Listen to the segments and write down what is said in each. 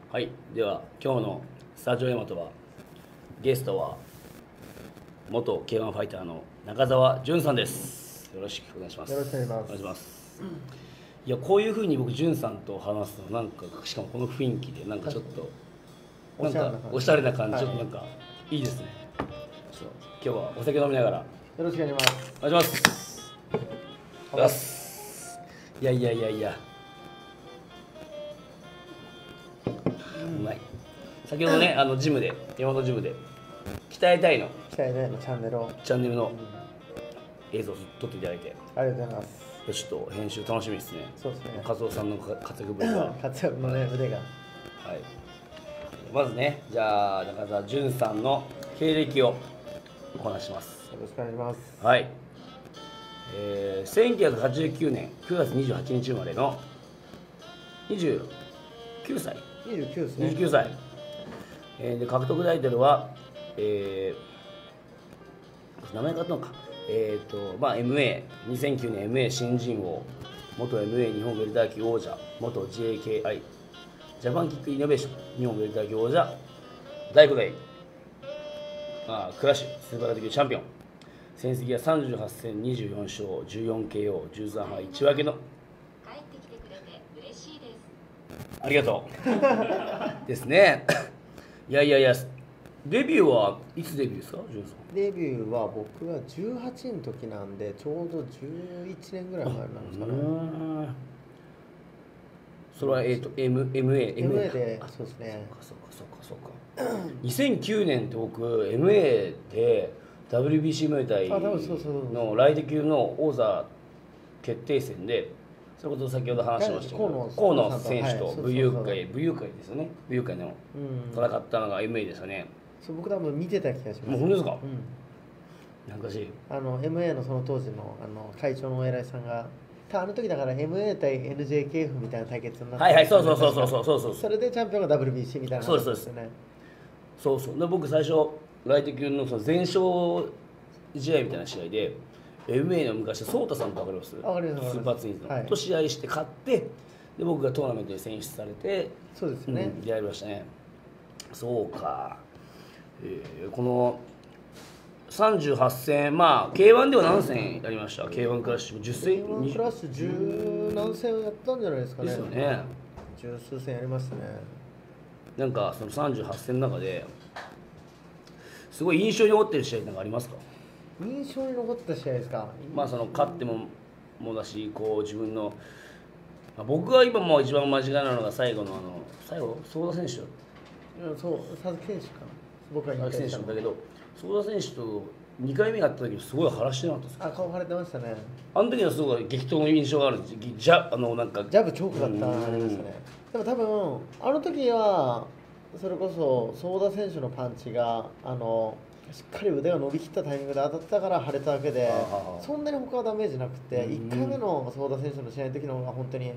はい、では今日のスタジオヤマトはゲストは元 K1 ファイターの中澤淳さんです。よろしくお願いします。 よろしくお願いします。 お願いします。いや、こういう風に僕淳さんと話すとなんか、しかもこの雰囲気でなんかちょっとなんかおしゃれな感じ、ちょっとなんかいいですね。今日はお酒飲みながらよろしくお願いします。 お願いします。いやいやいやいや、うまい。先ほどね、ジムで、山本ジムで鍛えたいのチャンネルの映像を撮っていただいて、 ありがとうございます。 ちょっと編集楽しみですね。 そうですね。 カツオさんの活躍ぶりが活躍のね、腕が。 はい。まずね、じゃあ中澤淳さんの経歴をお話しします。 よろしくお願いします。 はい。1989年9月28日生まれの29歳。 29ですね。 29歳。で獲得タイトルは、名前変わったのか。MA、2009年 MA 新人王、元 MA 日本ウェルター級王者、元 JKI、ジャパンキックイノベーション、日本ウェルター級王者、第5代、クラッシュ、スーパーライト級チャンピオン、戦績は38戦24勝、14KO、13敗1分けの、 帰ってきてくれて嬉しいです。 ありがとうですね。いやいやいや、デビューはいつデビューですか、ジュンさん。 デビューは僕が18の時なんで、ちょうど11年ぐらい前なんですかね。 それはMA で、そうですね。 そうか。2009年って僕 MA で WBC ムエタイのライト級の王座決定戦で、それこそ先ほど話しましたけど、河野選手と武勇会ですよね。武勇会の戦ったのが MA ですよね。 そう、僕多分見てた気がします。 もう本当ですか。なんか MA のその当時の会長のお偉いさんが、あの時だから MA 対 NJKF みたいな対決になって、 はい、そう。 それでチャンピオンが WBC みたいな話ですよね。 そうで僕最初ライト級のその前勝試合みたいな試合で MA の昔ソータさんと分かります？ 分かります。 スーパーツインズの、と試合して勝って、で僕がトーナメントに選出されて、 そうですね、 やりましたね。そうか。この38戦、K1 では何戦やりました？ K1 クラッシュ10戦 ？K1 クラッシュ10何戦やったんじゃないですかね。 ですよね。 十数戦やりましたね。 なんかその38戦の中ですごい印象に残ってる試合なんかありますか？ 印象に残った試合ですか？ その勝ってもだし、こう自分の、僕が今もう一番間違いなのが最後相田選手。 そう、佐々木選手かな。僕は佐々木選手だけど、相田選手と2回目があった時すごい晴らしてなかったですか？ 顔腫れてましたね。 あの時はすごい激闘の印象があるんです。ジャブチョークだったありましたね。でも多分あの時はそれこそ相田選手のパンチがしっかり腕が伸びきったタイミングで当たったから腫れただけで、そんなに他はダメージなくて、1回目の相田選手の試合の時の方が本当に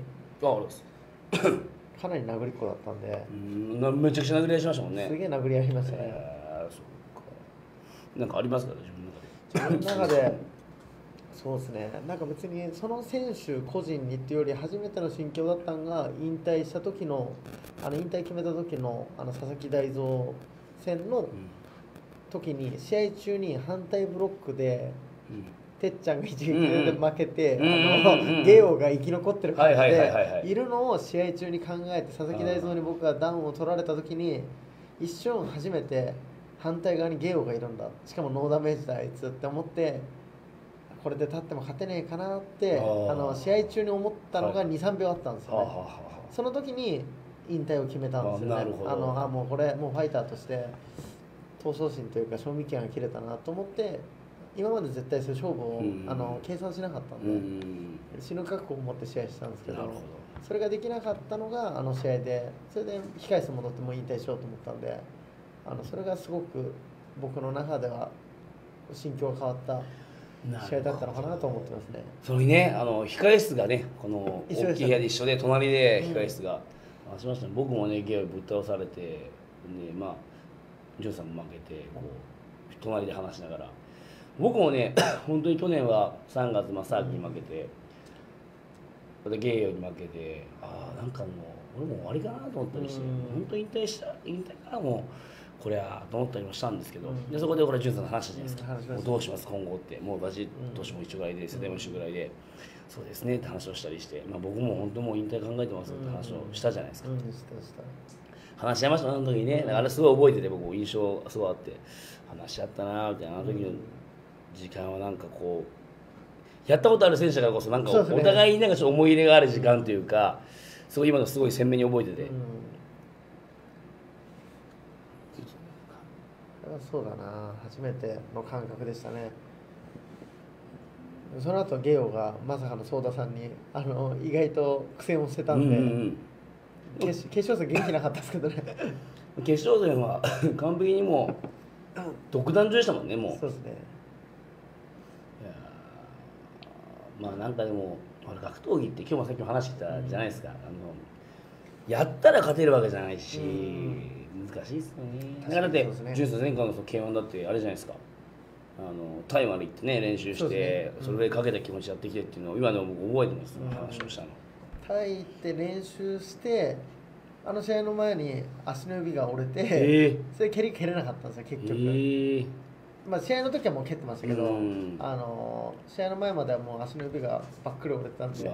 かなり殴りっこだったんで、 めちゃくちゃ殴り合いしましたもんね。 すげえ殴り合いましたね。 そうか。なんかありますか、 自分の中で。そうですね。なんか別にその選手個人にっていうより、初めての心境だったのが引退した時の引退決めた時の佐々木大蔵戦の時に、試合中に反対ブロックで、てっちゃんが一撃で負けて、ゲオが生き残ってる感じでいるのを試合中に考えて、佐々木大蔵に僕がダウンを取られた時に一瞬初めて反対側にゲオがいるんだ、しかもノーダメージだあいつって思って、これで立っても勝てねえかなって試合中に思ったのが 2,3 秒あったんですよね。その時に引退を決めたんですよね。もうこれもうファイターとして闘争心というか賞味期限が切れたなと思って、今まで絶対そういう勝負を計算しなかったんで、死ぬ覚悟を持って試合したんですけど、それができなかったのが試合で、それで控室戻ってもう引退しようと思ったんで、それがすごく僕の中では心境が変わった試合だったのかなと思ってますね。 その日ね、控室がね、この大きい部屋で一緒で、隣で控室が、しましたね。僕もね、ゲームぶっ倒されて、ね、ジョンさんも負けて、こう隣で話しながら、僕もね、本当に去年は3月サークに負けて、ゲーヨに負けて、なんかもう俺も終わりかなと思ったりして、本当に引退からもうこれやと思ったりもしたんですけど、でそこで俺潤さんの話したじゃないですか、もうどうします今後って、もうバジ年も一緒ぐらいで世代も一緒ぐらいで、そうですねって話をしたりして、僕も本当もう引退考えてますって話をしたじゃないですか、話し合いましたあの時にね。あれすごい覚えてて、僕印象すごいあって、話し合ったなみたいな、あの時の時間はなんかこうやったことある選手だからこそなんかお互いになんかちょっと思い入れがある時間というか、すごい今のすごい鮮明に覚えてて、 そうだな、初めての感覚でしたね。その後ゲオがまさかのソーダさんに意外と苦戦をしてたんで、決勝戦元気なかったですけどね。 決勝戦は完璧にもう独壇場でしたもんね。もうそうですね。 いやなんかでも格闘技って今日もさっきも話してたじゃないですか、やったら勝てるわけじゃないし、難しいですよね。だからだってジュース前回のK1だってあれじゃないですか、タイまで行ってね練習して、それぐらいかけた気持ちやってきてっていうのを今でも僕覚えてます、話をしたの。 タイ行って練習して、試合の前に足の指が折れて、それ蹴れなかったんですよ結局。試合の時はもう蹴ってましたけど、試合の前まではもう足の指がばっくり折れてたんで、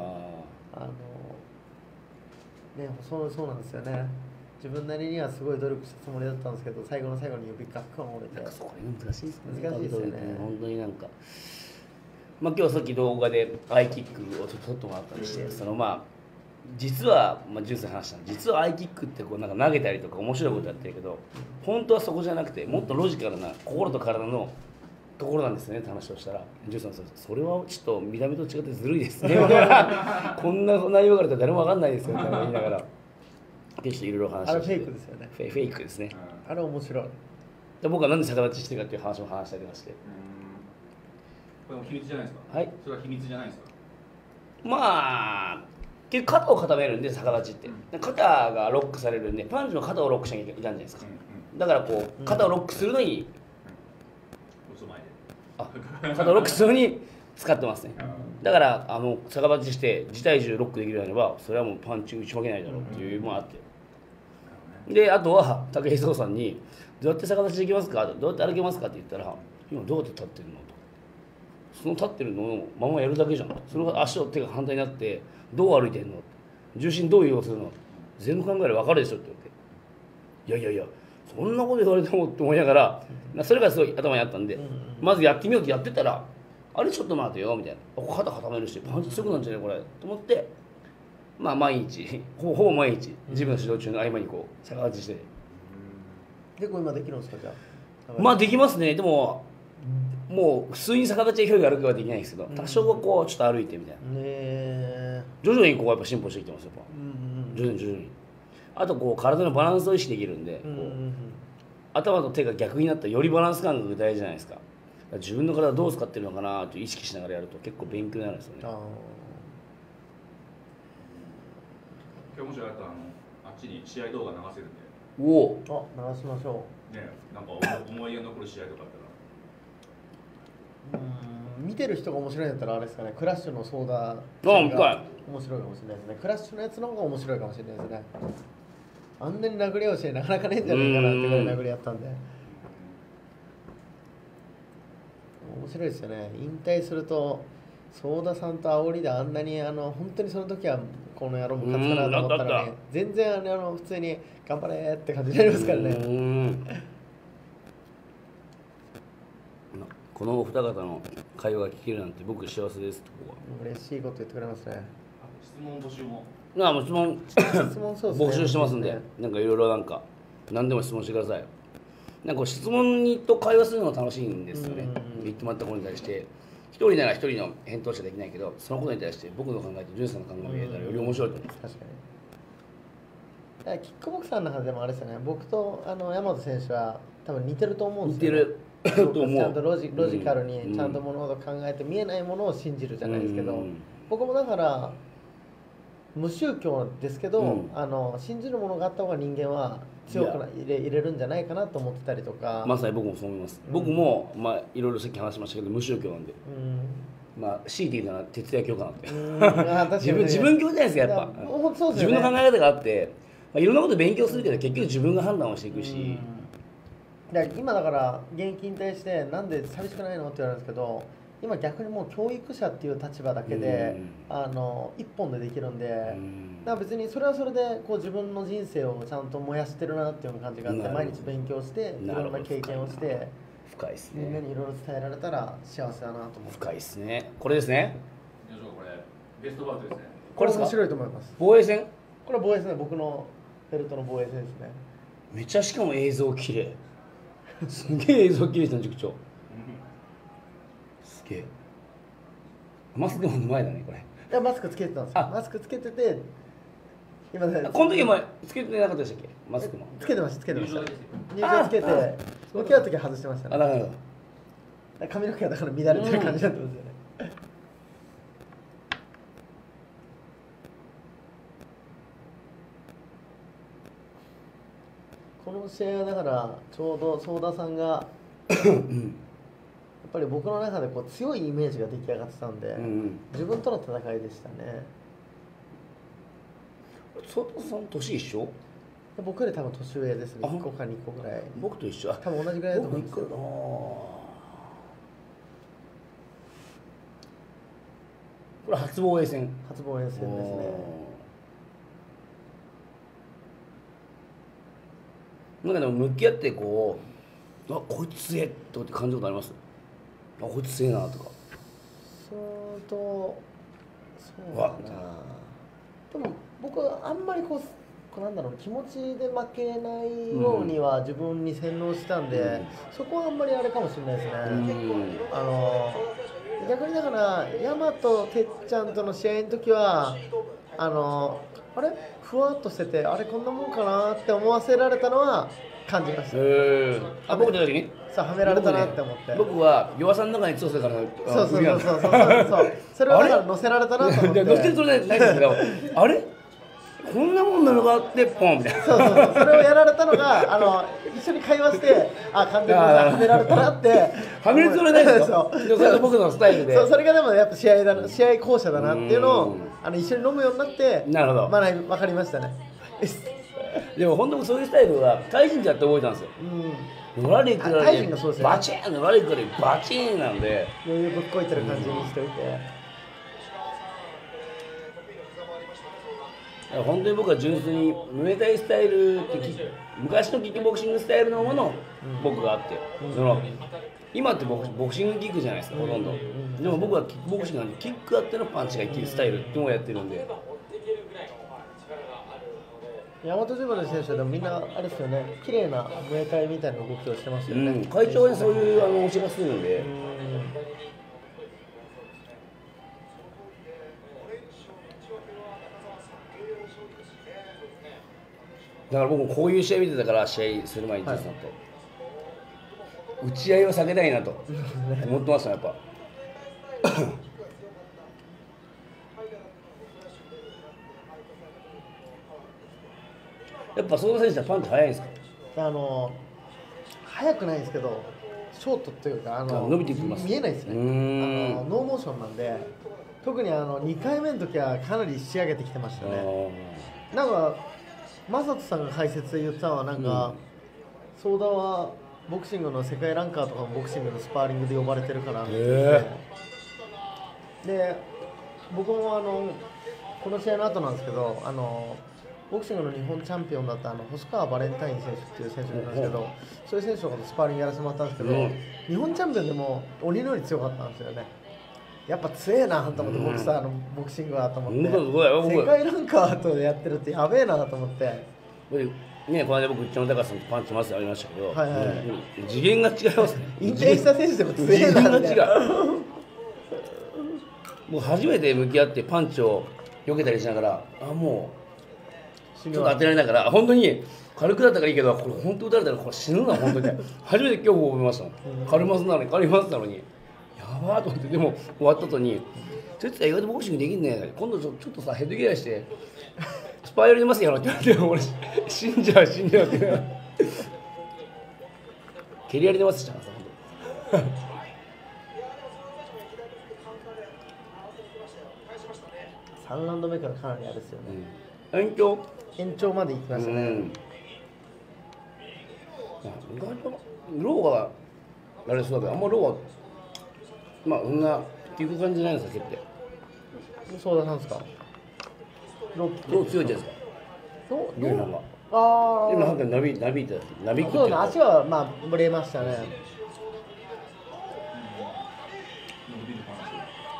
そうなんですよね。自分なりにはすごい努力したつもりだったんですけど、最後の最後に指ガックン折れて、 そこが難しいですね。 難しいですよね。 本当になんか、今日さっき動画でアイキックをちょっと撮ってもらったりして、実は、ジュースで話したの、実はアイキックってこうなんか投げたりとか面白いことやってるけど、本当はそこじゃなくてもっとロジカルな心と体のところなんですねって話をしたら、ジュースさんそれはちょっと見た目と違ってずるいですねこんな内容があると誰も分かんないですよって言いながら、ちょっといろいろ話をして、 あれフェイクですよね。 フェイクですね。 あれ面白い。 で僕はなんで逆立ちしてるかっていう話も話したりまして、 これも秘密じゃないですか。 はい、 それは秘密じゃないですか。 結構肩を固めるんで逆立ちって、肩がロックされるんでパンチの肩をロックしなきゃいけないじゃないですか、だからこう肩をロックするのに、肩をロックするのに使ってますね。だから逆立ちして自体重ロックできるようになれば、それはもうパンチ打ち負けないだろうっていうのもあって、であとは武井壮さんに「どうやって逆立ちできますか?」どうやって歩けますか?」って言ったら「今どうやって立ってるの?」と。その立ってるのをままやるだけじゃん。それが足と手が反対になってどう歩いてんの、重心どう移動するの、全部考えれば分かるでしょって言われて、いやそんなこと言われてもって思いながら、それがすごい頭にあったんで、まずやってみようってやってたら、あれちょっと待てよみたいな、肩固めるしパンチ強くなんじゃないこれと思って、毎日ほぼ毎日自分の指導中の合間にこう逆立ちして、 結構今できるんですか？じゃあできますね。でももう普通に逆立ちで距離が歩くはできないんですけど、多少はこうちょっと歩いてみたいな、徐々にこうやっぱ進歩してきてますよ、徐々に。あとこう体のバランスを意識できるんで、頭と手が逆になったらよりバランス感覚が大事じゃないですか。自分の体どう使ってるのかなと意識しながらやると結構勉強になるんですよね。 今日もしあったらあっちに試合動画流せるんで。 流しましょう。ね、なんか思い出に残る試合とかあったら。 見てる人が面白いんだったらあれですかね、クラッシュのソーダ面白いかもしれないですね。クラッシュのやつの方が面白いかもしれないですね。あんなに殴り合う試合なかなかねえんじゃないかなってぐらい殴り合ったんで、面白いですよね。引退するとソーダさんと煽りであんなに本当にその時はこの野郎ムカつかなと思ったらね、全然普通に頑張れって感じになりますからね。 このお二方の会話が聞けるなんて僕幸せです。ここは嬉しいこと言ってくれますね。 質問募集も。 もう質問そうですね、 募集してますんで、なんかいろいろ何でも質問してください。なんか質問と会話するのが楽しいんですよね。言ってもらったことに対して一人なら一人の返答しかできないけど、そのことに対して僕の考えとジュンさんの考えを入れたらより面白いと思います。 確かに。だからキックボクサーの中でもあれですよね、僕と大和選手は多分似てると思うんですよ、ね。似てるちゃんとロジカルにちゃんと物事考えて見えないものを信じるじゃないですけど、僕もだから無宗教ですけど、信じるものがあった方が人間は強く入れるんじゃないかなと思ってたりとか。 まさに僕もそう思います。僕もいろいろさっき話しましたけど無宗教なんで、 まあ強いて言うなら徹夜教科なんで確かにね自分教じゃないですかやっぱ、 本当そうですよね。 自分の考え方があって、まあ、いろんなこと勉強するけど結局自分が判断をしていくし、 今だから現役引退してなんで寂しくないのって言われるんですけど、今逆にもう教育者っていう立場だけで、一本でできるんで、だから別にそれはそれでこう自分の人生をちゃんと燃やしてるなっていう感じがあって、毎日勉強していろんな経験をして深いですね。 みんなにいろいろ伝えられたら幸せだなと思って。 深いですね。これですね。 これベストバウトですね。 これ面白いと思います。 防衛戦？ これは防衛戦、僕のベルトの防衛戦ですね。 めっちゃしかも映像綺麗。すげえ映像綺麗じゃん塾長。すげえ。マスクの前だねこれ。 いやマスクつけてたんですよ。マスクつけてて今ね。 この時もつけてなかったでしたっけマスクも。 つけてましたつけてました。入場つけて向き合う時は外してましたね。 なるほど。髪の毛がだから乱れてる感じになってますよね。この試合はだからちょうど相田さんがやっぱり僕の中でこう強いイメージが出来上がってたんで、自分との戦いでしたね。 相田さん年一緒？ 僕より多分年上ですね。1個か2個ぐらい。 僕と一緒。 多分同じぐらいだと思うんですけど。 これ初防衛戦。 初防衛戦ですね。 なんかでも向き合ってこう、こいつ強えとかって感じることあります？こいつ強えなとか。 そうだな。でも僕はあんまりこうなんだろう、気持ちで負けないようには自分に洗脳したんで、そこはあんまりあれかもしれないですね。逆にだから山とてっちゃんとの試合の時はあれふわっとしてて、あれこんなもんかなって思わせられたのは感じました。 僕の時にさあはめられたなって思って、 僕は弱さの中に強さからそうそれをだから乗せられたなと思って乗せてそれないですけどあれこんなもんなのかってポンみたいな、 それをやられたのが一緒に会話して完全にはめられたなってはめるつもりないですよ。それが僕のスタイルで、 それがでもやっぱ試合巧者だなっていうのを一緒に飲むようになって、 なるほど、 分かりましたね。 でも本当にそういうスタイルはタイ人でやって覚えたんですよ。ノラリックがねバチーン、ノラリックでバチーンなんで余裕ぶっこいてる感じにしておいて、 本当に僕は純粋にムエタイスタイルって昔のキックボクシングスタイルのもの僕があって、今ってボクシングキックじゃないですかほとんど。でも僕はキックボクシングなんでキックあってのパンチが生きるスタイルっていうのをやってるんで。 大和ジムの選手はでもみんなあれですよね、綺麗なムエタイみたいな動きをしてますよね。 会長はそういう教えがするんで。だから僕もこういう試合見てたから、試合する前にジェイさんと、打ち合いを避けたいなと思ってましたやっぱやっぱ相田選手はパンチ速いんですか？ 速くないんですけどショートっていうか伸びてきます。 見えないですね。ノーモーションなんで、特に2回目の時はかなり仕上げてきてましたね。なんかマサトさんが解説で言ったのはなんか、相田はボクシングの世界ランカーとかもボクシングのスパーリングで呼ばれてるからって言って、で僕もこの試合の後なんですけどボクシングの日本チャンピオンだった細川バレンタイン選手っていう選手がいるんですけど、そういう選手とかとスパーリングやらせてもらったんですけど、日本チャンピオンでも鬼のように強かったんですよね。やっぱ強えなと思って、ボクサーのボクシングはと思って、世界ランカーとやってるってやべえなと思って。 ね、この間僕一丁の高さんとパンチマスありましたけど、次元が違いますね。 引退した選手でも強えなみたいな。 もう初めて向き合ってパンチを避けたりしながら、もうちょっと当てられながら、本当に軽くだったからいいけど、これ本当打たれたらこれ死ぬな本当に初めて今日覚えましたもん。軽マスなのにやばーと思って。でも終わった後に「哲也意外とボクシングできんね、今度ちょっとさヘッドギアしてスパイラル出ますよ」って言われて、俺死んじゃうって蹴りやり出ますじゃんさ、本当 3ラウンド目からかなりあれですよね、 延長延長まで行きましたね、 意外とローがあれそうだけど、あんまローはまあそんなっていう感じじゃないんですか、決定そうだなんですかロロー強いじゃないですか、 ーユーナがああ今なんかなびいてなびくってそうね、 いうか足はまあぶれましたね。 伸びる話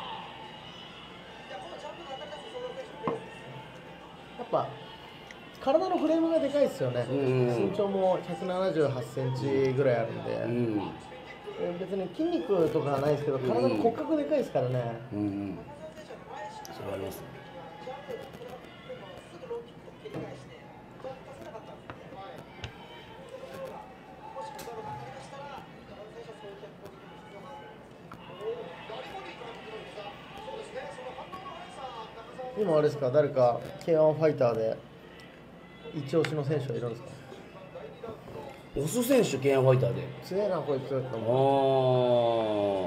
やっぱ体のフレームがでかいですよね。 うん身長も178センチぐらいあるんで、 うん別に筋肉とかはないですけど、体の骨格でかいですからね。 うんそれはありますね。 今あれですか、誰か K1 ファイターで一押しの選手はいるんですか。 オス選手、ケンファイターで。 強いなこいつと思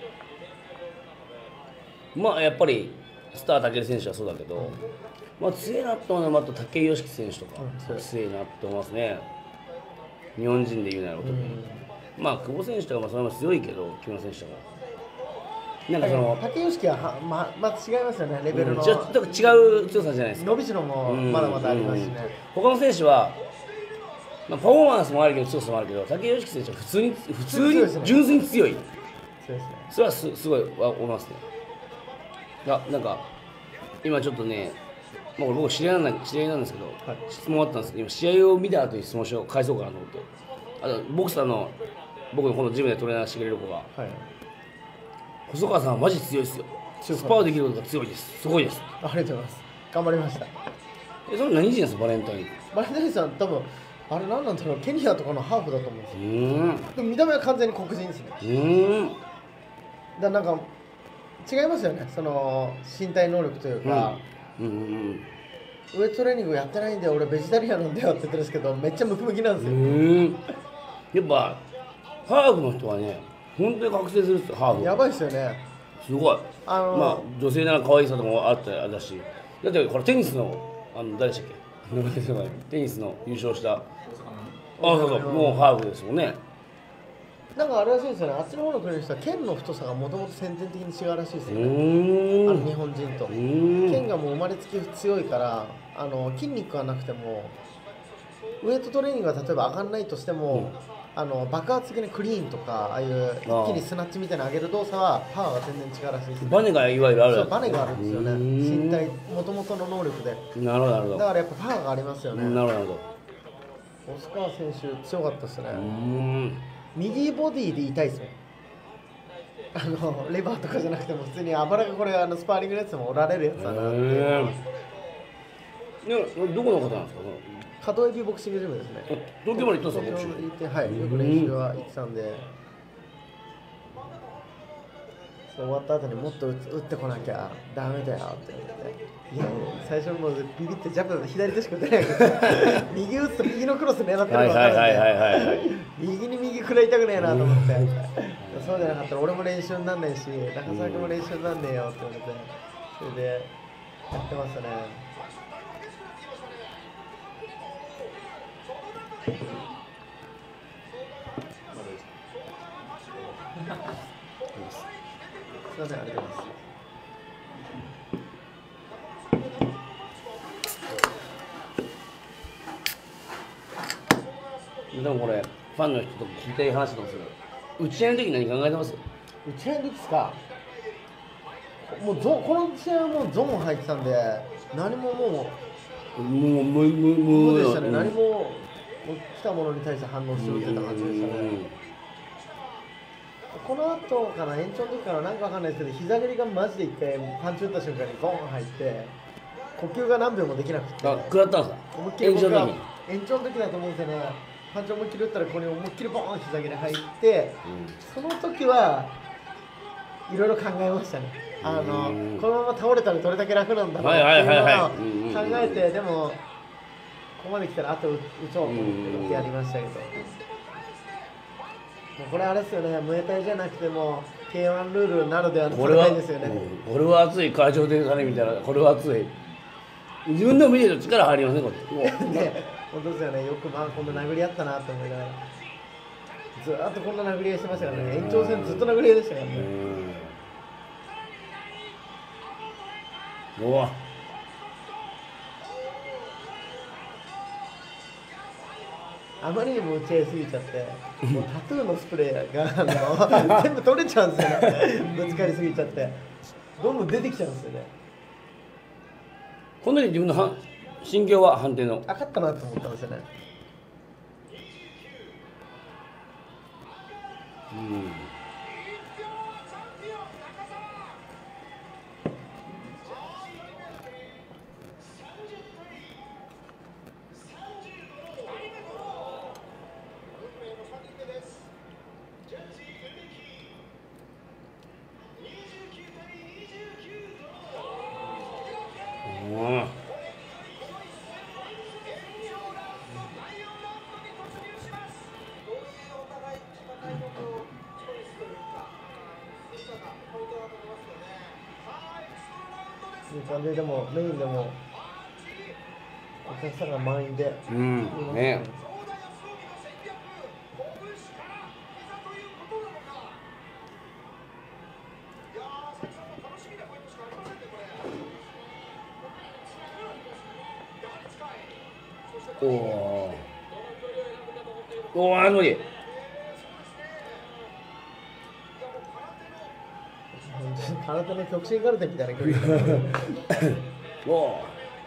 まあやっぱりスター武尊選手はそうだけど、まあ強いなと思うのはまた武井良樹選手とか、強いなと思いますね。日本人で言うなら特に。まあ久保選手とかもそれも強いけど、木村選手とかも。なんかその、 竹吉樹はまた違いますよね、レベルの。 ちょっと違う強さじゃないですか。 伸びしろもまだまだありますしね。 他の選手は、まあ、パフォーマンスもあるけど強さもあるけど、武井良樹選手は普通に純粋に強い。 そうですね。 それはすごい思いますね。なんか今ちょっとね、まあ、僕知り合いなんですけど、質問あったんですけど、今試合を見た後に質問返そうかなと思って。あとボクサーの僕のこのジムでトレーナーしてくれる子が、細川さんはマジ強いですよ。スパーできることが強いです。すごいです。 ありがとうございます。頑張りました。 それ何人ですか、バレンタイン。 バレンタインさん多分あれ何なんだろう、ケニアとかのハーフだと思うんですよ。でも見た目は完全に黒人ですね。だなんか違いますよね、その身体能力というか、ウエイトトレーニングやってないんで俺ベジタリアンなんだよって言ってるんですけど、めっちゃムキムキなんですよ。 やっぱハーフの人はね、本当に覚醒するんですよ、ハーフ。 やばいですよね。 すごい。まあ女性なら可愛さとかもあったりだし、だってこれテニスの誰でしたっけ？テニスの優勝した。そうそう、もうハーフですもんね。 なんかあれらしいですよね、あっちの方の国の人は剣の太さがもともと先天的に違うらしいですよね。日本人と剣がもう生まれつき強いから、筋肉がなくてもウエイトトレーニングが例えば上がらないとしても、爆発的なクリーンとかああいう一気にスナッチみたいな上げる動作はパワーが全然違うらしいですね。 バネがいわゆるある。 そうバネがあるんですよね、身体もともとの能力で。 なるほどなるほど。 だからやっぱパワーがありますよね。 なるほど。 オスカー選手強かったですね。右ボディで痛いですもん。レバーとかじゃなくても普通にあばらがこれスパーリングのやつでも折られるやつだなっていう。 どこの方なんですか？ 角エビボクシングジムですね。 東京まで行ったんですか？ 東京に行ってはい、よく練習は行ってたんで。終わった後にもっと打ってこなきゃダメだよって言って、いや最初もうビビってジャブ左手しか打てないけど右打つと右のクロス狙ってるの分かるんで、右に右食らいたくねえなと思って、そうじゃなかったら俺も練習になんないし中澤君も練習になんねえよって言われて、それでやってましたね。すみません、ありがとうございます。 でもこれファンの人と聞いたい話なんですけど、打ち合いの時何考えてます？ 打ち合いの時ですか。もうこの試合はもうゾーン入ってたんで、何ももう無でしたね。何も来たものに対して反応して打ってた感じでしたね。この後かな、延長の時からなんかわかんないですけど、膝蹴りがマジで一回パンチ打った瞬間にゴーン入って呼吸が何秒もできなくて、 食らったんですか？ 思いっきり僕は延長の時だと思うんですよね。パンチ思いっきり打ったらここに思いっきりボーン膝蹴り入って、その時はいろいろ考えましたね。このまま倒れたらどれだけ楽なんだろうっていうのを考えて、でもここまで来たらあと打とうと思ってやりましたけど、もうこれあれですよね、ムエタイじゃなくても K1 ルールならではのこれは、 戦いですよね。 これは熱い会場で金みたいな、これは熱い。自分でも見てると力入りません、これ。 ね、本当ですよね。よくこんな殴り合ったなと思いながら。ずーっとこんな殴り合いしてましたからね。延長戦ずっと殴り合いでしたからね。 うわ。 あまりにも打ち合いすぎちゃって、もうタトゥーのスプレーが全部取れちゃうんですよね。ぶつかりすぎちゃって、どんどん出てきちゃうんですよね。 この時自分の心境は判定の。 あ、勝ったなと思ったんですよね。いい感じでもメインでもお客さんが満員で、 ね。おお。おお、あのり。 空手の極真空手みたいな距離おお。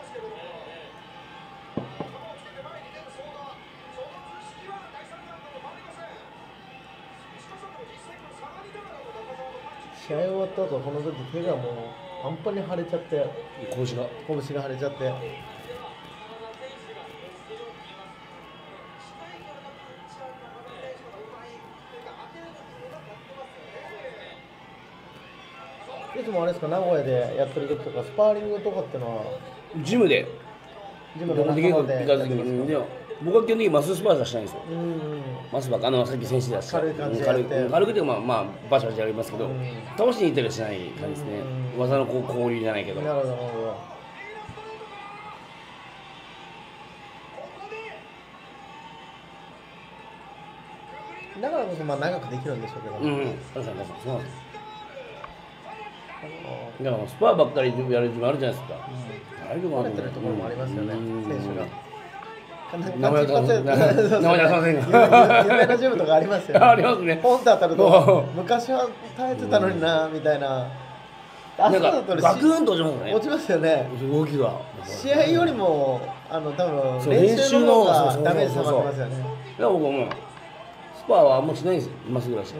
試合終わった後この時手がもうパンパンに腫れちゃって拳が。 拳が腫れちゃっていつもあれですか、名古屋でやってる時とかスパーリングとかってのはジムで。 ジムの仲間で行かずに、でも僕は基本的にマススパー出したいんですよ。マスバカさっき選手出した。 軽い感じでやって軽くてまあバシバシやりますけど、 うん倒しに行ったりはしない感じですね。技の交流じゃないけど。 なるほどなるほど。だからこそ長くできるんでしょうけど、 確かにそうなんです。だからスパーばっかりやる時もあるじゃないですか。あれとか慣れてるところもありますよね、選手が。 名前出させんが有名なジムとかありますよね。 ありますね。 ポンと当たると昔は耐えてたのになみたいな。あそこだとガクンと落ちますね。 落ちますよね。 動きが。 試合よりも多分練練習の方習のがダメージ溜まってますよね。 だから僕はもうスパーはあんましないんですよ。まっすぐだし。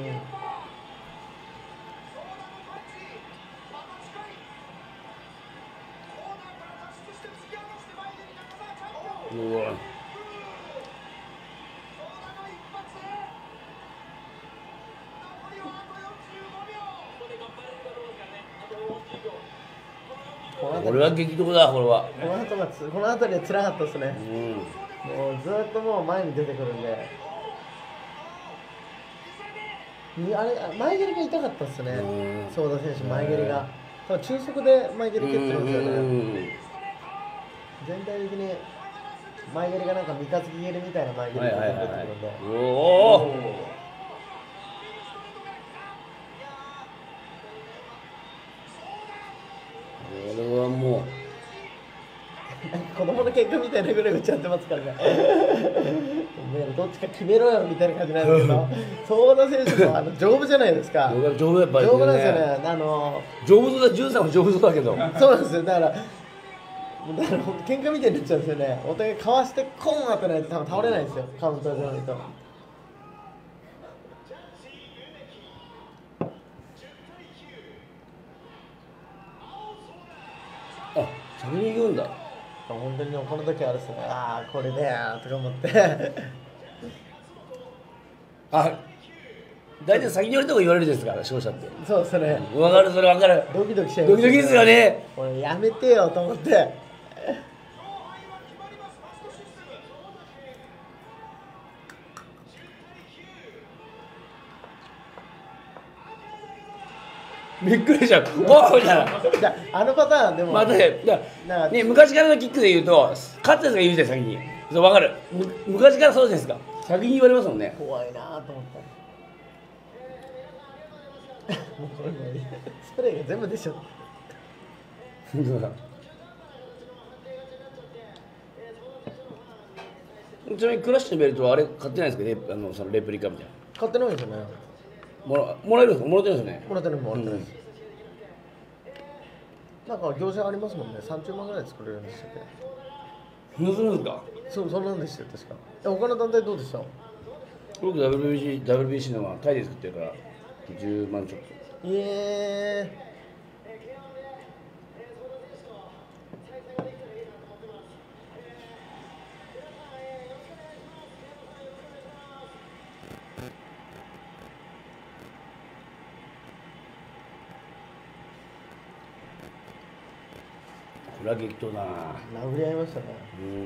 うわ。これは激毒だ、これは。 この辺りは辛かったですね。もうずっともう前に出てくるんで。あれ前蹴りが痛かったですね。ソ田選手前蹴りが。多分中速で前蹴り蹴ってるんですよね。全体的に前蹴りがなんか三日月蹴りみたいな前蹴りが出てくるんで。 おお。これはもう子供の喧嘩みたいなぐらい打ち合ってますからね。どっちか決めろよみたいな感じなんですけど、ソ田選手も丈夫じゃないですか。 丈夫やっぱり、ね。 丈夫なんですよね。 丈夫そうだ、13も丈夫そうだけど。 そうなんですよ。だから喧嘩みたいになっちゃうんですよね。お互いかわしてコーン当てないと多分倒れないんですよ。カウンターじゃないと。 あ、先に行くんだ。 本当にこの時はですね、ああこれでとか思ってあ、大体先に寄りとか言われるんですから、勝者って。 そうですね。 分かる、それ分かる。 ドキドキしちゃいます。 ドキドキですよね。 これやめてよと思って。 びっくりしちゃう。おーみたいな。 じゃあ、あのパターンでも、 またね、 なんかね、昔からのキックで言うと、勝ったやつが言うじゃん、先に。そう、わかる。昔からそうじゃないですか。先に言われますもんね。 怖いなと思ったもうこれもいいそれが全部でしょ。 ちなみにクラッシュのベルトはあれ買ってないんですか、そのレプリカみたいな。 買ってないんですよね。 もらえるんですか、もらってるんですよね。 もらってないもらってないです、なんか業者ありますもんね。30万ぐらいで作れるんでしたっけ。 盗むんですか。 そう、そんなんでしたよ確か。他の団体どうでした。 僕 WBC のはタイで作ってるから10万ちょっこれは激闘だな。 殴り合いましたね。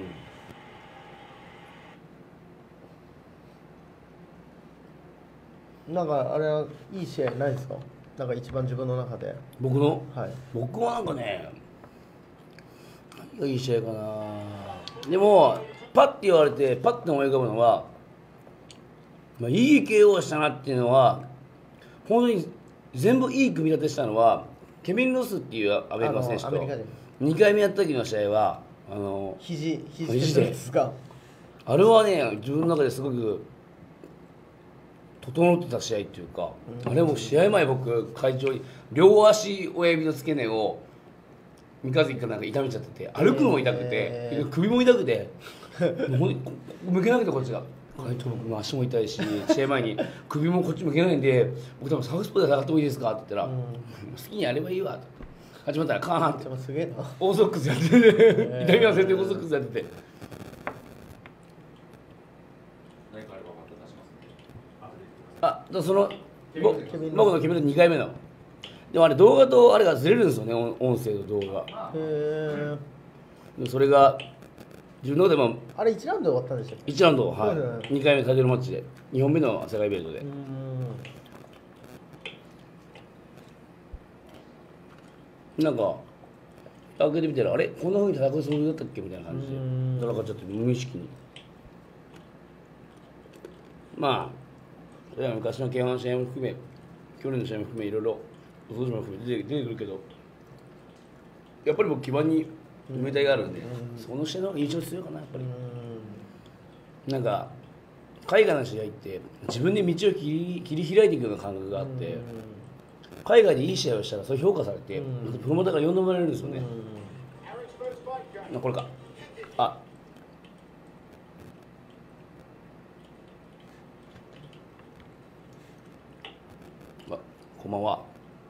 なんかあれはいい試合ないですか。なんか一番自分の中で。 僕の、 はい。 僕はなんかね、何がいい試合かな。でもパッて言われてパッて思い浮かぶのは、いい KO したなっていうのは、本当に全部いい組み立てしたのはケビン・ロスっていうアメリカの選手とアメリカ人 2回目やった時の試合は肘肘ですか。 あれはね、自分の中ですごく整ってた試合っていうか、あれも試合前僕会長に両足親指の付け根を三日月かなんか痛めちゃってて、歩くのも痛くて、首も痛くて、もう向けなくてこっちが。会長僕も足も痛いし、試合前に首もこっち向けないんで、僕多分サウスポーで下がってもいいですかって言ったら、好きにやればいいわと。始まったらカーンってすげえな。 オーソックスやってて、痛み忘れてオーソックスやってて。 何かあればまた出しますんで。 あ、そのケビン僕の決めた2回目の。でもあれ動画とあれがずれるんですよね、音声と動画。 へそれが自分のでもあれ1ラウンドで終わったんでしたっけ。 1ラウンド、はい、 そうだね 2回目タイトルマッチで2本目の世界ベルトで、なんか開けてみたら、あれこんなふうに戦うつもりだったっけみたいな感じで戦っちゃって、無意識に。まあそれは昔の K1 の試合も含め去年の試合も含めいろいろそういうのも含め出てくるけど、やっぱり僕基盤に埋めたいがあるんで、その試合の方が印象強いかなやっぱり。なんか海外の試合って自分で道を切り開いていくような感覚があって、海外でいい試合をしたらそれ評価されて、プロモーターが呼んでもらえるんですよね。これか。あ、こんばんは。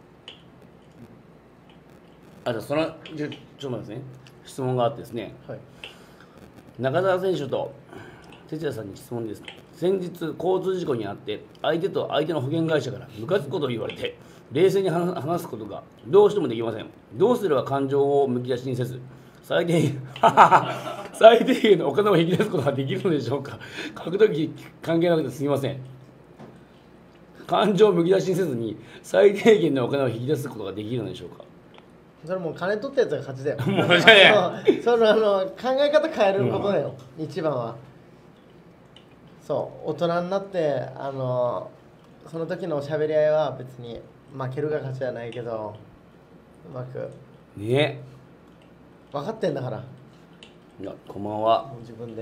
じゃあちょっと待ってですね。質問があってですね。 はい。 中澤選手と哲也さんに質問です。先日交通事故にあって相手の保険会社からムカつくことを言われて冷静に話すことがどうしてもできません。どうすれば感情をむき出しにせず最低限のお金を引き出すことができるのでしょうか。格闘技関係なくてすみません。感情をむき出しにせずに最低限のお金を引き出すことができるのでしょうか。 それもう金取ったやつが勝ちだよ。 もうじゃあその考え方変えることだよ、一番は。そう大人になってその時のおしゃべり合いは別に負けるが勝ちじゃないけど、うまくね分かってんだから。 こんばんは。 もう自分で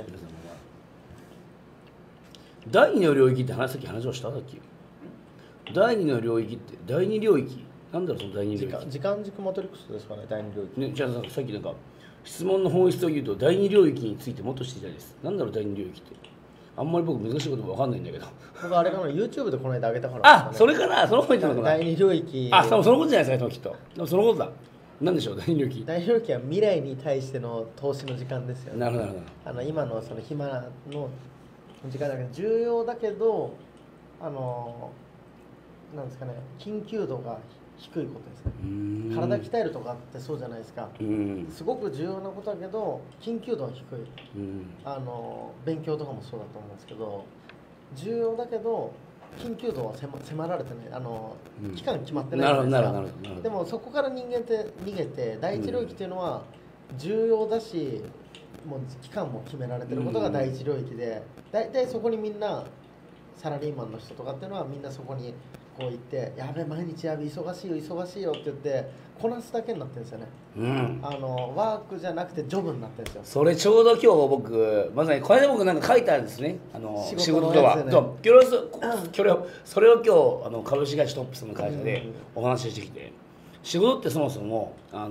第二の領域ってさっき話をしただっけ。第二の領域って第二領域なんだろう、その第二領域。 時間軸マトリックスですかね、第二領域。 ね、じゃあさっきなんか質問の本質を言うと第二領域についてもっと知りたいです。なんだろう第二領域って。あんまり僕難しいことも分かんないんだけど。 僕あれかな、 YouTube でこの間上げたから、 あ、それかな、そのこと言ってたのかな。 第二領域。 あ、そのことじゃないですか、きっと。でもそのことだ。なんでしょう、第二領域。 第二領域は未来に対しての投資の時間ですよね。 なるほどなるほど。 今のその暇の時間だけど重要だけど、なんですかね、緊急度が低いことですね。体鍛えるとかってそうじゃないですか。すごく重要なことだけど緊急度は低い。勉強とかもそうだと思うんですけど、重要だけど緊急度は迫られてないうん期間決まってないじゃないですなるか。 ほどなるほどでもそこから人間って逃げて第一領域っていうのは重要だし、もう期間も決められてることが第一領域で、大体そこにみんなサラリーマンの人とかっていうのはみんなそこにこう行ってやべ毎日やべ忙しいよ忙しいよって言ってこなすだけになってるんですよね。 うんワークじゃなくてジョブになってるんですよ。 それちょうど今日僕まさにこれで僕なんか書いたんですね仕事とは、 仕事のやつねそうそれを今日株式会社トップスの会社でお話ししてきて、仕事ってそもそも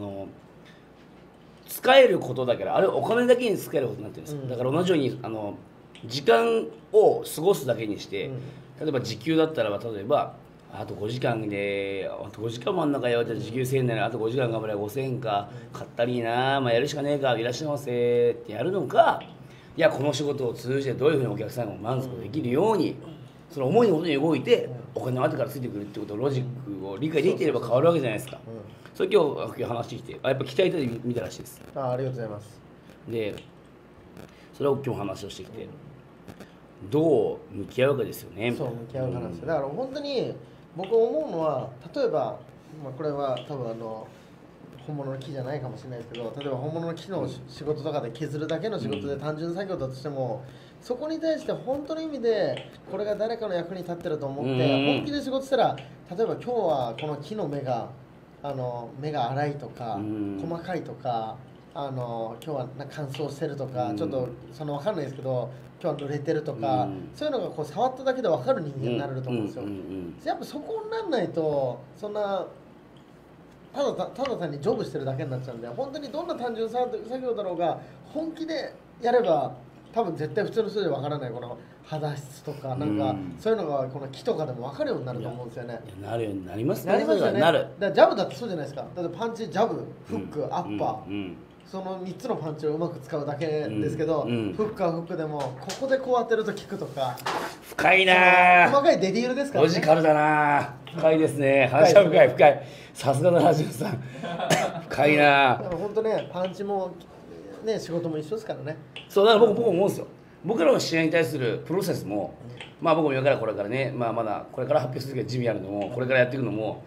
使えることだからあれお金だけに使えることになってるんですよ、だから同じように時間を過ごすだけにして、例えば時給だったらば例えばあと5時間であと5時間真ん中やわれたら時給1000円ならあと5時間頑張れば5000円かかったりいな、まあ、やるしかねえかいらっしゃいませってやるのか、いやこの仕事を通じてどういうふうにお客さんが満足できるように、その思いのことに動いてお金が後からついてくるってことをロジックを理解できていれば変わるわけじゃないですか、それ今日話してきてやっぱ期待で見たらしいです。 ありがとうございます。 でそれを今日話をしてきてどう向き合うかですよね。 そう向き合うかなんですよ。だから本当に僕思うのは例えば、これは多分本物の木じゃないかもしれないですけど、例えば本物の木の仕事とかで削るだけの仕事で単純作業だとしても、そこに対して本当の意味でこれが誰かの役に立ってると思って本気で仕事したら、例えば今日はこの木の目が粗いとか細かいとか今日は乾燥してるとか、ちょっと分かんないですけど今日は濡れてるとか、そういうのがこう触っただけで分かる人間になれると思うんですよ。やっぱそこにならないとそんなただ単にジョブしてるだけになっちゃうんで、本当にどんな単純作業だろうが本気でやれば多分絶対普通の人で分からないこの肌質とかそういうのがこの木とかでも分かるようになると思うんですよね。 なるようになりますね。 なりますよね。 なる。 だからジャブだってそうじゃないですか。だってパンチジャブフック、アッパー、その3つのパンチをうまく使うだけですけど、フックはフックでもここでこう当てると効くとか深いな細かいデディールですからね。ロジカルだな深いですね。話は深いさすがのラジオさん深いな。 でも本当ねパンチもね仕事も一緒ですからね。 そうだから僕思うんですよ。僕らの試合に対するプロセスも、まあ僕も今からこれからね、まだこれから発表するけど地味あるのもこれからやっていくのも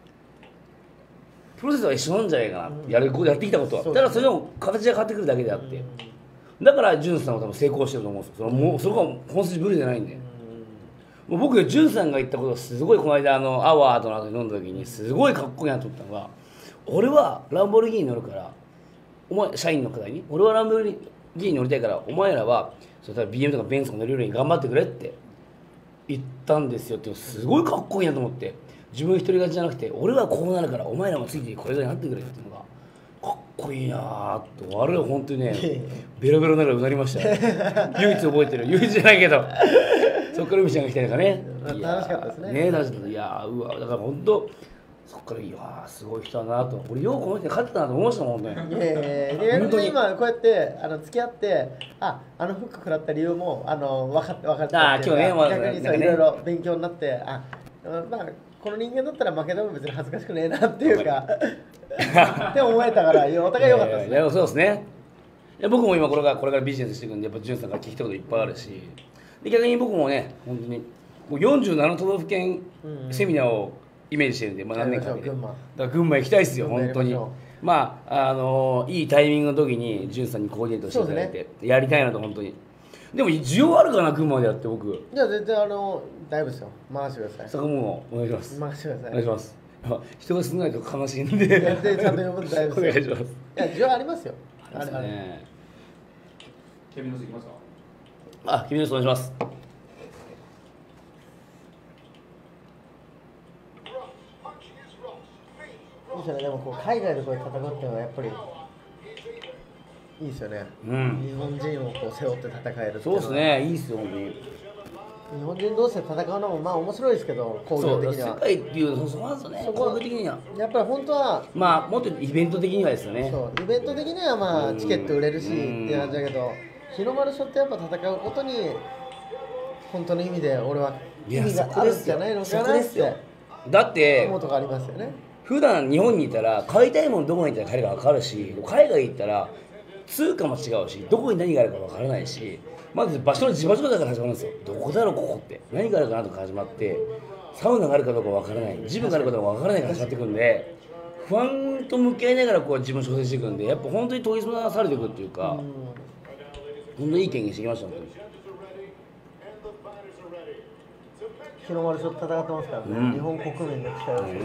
プロセスは一緒なんじゃないかな、やってきたことは。ただそれの形が変わってくるだけであって、だからジュンさんは多分成功してると思うんですよ。そこは本筋ブレじゃないんで。もう僕ジュンさんが言ったことをすごいこの間アワードの後に飲んだ時にすごいかっこいいなと思ったのが、俺はランボルギーニ乗るからお前社員の方に俺はランボルギーニ乗りたいからお前らはそれ BM とかベンツとか乗れるように頑張ってくれって言ったんですよってすごいかっこいいなと思って、自分一人勝ちじゃなくて俺はこうなるからお前らもついてこれぐらいになってくれっていうのがかっこいいなーってあれは本当にねベロベロながらうなりましたよ唯一覚えてる唯一じゃないけどそっから海ちゃんが来たりとかね楽しかったですね。 楽しかった。いやうわだから本当そっからいやすごい人だなと俺ようこの人に勝ってたなと思いましたもんね。 本当に今こうやって付き合ってフック食らった理由も分かってたっていうか、 今日ね逆にそういろいろ勉強になってこの人間だったら負けても別に恥ずかしくねえなっていうかって思えたからお互い良かったですね。 そうですね。僕も今これからビジネスしていくんでやっぱジュンさんから聞いたこといっぱいあるし、で逆に僕もね本当にもう47都道府県セミナーをイメージしてるんで、何年かでだから群馬行きたいですよ本当に。いいタイミングの時にジュンさんにコーディネートしていただいて、やりたいなと本当に。でも需要あるかな群馬でやって僕。 いや全然大丈夫ですよ。回してください。 坂本お願いします。 回してください。 お願いします。人が少ないと悲しいんで。 全然ちゃんと読むと大丈夫です。 お願いします。 いや需要ありますよ。 あれね。 君の席行きますか。 君の席お願いします。 でも海外でこう戦うっていうのはやっぱりいいですよね。日本人を背負って戦えるっていうのは。 そうですね、いいですよ本当に。 日本人同士で戦うのも面白いですけど、工業的には。 世界っていうのそうなんですよね。工業的にはやっぱり本当はもっとイベント的にはですよね。 そうイベント的にはチケット売れるしっていう感じだけど、日の丸背負ってやっぱ戦うことに本当の意味で俺は意味があるんじゃないのかなってだって思うとこありますよね。 普段日本にいたら買いたいものどこに行ったら彼が分かるし、海外行ったら通貨も違うし、どこに何があるかわからないし、まず場所の自場所だから始まるんですよ。どこだろうここって何があるかなとか始まって、サウナがあるかどうかわからない、ジムがあるかどうかわからないから始まっていくんで、不安と向き合いながらこう自分を調整していくんで、やっぱ本当に研ぎ澄まされていくっていうか、本当にいい経験してきました。本当に日の丸ちょっと戦ってますからね、日本国民の期待をして、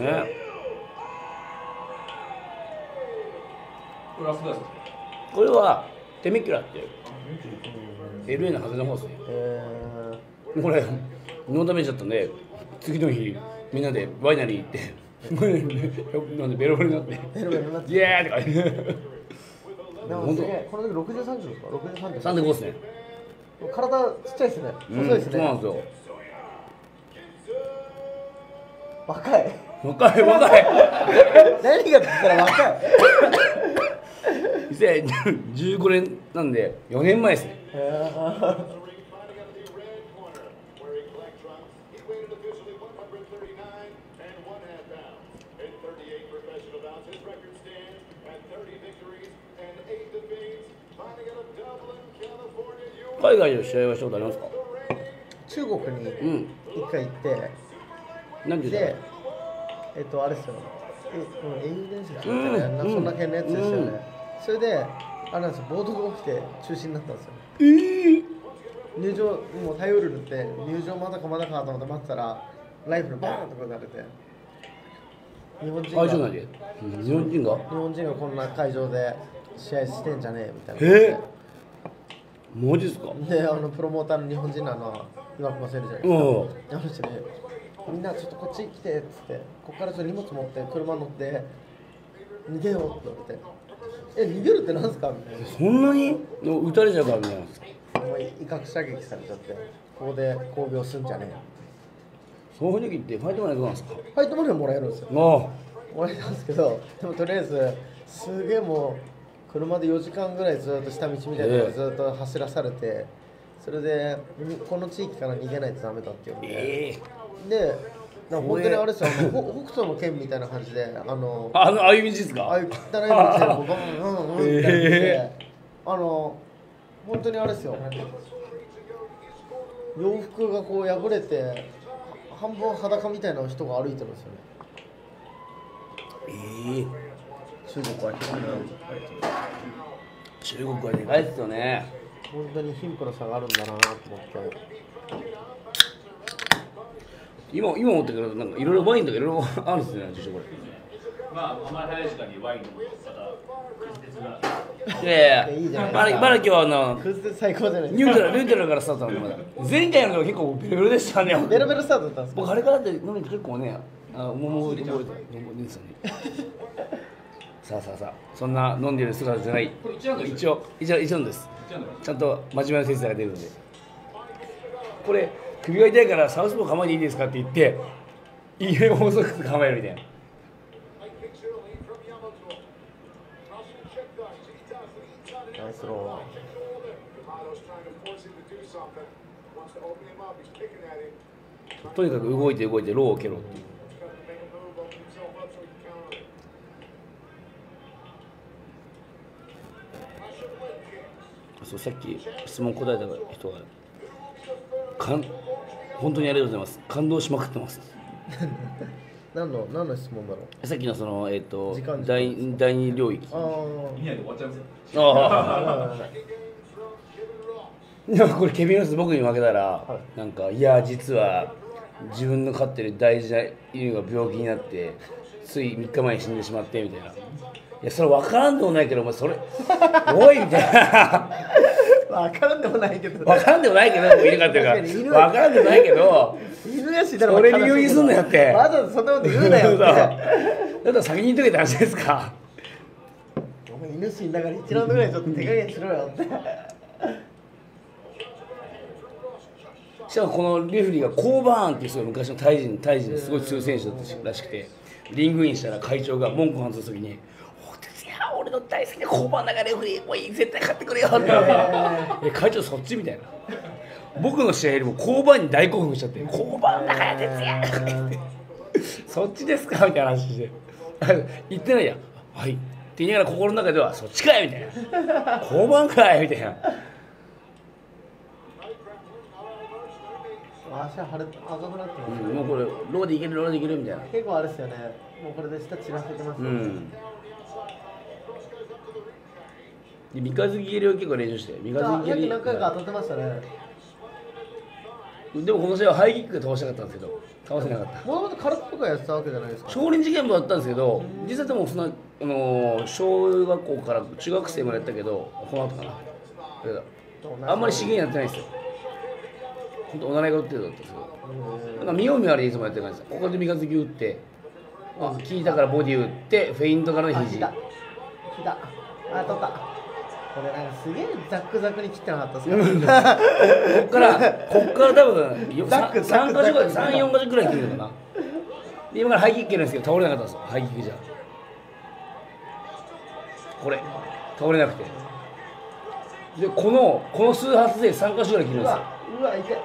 これはそうです。 これはテメキュラっていう LA の外れの方ですね。これノーダメージだったんで、次の日みんなでワイナリー行ってなんでベロベロになってベロベロになってイエーとか言ってでもすげえ、この時63キロですか、63キロ 3.5ですね。 体ちっちゃいですね、細いですね、 そうなんですよ。 若い若い何がって言ったら若い 2015年なんで4年前ですね。海外の試合はしたことありますか？ 中国に一回行って、 なんでで、あれですよ、英雄伝説みたいな、そんな系のやつですよね。それで、あれなんですよ、暴動が起きて中止になったんですよ。入場、もうタイルルって入場まだかまだかと思って待ってたら、ライフルバーンとか撃たれて、日本人会場内で日本人がこんな会場で試合してんじゃねえみたいな。 マジですか？ で、プロモーターの日本人の岩隈せるじゃないですか。あの人に、みんなちょっとこっち来てっつって、ここからちょっと荷物持って車乗って逃げようって言われて、逃げるってなんですかみたいな。 そんなに撃たれちゃうからみたいなんですか？ 威嚇射撃されちゃって、ここで興行すんじゃねえ。 その雰囲気ってファイトマネーどうなんですか？ ファイトマネーもらえるんですよ。もらえたんですけど、でもとりあえずすげえもう車で4時間ぐらいずっと下道みたいなのをずっと走らされて、それでこの地域から逃げないとダメだっていうんで、でなんか本当にあれですよ、北斗の拳みたいな感じでああいう道ですか？ ああいう汚い道でバンバンバンみたいな感じで、本当にあれですよ、洋服がこう破れて半分裸みたいな人が歩いてるんですよね。中国は中国はでかいですよね。 本当に貧富の差があるんだなと思って。 今思ったけど、なんかいろいろワインとかいろいろあるんですね、これ。 まあ、あまり早い時間にワインのいやいや、まだ今日はクズで最高じゃないニュートラルからスタートなんで、まだ前回の時は結構ベロベロでしたね。 ベロベロスタートだったんですか？ 僕あれからって飲み結構ね、もうですよね。さあ、そんな飲んでる姿じゃない。一応です。ちゃんと真面目な先生が出るんで。これ首が痛いからサウスポー構えていいですかって言って、いい法則構えるみたいな。 ナイスロー。とにかく動いてローを蹴ろうっていう。そう、さっき質問答えた人が本当にありがとうございます。感動しまくってます。 何の質問だろう。 さっきのその時間第二領域。 見ないで終わっちゃうんですよ。 でもこれケビン・ロス僕に負けたら、なんかいや実は自分の飼ってる大事な犬が病気になってつい3日前に死んでしまってみたいな。いやそれ分からんでもないけど、お前それおいみたいな。 分からんでもないけど、 分からんでもないけど、犬飼ってるから分からんでもないけど、 犬やしだろ、 俺理由にすんのやって。 わざわざそんなこと言うなよって。 だったら先に言っとけって話ですか。 お前犬死んだから1ラウンドぐらいちょっと手加減しろよって。 しかもこのレフェリーがコーバーンっていうすごい昔のタイ人すごい強い選手だったらしくて、リングインしたら会長が文句を話す時に俺の大好きなコーバーンだからレフェリーもういい絶対勝ってくれよって会長そっちみたいな。僕の試合よりもコーバーンに大興奮しちゃって、コーバーンだから哲也とか言ってそっちですかみたいな話して言ってないやん。はいって言いながら心の中ではそっちかいみたいな交番かいみたいな。 足腫れ赤くなってますね、 もうこれローでいけるローでいけるみたいな。 結構あれですよね、もうこれで下散らせてますよね、 で三日月蹴りを結構練習して三日月蹴り何回か当たってましたね。 でもこの試合はハイキックが倒したかったんですけど倒せなかった。 もともと空手とかやってたわけじゃないですか。 少林寺拳法だったんですけど、実際でもそんな小学校から中学生までやったけどこの後かなあんまり資源やってないんですよ。本当お習い事程度だったんですけど、なんか見よう見まねでいつもやってる感じです。ここで三日月打って効いたからボディ打ってフェイントからの肘。 来た、取った。これなんかすげえザックザクに切ってなかったですか。 こっから多分ザック 3か所ぐらい3、4か所ぐらい切るのかな。で今からハイキック蹴るんですけど倒れなかったんですよ。ハイキックじゃこれ倒れなくて、でこの数発で3か所ぐらい切るんですよ。 うわ、いけ。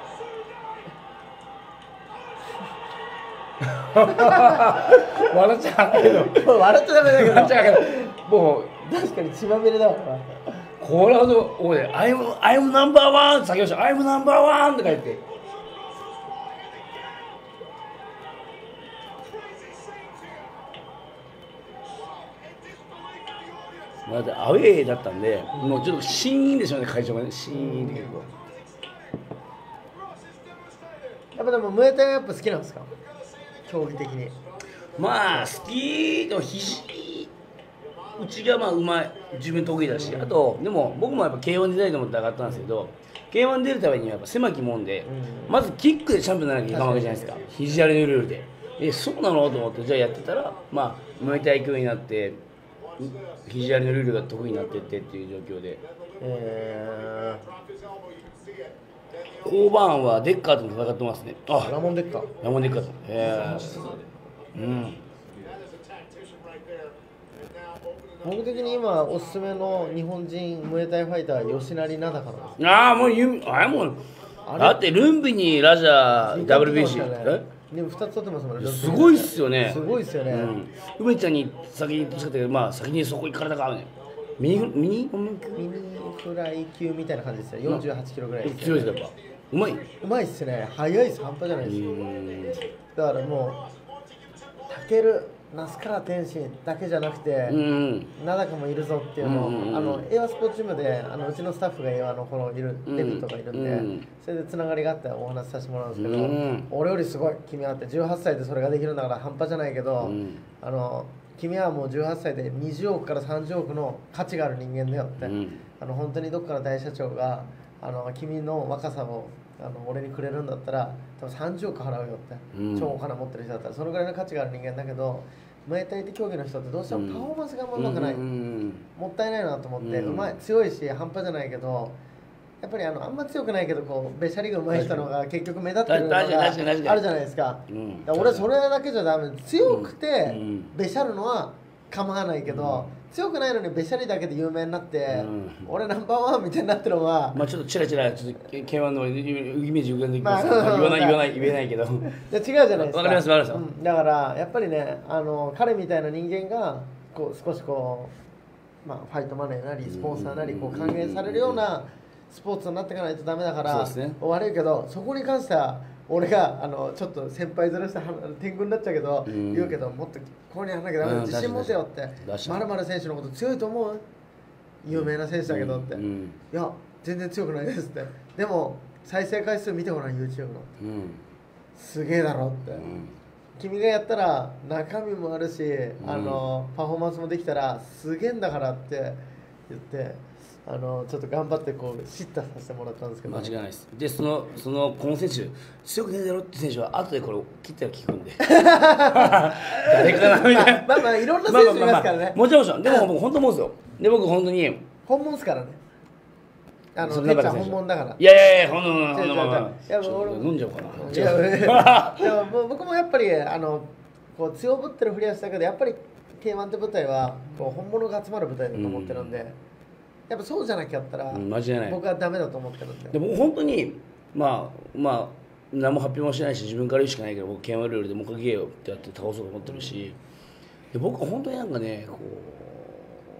笑っちゃうけど笑っちゃダメだけど。 笑っちゃうけどもう確かに血まみれだわ。 これほどおい「I'm number one」って叫びました。「I'm number one」って書いて。まだアウェーだったんで、もうちょっとシーンでしょうね、会場がね、シーンって結構。 やっぱでもムエタイはやっぱ好きなんですか、競技的に。 まあ好きでも肘うちがまあうまい、自分得意だし、あとでも僕もやっぱ K1 出たいと思って上がったんですけど、 K1 出るためにはやっぱ狭きもんで、まずキックでチャンピオンにならなきゃいかんわけじゃないですか、肘荒れのルールで。そうなのと思ってじゃあやってたら、まあムエタイ級になって肘荒れのルールが得意になってってっていう状況で、交番はデッカーとも戦ってますね。あ、 ラモンデッカ。 ラモンデッカーと。うん。 僕的に今おすすめの日本人ムエタイファイター吉成名高なんです。 ああもうだってルンビにラジャー WBC、 でも2つ取ってますもんね。 すごいっすよね。 すごいっすよね。 梅ちゃんに先に言ってほしかったけど、まあ先にそこ行かれたからね。ミニフライ級みたいな感じですよ。48キロぐらいですよね。 強いですやっぱ。うまい。 うまいっすね。速いっす、半端じゃないです。だからもうタケル、那須川天心だけじゃなくて、名高もいるぞっていうのを、エアスポーツチームでうちのスタッフがエアのこのいるデビットがいるんで、それでつながりがあってお話しさせてもらうんですけど、俺よりすごい君はって、18歳でそれができるんだから半端じゃないけど、君はもう18歳で20億から30億の価値がある人間だよって、本当にどっかの大社長が君の若さを俺にくれるんだったら多分30億払うよって、超お金持ってる人だったらそのぐらいの価値がある人間だけど、ムエタイって競技の人ってどうしてもパフォーマンスがあんま上手くない、もったいないなと思って、うまい強いし半端じゃないけど、やっぱりあんま強くないけどこうべしゃりが上手い人のが結局目立ってるのがあるじゃないですか。俺それだけじゃダメ、強くてべしゃるのは構わないけど、強くないのにべしゃりだけで有名になって、俺ナンバーワンみたいになってるのは、 まあちょっとチラチラちょっと K1 のイメージ浮かんできます。言えないけど。 違うじゃないですか。 わかりますわかります。 だからやっぱりね、彼みたいな人間がこう少しこう、ファイトマネーなりスポンサーなりこう還元されるようなスポーツになっていかないとダメだから、悪いけどそこに関しては俺がちょっと先輩ずらして天狗になっちゃうけど、言うけどもっとここにやらなきゃダメだ、自信持てよって、まる選手のこと強いと思う、有名な選手だけどって、いや全然強くないですって、でも再生回数見てごらん YouTube の、すげえだろって、君がやったら中身もあるし、パフォーマンスもできたらすげえんだからって言って、ちょっと頑張ってこう叱咤させてもらったんですけど、 間違いないです。でそのこの選手強くねえだろって選手は後でこれ切ったら聞くんで誰かなみたいな、 まあいろんな選手いますからね、 もちろんでも僕本当思うんですよ。で僕本当に本物ですからね、てっちゃん本物だから。 いや本物いや俺飲んじゃおうかな。 でも僕もやっぱりこう強ぶってるふりはしたけど、やっぱり K1 って舞台はこう本物が集まる舞台だと思ってるんで、やっぱそうじゃなきゃったら僕はダメだと思ってるんで。 でも本当にまあ何も発表もしないし自分から言うしかないけど、僕 K1 ルールでもう一回ゲーよってやって倒そうと思ってるし、で僕は本当になんかねこ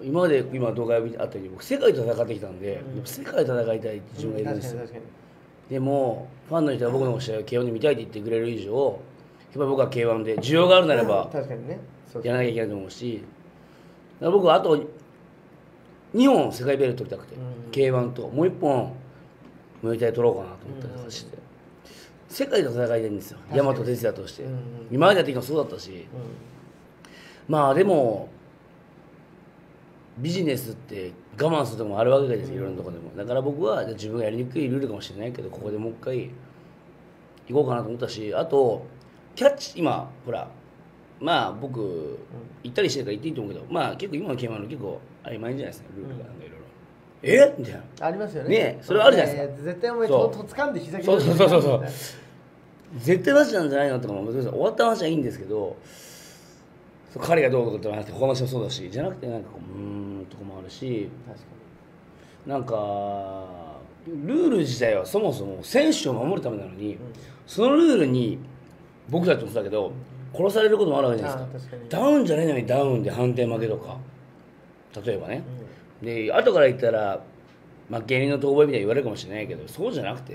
今動画を見てあったように僕世界と戦ってきたんで、やっぱ世界と戦いたいって自分がいるんですよ、 確かにでもファンの人が僕の試合を K1 で見たいって言ってくれる以上、やっぱり僕は K1 で需要があるならば確かにね。そうやらなきゃいけないと思うし、だから僕はあと2本世界ベルト取りたくて、K1 ともう1本ムエタイ取ろうかなと思ったりとかして、世界と戦いたいんですよ、大和哲也として、今までやってきたのそうだったし、まあでもビジネスって我慢するとこもあるわけですよ、いろんなところでも。だから僕は自分がやりにくいルールかもしれないけど、ここでもう一回行こうかなと思ったし、あとキャッチ、今ほらまあ僕行ったりしてるから行っていいと思うけど、まあ結構今のK1の結構曖昧じゃないですか、ルールがなんかいろいろ、みたいなありますよね。 ね、それはあるじゃないですか。 絶対お前そうと掴んで膝そう絶対マジなんじゃないのとかも終わった話はいいんですけど、彼がどうとかって話って他の人もそうだし、じゃなくてなんかこうとかもあるし、 確かなんかルール自体はそもそも選手を守るためなのに、そのルールに僕たちもそうだけど殺されることもあるわけじゃないですか。ダウンじゃないのにダウンで判定負けとか、例えばね、で後から言ったら、まあ、芸人の遠吠えみたいに言われるかもしれないけど、そうじゃなくて、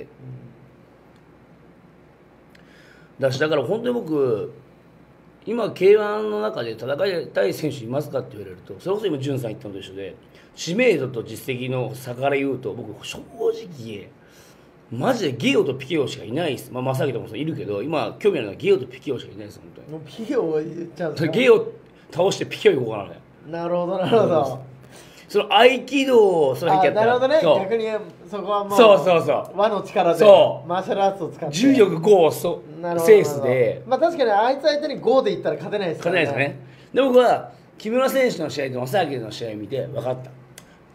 だから本当に僕今 K1 の中で戦いたい選手いますかって言われると、それこそ今潤さん言ったのと一緒で、知名度と実績の差から言うと僕正直マジでゲオとピケオしかいないです。まあ正木ともいるけど、今興味あるのはゲオとピケオしかいないです本当に。 もうピケオを言っちゃうんですか。 ゲオ倒してピケオ行こうかなね。 なるほどなるほど。 その合気道をそれだけやったら、 なるほどね。 そう逆にそこはもうそう和の力でそうマーシャルアーツを使って重力5をセースで、 まあ確かにあいつ相手に5でいったら勝てないですからね。 勝てないですね。で僕は木村選手の試合と正明の試合を見て分かった、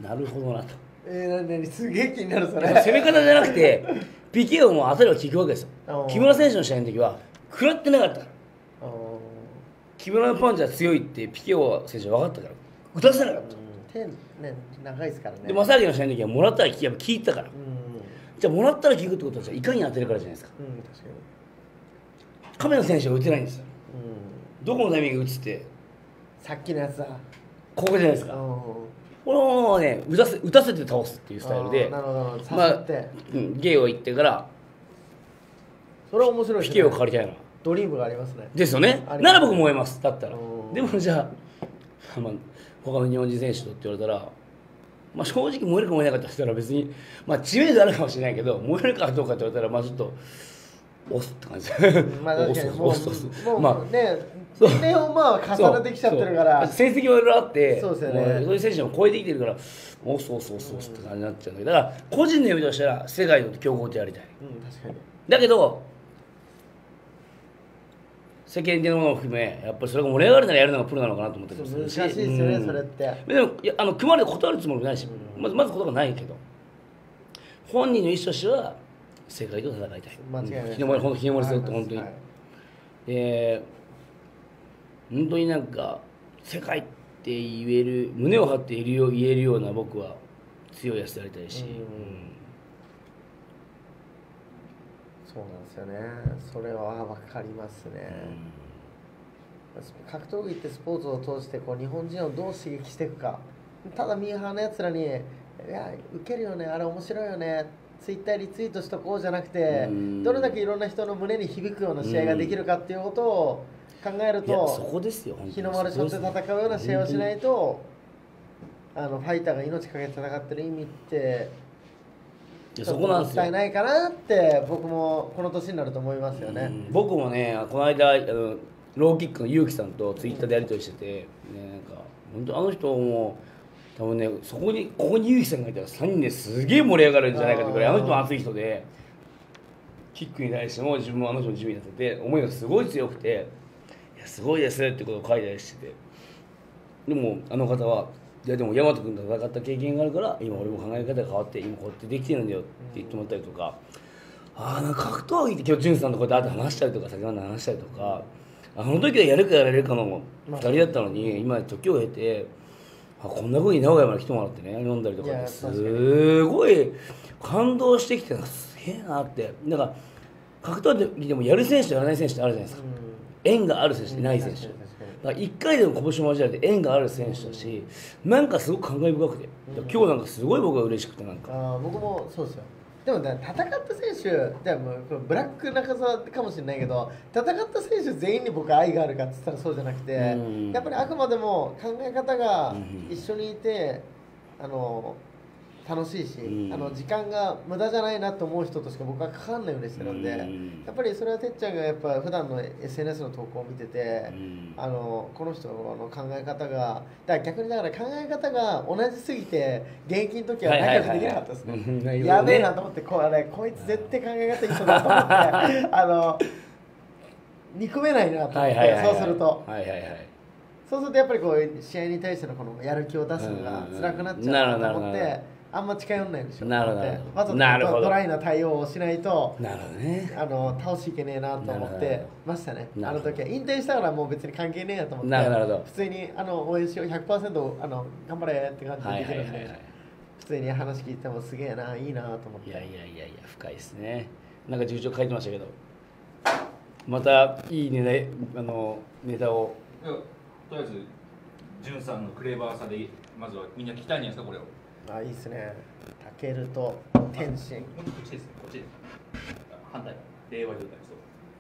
なるほどなと。 何すげえ気になるそれ。 攻め方じゃなくてピケオも当たりを効くわけですよ。木村選手の試合の時は食らってなかったから、木村のパンチは強いってピケオ選手は分かったから打たせなかった。 手ね長いですからね。 で正明の試合の時はもらったらやっぱ効いたから、じゃあもらったら効くってことはじゃあいかに当てるからじゃないですか。 確かに。 亀野選手は打てないんですよ、どこのタイミング打つってさっきのやつだ。 ここじゃないですか。これをね打たせて倒すっていうスタイルで、 なるほど。 まあ刺って芸を行ってからそれは面白いですね。 ピケを借りたいなドリームがありますね。 ですよね。 ありますなら僕燃えます。だったらでもじゃあ、まあ、他の日本人選手とって言われたら、まあ、正直燃えるか燃えなかったらしたら別に、まあ、知名度あるかもしれないけど燃えるかどうかって言われたらまあちょっと押すって感じでまあ確かにもうまあね年齢をまあ重ねてきちゃってるから成績もいろいろあってそうですよね。 もうそういう選手も超えてきてるからおっそうって感じになっちゃうんだけど、だから個人の夢としたら世界の強豪ってやりたい。 確かに。 だけど世間的なものを含めやっぱりそれが盛り上がるならやるのがプロなのかなと思ってる難しいですよね、それって。 でもいや組まれて断るつもりもないし、まずことがないけど本人の意思としては世界と戦いたい。 間違いないです。 日の丸背負って本当に、本当になんか世界って言える胸を張って言えるような僕は強いやつでありたいし、 そうなんですよね。それは分かりますね。格闘技ってスポーツを通してこう日本人をどう刺激していくか。ただミーハーのやつらに「いやウケるよね、あれ面白いよね、ツイッターリツイートしとこう」じゃなくて、どれだけいろんな人の胸に響くような試合ができるかっていうことを考えると、 そこですよ。 日の丸背負って戦うような試合をしないと、ファイターが命かけて戦ってる意味ってそこなんですよ。 もったいないかなって僕もこの年になると思いますよね。 僕もねこの間ローキックの結城さんとツイッターでやり取りしてて、ね、なんか本当あの人も多分ねここに結城さんがいたら3人ですげえ盛り上がるんじゃないかってぐらいあの人も熱い人で、キックに対しても自分もあの人の準備にさせて思いがすごい強くて「いやすごいです」ってことを書いたりしてて、でもあの方はいやでも大和君と戦った経験があるから今俺も考え方が変わって今こうやってできてるんだよって言ってもらったりとか、なんか格闘技って今日潤さんとこうやって会って話したりとか先ほど話したりとか、あの時はやるかやられるかの2人だったのに今時を経てこんなふうに名古屋まで来てもらってね飲んだりとかすごい感動してきてすげえなって。だから格闘技でもやる選手とやらない選手ってあるじゃないですか。縁がある選手とない選手だから1回でも拳を交えられて縁がある選手だし、なんかすごく感慨深くて、今日なんかすごい僕は嬉しくて、なんか僕もそうですよ。でもね、戦った選手でもこれブラック中澤かもしれないけど、戦った選手全員に僕は愛があるかって言ったらそうじゃなくて、やっぱりあくまでも考え方が一緒にいて、楽しいし、時間が無駄じゃないなと思う人としか僕は関わんないようにしてるんで、やっぱりそれはてっちゃんがやっぱ普段の SNS の投稿を見てて、この人の考え方が、だから逆にだから考え方が同じすぎて現役の時は仲良くできなかったですね。やべえなと思って、こいつ絶対考え方一緒だと思って憎めないなと思って、そうすると。そうするとやっぱりこう試合に対してのこのやる気を出すのが辛くなっちゃうなと思って、あんま近寄んないでしょ。 なるほど。 わざとドライな対応をしないと、 なるほどね。 倒しいけねえなと思ってましたね。あの時は引退したからもう別に関係ねえやと思って、普通に応援しよう 100% 頑張れって感じでできるんで、普通に話聞いてもすげえな、いいなと思って。 いや深いですね。なんか重々書いてましたけど、またいいネタを。 とりあえずジュンさんのクレバーさでまずはみんな聞きたいんじゃないですか、これを。 いいですね。タケルと天心。 こっちですね、こっちです。反対、令和状態です。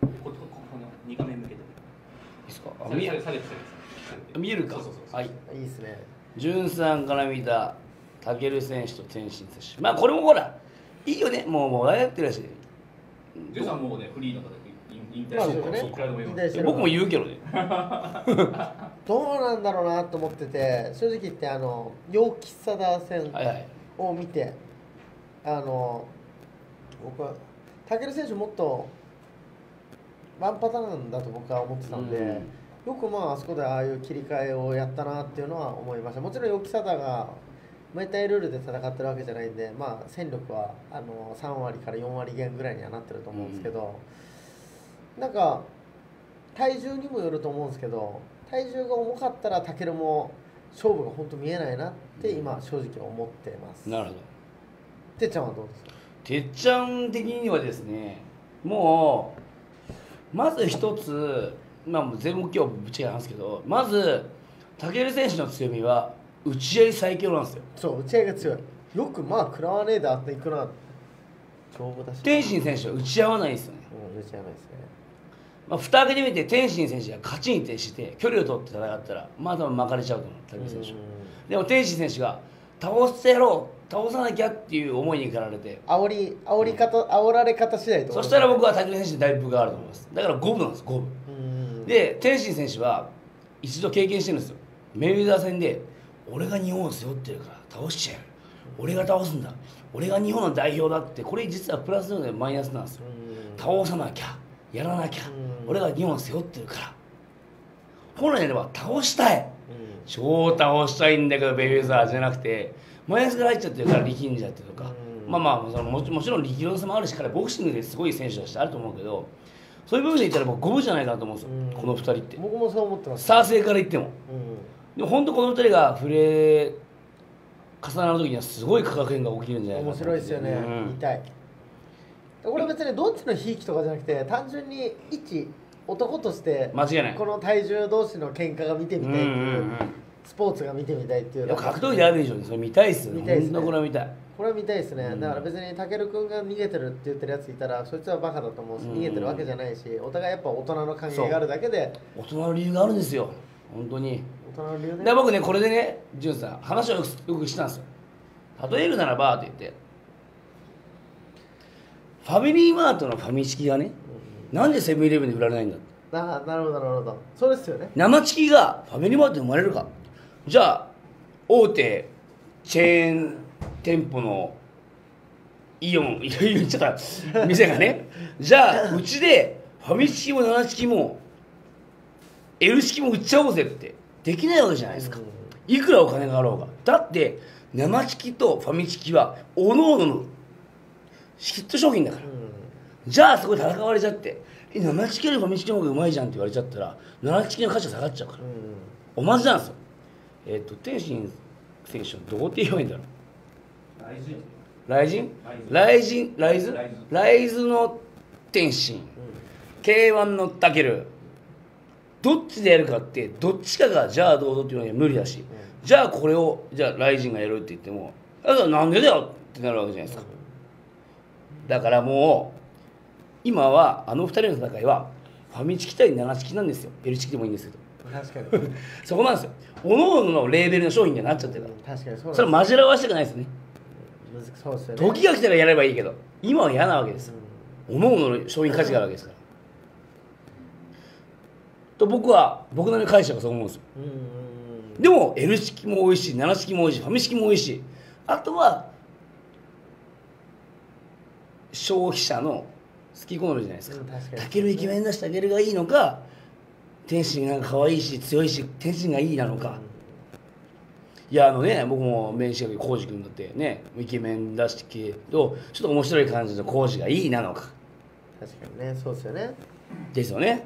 この2画面向けて。いいですか。 見えるか。 はい。いいですね。 ジュンさんから見たタケル選手と天心選手。まあこれもほらいいよね。もう話題やってるらしい。 ジュンさんもねフリーの方引退してる。 僕も言うけどね。 どうなんだろうなと思ってて、正直言って陽気さだ戦を見て、僕はタケル選手もっとワンパターンだと僕は思ってたんで、よくあそこでああいう切り替えをやったなっていうのは思いました。もちろん陽気さだがムエタイルールで戦ってるわけじゃないんで、戦力は3割から4割減ぐらいにはなってると思うんですけど、なんか体重にもよると思うんですけど、体重が重かったらタケルも勝負が本当見えないなって今正直思ってます。 なるほど。 てっちゃんはどうですか？ てっちゃん的にはですね、もうまず一つ、全部今日ぶっちゃけなんですけど、まずタケル選手の強みは打ち合い最強なんですよ。 そう、打ち合いが強い。よく食らわねえであっていくな。丈夫だし。 天心選手は打ち合わないんですよね。 打ち合わないですね。 蓋開けてみて天心選手が勝ちに徹して距離を取って戦ったら多分巻かれちゃうと思う、タケル選手。でも天心選手が倒してやろう、倒さなきゃっていう思いに駆られて、 煽られ方次第と。 そしたら僕はタケル選手にだいぶがあると思います。だから五分なんです、五分。で天心選手は一度経験してるんですよ。メイウェザー戦で俺が日本を背負ってるから倒しちゃう、俺が倒すんだ、俺が日本の代表だって。これ実はプラスでマイナスなんですよ。倒さなきゃ、やらなきゃ、俺が日本を背負ってるから。本来であれば倒したい、超倒したいんだけどベイウェザーじゃなくてマイナスから入っちゃってるから力んじゃってるとか、もちろん力量差もあるし、彼ボクシングですごい選手だしあると思うけど、そういう部分で言ったら僕五分じゃないかなと思うんですよ、この2人って。 僕もそう思ってます。 スター性から言っても、でも本当この2人が触れ重なる時にはすごい化学変化が起きるんじゃないかな。 面白いですよね、痛い。これ別にどっちのひいきとかじゃなくて、単純に一男として間違いない、 この体重同士の喧嘩が見てみたいっていう、スポーツが見てみたいっていう。 格闘技である以上にそれ見たいっすよね。 見たいっすね。 これは見たい。 これは見たいですね。だから別にタケル君が逃げてるって言ってるやついたら、そいつはバカだと思うし、逃げてるわけじゃないし、お互いやっぱ大人の関係があるだけで。 大人の理由があるんですよ、本当に。 大人の理由ね。 で僕ね、これでね、ジュンさん話をよくしたんですよ。例えるならばって言って、ファミリーマートのファミチキがね、なんでセブンイレブンで売られないんだって。 なるほどなるほど。そうですよね。 生チキがファミリーマートで生まれるか。じゃあ大手チェーン店舗のイオン言っちゃった店がね、じゃあうちでファミチキも生チキも L チキも売っちゃおうぜってできないわけじゃないですか。いくらお金があろうが。だって生チキとファミチキはおのおののヒット商品だから、じゃあそこで戦われちゃって、生チキよりファミチキの方がうまいじゃんって言われちゃったら生チキの価値が下がっちゃうから、おまじなんですよ。天心選手はどうって言えばいいんだろう。ライズの天心、K1 のタケル、 どっちでやるかってどっちかがじゃあどうぞっていうのは無理だし、じゃあこれをじゃあライジンがやるって言ってもだからなんでだよってなるわけじゃないですか。だからもう今はあの2人の戦いはファミチキ対7チキなんですよ。Lチキでもいいんですけど確かにそこなんですよ。各々のレーベルの商品になっちゃってるから、 確かにそうなんです。 それは紛らわしたくないですね。 そうですよね。 時が来たらやればいいけど今は嫌なわけですよ。各々の商品価値があるわけですからと僕なりの解釈はそう思うんですよ。でも L 式も美味しい、7式も美味しい、ファミ式も美味しい。あとは消費者の好き好みじゃないですか。タケルイケメンだしタケルがいいのか、天心が可愛いし強いし天心がいいなのか。いや僕も面識がコウジ君だってねイケメンだしけどちょっと面白い感じのコウジがいいなのか。 確かにね、そうですよね。 ですよね。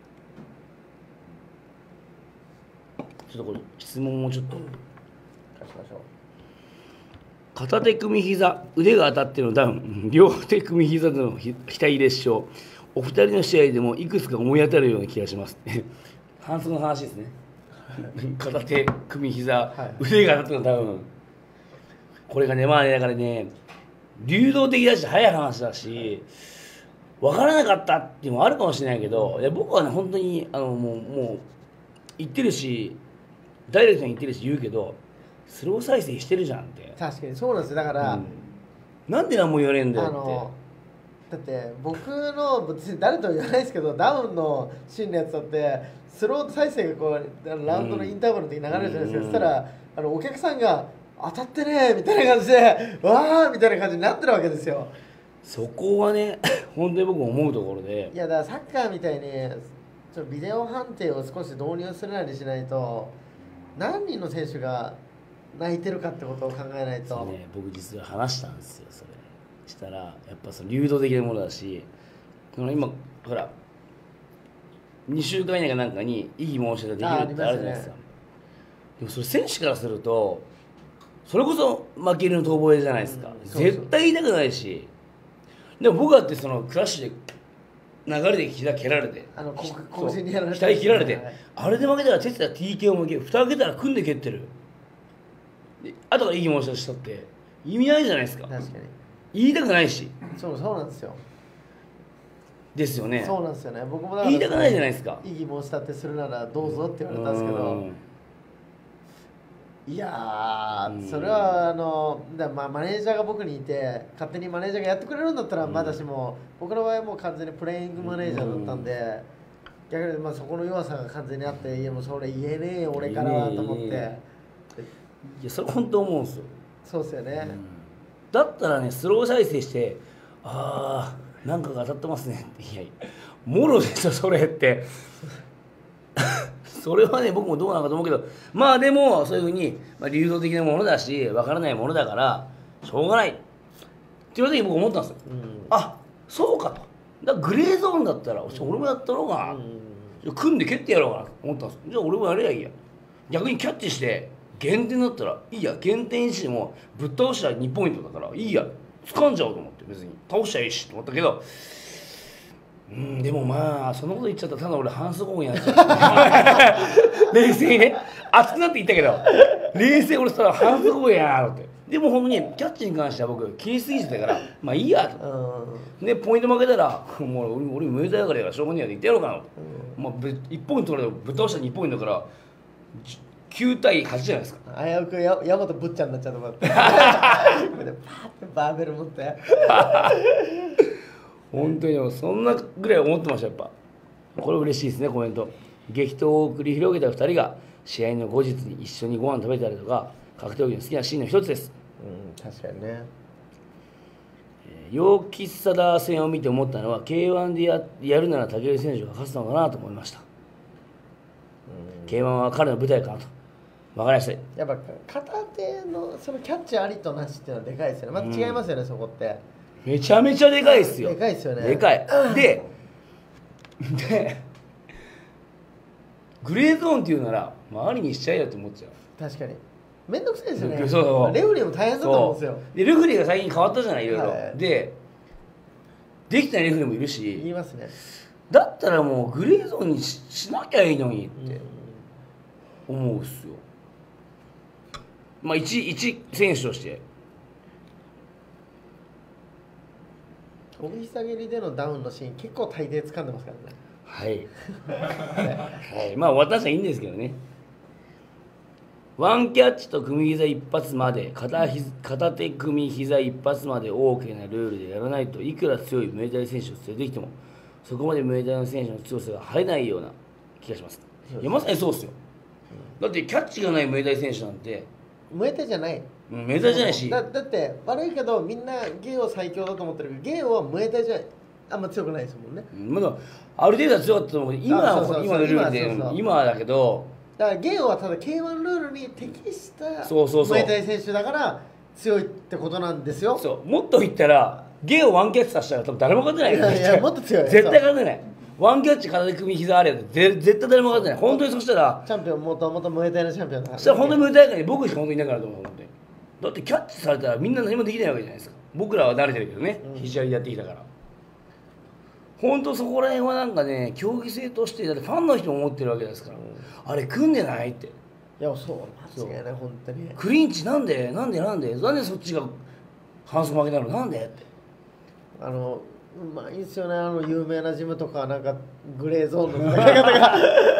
ちょっとこれ質問もちょっと貸しましょう。 片手組膝腕が当たってのダウン両手組膝での額裂傷お二人の試合でもいくつか思い当たるような気がします反則の話ですね片手組膝、腕が当たってのダウンこれがねだからね流動的だし早い話だし分からなかったっていうのもあるかもしれないけどいや僕はね本当にもう言ってるしダイレクトに言ってるし言うけどスロー再生してるじゃんって。 確かにそうなんですよ。だから、 なんで何も言われんだよってだって僕の別に誰とは言わないですけどダウンのシーンのやつだってスロー再生がこうラウンドのインターバルの時に流れるじゃないですか。そしたらお客さんが当たってねみたいな感じでわーみたいな感じになってるわけですよ。 そこはね本当に僕も思うところで、 いやだからサッカーみたいにちょっとビデオ判定を少し導入するなりしないと何人の選手が泣いてるかってことを考えないと、 ね、僕実は話したんですよ。それしたらやっぱその流動的なものだし今ほら2週間以内かなんかに異議申し立てできるってあるじゃないですか。でもそれ選手からするとそれこそ負けるの遠吠えじゃないですか。絶対言いたくないし、でも僕だってそのクラッシュで流れで膝蹴られて後進にやられて額切られて、あれで負けたら哲也 TK を負け蓋開けたら組んで蹴ってる後から異議申し立てしたって意味ないじゃないですか。 確かに言いたくないし。 そうなんですよ。 ですよね。 そうなんですよね。僕もだから言いたくないじゃないですか。 異議申し立てするならどうぞって言われたんですけど、いやそれはマネージャーが僕にいて勝手にマネージャーがやってくれるんだったらまだしも、僕の場合はもう完全にプレイングマネージャーだったんで、逆にそこの弱さが完全にあって、いやもうそれ言えねえよ俺からはと思って。 いやそれ本当思うんですよ。 そうですよね、 だったらねスロー再生してなんかが当たってますねって、いやもろですよそれってそれはね僕もどうなのかと思うけど、でもそういうふうに、流動的なものだし分からないものだからしょうがないっていう時に僕思ったんですよ、そうかと。だからグレーゾーンだったら俺もやったろうかな、組んで蹴ってやろうかなと思ったんですよ。じゃあ俺もやればいいや。逆にキャッチして減点だったらいいや、減点してもぶっ倒したら2ポイントだからいいや、掴んじゃおうと思って、別に倒しちゃいいしと思ったけど、でもそんなこと言っちゃったらただ俺反則王になっちゃう冷静にね熱くなって言ったけど冷静俺したら反則王やなって。でも本当にキャッチに関しては僕気にしすぎてたからいいやと、でポイント負けたらもう俺無理だからしょうがねえやで言ってやろうかなと、1ポイント取られてぶっ倒したら2ポイントだから9対8じゃないですか。 危うくヤマトぶっちゃんになっちゃうと思ってパーってバーベル持って本当にそんなぐらい思ってました。やっぱこれ嬉しいですね。コメント激闘を繰り広げた2人が試合の後日に一緒にご飯食べたりとか格闘技の好きなシーンの一つです。 確かにね。 陽気サダー戦を見て思ったのは K1 で やるなら武尊選手が勝つのかなと思いました。K1 は彼の舞台かなと。分かりやすい。 やっぱ片手のそのキャッチありとなしっていうのはでかいですよね。違いますよね、そこって。 めちゃめちゃでかいですよ。 でかいですよね。 でかい。でグレーゾーンっていうなら周りにしちゃえよと思っちゃう。 確かにめんどくさいですよね。 そうレフェリーも大変だと思うんですよ。 でレフェリーが最近変わったじゃない、いろいろ、できてないレフェリーもいるし、 言いますね。 だったらもうグレーゾーンにしなきゃいいのにって思うっすよ。まあ一選手として帯膝蹴りでのダウンのシーン結構大抵掴んでますからね。 はいはい、まあ私はいいんですけどね。ワンキャッチと組膝一発まで片手組膝一発まで OK なルールでやらないと、いくら強いムエタイ選手を連れてきてもそこまでムエタイの選手の強さが入れないような気がします。いやまさにそうっすよ。だってキャッチがないムエタイ選手なんてムエタイじゃない。 ムエタイじゃないし、 だって悪いけどみんなゲオ最強だと思ってるけど、ゲオはムエタイじゃあんま強くないですもんね。 まだある程度は強かったと思うけど、今そうそうそうのルールで今だけど、 だからゲオはただ K1 ルールに適したそうムエタイ選手だから強いってことなんですよ。 そうもっと言ったらゲオワンキャッチさせたら多分誰も勝てないから、 いやもっと強い。 絶対勝てない。ワンキャッチ片手組膝あれば絶対誰も勝てない。本当にそしたらチャンピオンもともとムエタイのチャンピオンだから、 そしたら本当に無大会に僕しか本当にいなくなると思うので、だってキャッチされたらみんな何もできないわけじゃないですか。僕らは慣れてるけどね、肘割りやってきたから。本当そこら辺はなんかね、競技性としてだってファンの人も思ってるわけですから、あれ組んでないって。 いやそう間違いない本当に。 クリンチなんでそっちが反則負けなのなんでって。 うまいですよね、有名なジムとかなんかグレーゾーンの使い方が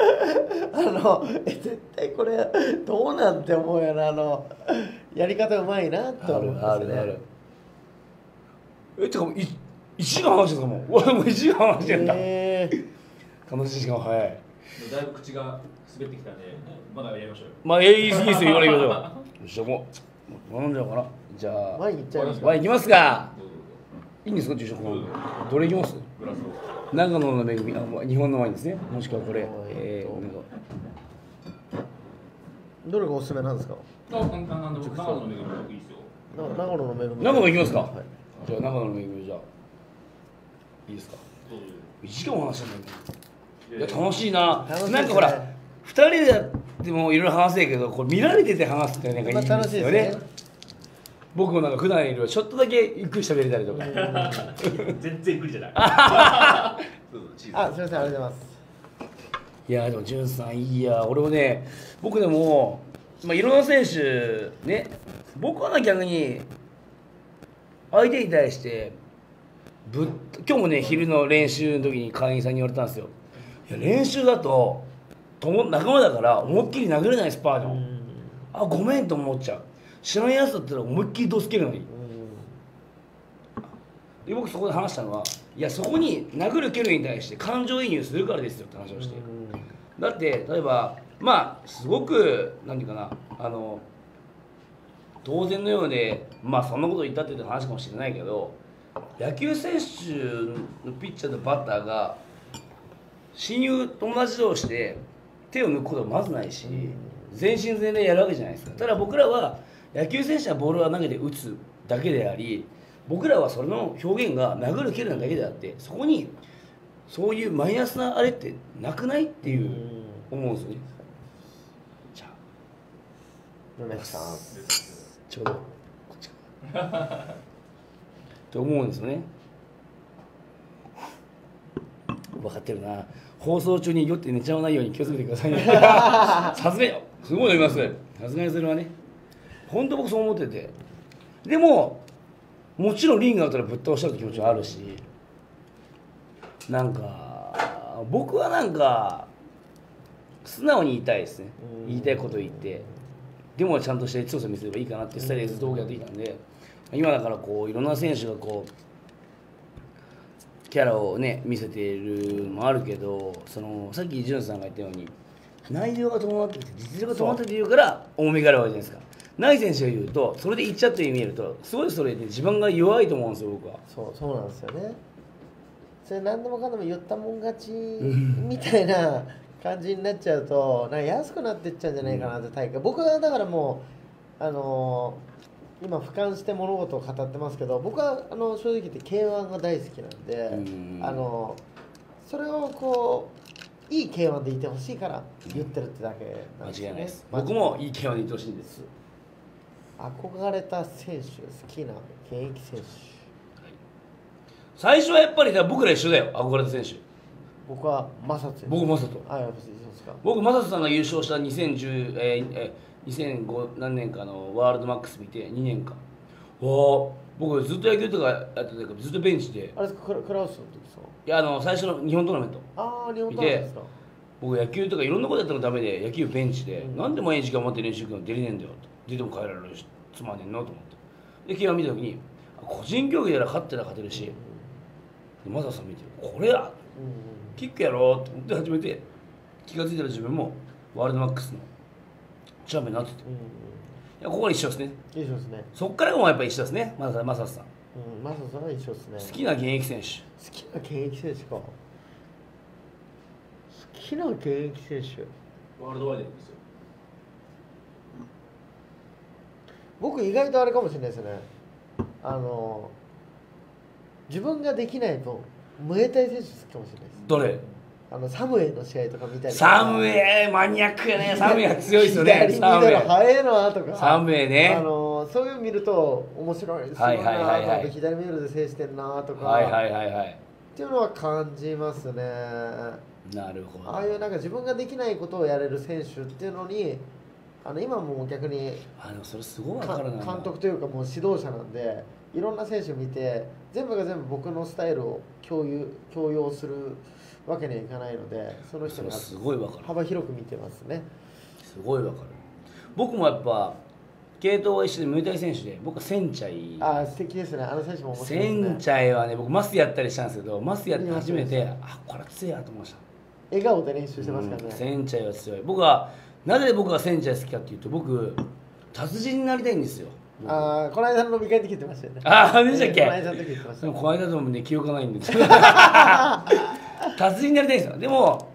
絶対これどうなんて思うよな、やり方うまいなって思うんですね。 あるてかもう1時間話してたもん。俺も1時間話してんだ。楽しい時間早い。 だいぶ口が滑ってきたんで、まだやりましょうよ。 まあいいですよ、言われるけど。よっしゃ、もう飲んじゃおうかな。じゃあワインいっちゃいますか。 ワインいきますか。 どうぞいいんですか、住職。どれいきます？ グラスを。 長野の恵み、日本のワインですね。もしくはこれ、なんかどれがおすすめなんですか。 長野の恵み僕いいですよ。 長野の恵み。 長野いきますか。 はい、 じゃあ長野の恵みじゃあいいですか。 どうぞ。 1時間お話したんだけど、いや楽しいな。 楽しいですね。 なんかほら2人でやってもいろいろ話せるけど、これ見られてて話すってなんかいいん楽しいですよね。 ですね。 僕もなんか普段よりはちょっとだけゆっくり喋れたりとか。 全然無理じゃない。どうぞチーズ。 あ、すみません、ありがとうございます。 いやでも潤さんいいや。俺もね、僕でも、いろんな選手ね、僕は逆に相手に対して今日もね昼の練習の時に会員さんに言われたんですよ。いや練習だと仲間だから思いっきり殴れないスパージョン。あ、ごめんと思っちゃう。知らないやつだったら思いっきりドス蹴るのに。で僕そこで話したのは、いやそこに殴る蹴るに対して感情移入するからですよって話をして、だって例えばすごく何て言うかな、当然のようでそんなこと言ったっていう話かもしれないけど、野球選手のピッチャーとバッターが親友友達同士で手を抜くことはまずないし、全身全霊やるわけじゃないですか。ただ僕らは野球選手はボールを投げて打つだけであり、僕らはそれの表現が殴る蹴るなだけであって、そこにそういうマイナスなあれってなくないっていう思うんですよね。じゃあ梅木さんちょうどこっちかと思うんですよね。分かってるな。放送中に酔って寝ちゃわないように気をつけてくださいね。さすがにすごい飲みます。さすがにそれはね、本当僕そう思ってて、でももちろんリングがあったらぶっ倒したいって気持ちはあるし、なんか僕はなんか素直に言いたいですね。言いたいこと言って、でもちゃんとして強さ見せればいいかなってスタイルでずっと僕やってきたんで、今だからこういろんな選手がこうキャラをね見せているのもあるけど、さっき潤さんが言ったように内容が伴ってて実力が伴ってて言うから重みがあるわけじゃないですか。ない選手が言うとそれで言っちゃって見えるとすごいそれで自分が弱いと思うんですよ僕は。 そうなんですよね。それ何でもかんでも言ったもん勝ちみたいな感じになっちゃうとなんか安くなってっちゃうんじゃないかなって大会、僕はだからもう今俯瞰して物事を語ってますけど、僕は正直言って K1 が大好きなんで、それをこういい K1 でいてほしいから言ってるってだけなんですよね。 間違いないです。僕もいい K1 でいてほしいんです。 憧れた選手、好きな現役選手、 最初はやっぱり僕ら一緒だよ、憧れた選手。 僕はマサツ。 僕マサト。 あ、やっぱそうですか。 僕マサトさんが優勝した2005何年かのワールドマックス見て2年間。僕ずっと野球とかやってたからずっとベンチで。 あれですか、クラウスの時ですか。 いや最初の日本トーナメント。 ああ、日本トーナメントですか。 僕野球とかいろんなことやったのダメで野球ベンチで、 うんなんで毎日頑張って練習行くの出れねえんだよと出ても帰られるしつまんねえなと思ってで昨日見た時に個人競技なら勝ってら勝てるし、でマサさん見てこれやうんキックやろうと思って始めて気が付いたら自分もワールドマックスのチャンピオンになってて、いやここは一緒ですね。 一緒ですね。 そっからがもうやっぱり一緒ですね。マサさんマサさんは一緒ですね。 好きな現役選手。 好きな現役選手か。好きな現役選手。 ワールドワイドですよ。 僕意外とあれかもしれないですね。自分ができない分ムエタイ選手好きかもしれないです。 どれ？ サムエの試合とか見たりとか。 サムエマニアックやね。サムエは強いですよね。 左ミドル速いなとか。 サムエね。 そういうの見ると面白いですよね。左ミドルで制してんなとか。っていうのは感じますね。 なるほど。 ああいうなんか自分ができないことをやれる選手っていうのに今も逆にでもそれすごい分かるな。 監督というかもう指導者なんでいろんな選手を見て全部が全部僕のスタイルを強要するわけにはいかないのでその人がすごい分かる。 幅広く見てますね。 すごい分かる。僕もやっぱ系統は一緒でムエタイ選手で僕はセンチャイ。 素敵ですね。あの選手も面白いですね。 センチャイはね僕マスやったりしたんですけどマスやって初めてこれ強いなと思いました。 笑顔で練習してますからね。 センチャイは強い。なぜ僕がセンチャイ好きかっていうと僕達人になりたいんですよ。 この間の飲み会で聞いてましたよね。 でしたっけ？ この間の時言ってました。 でもこの間ともね記憶がないんです達人になりたいんですよ。でも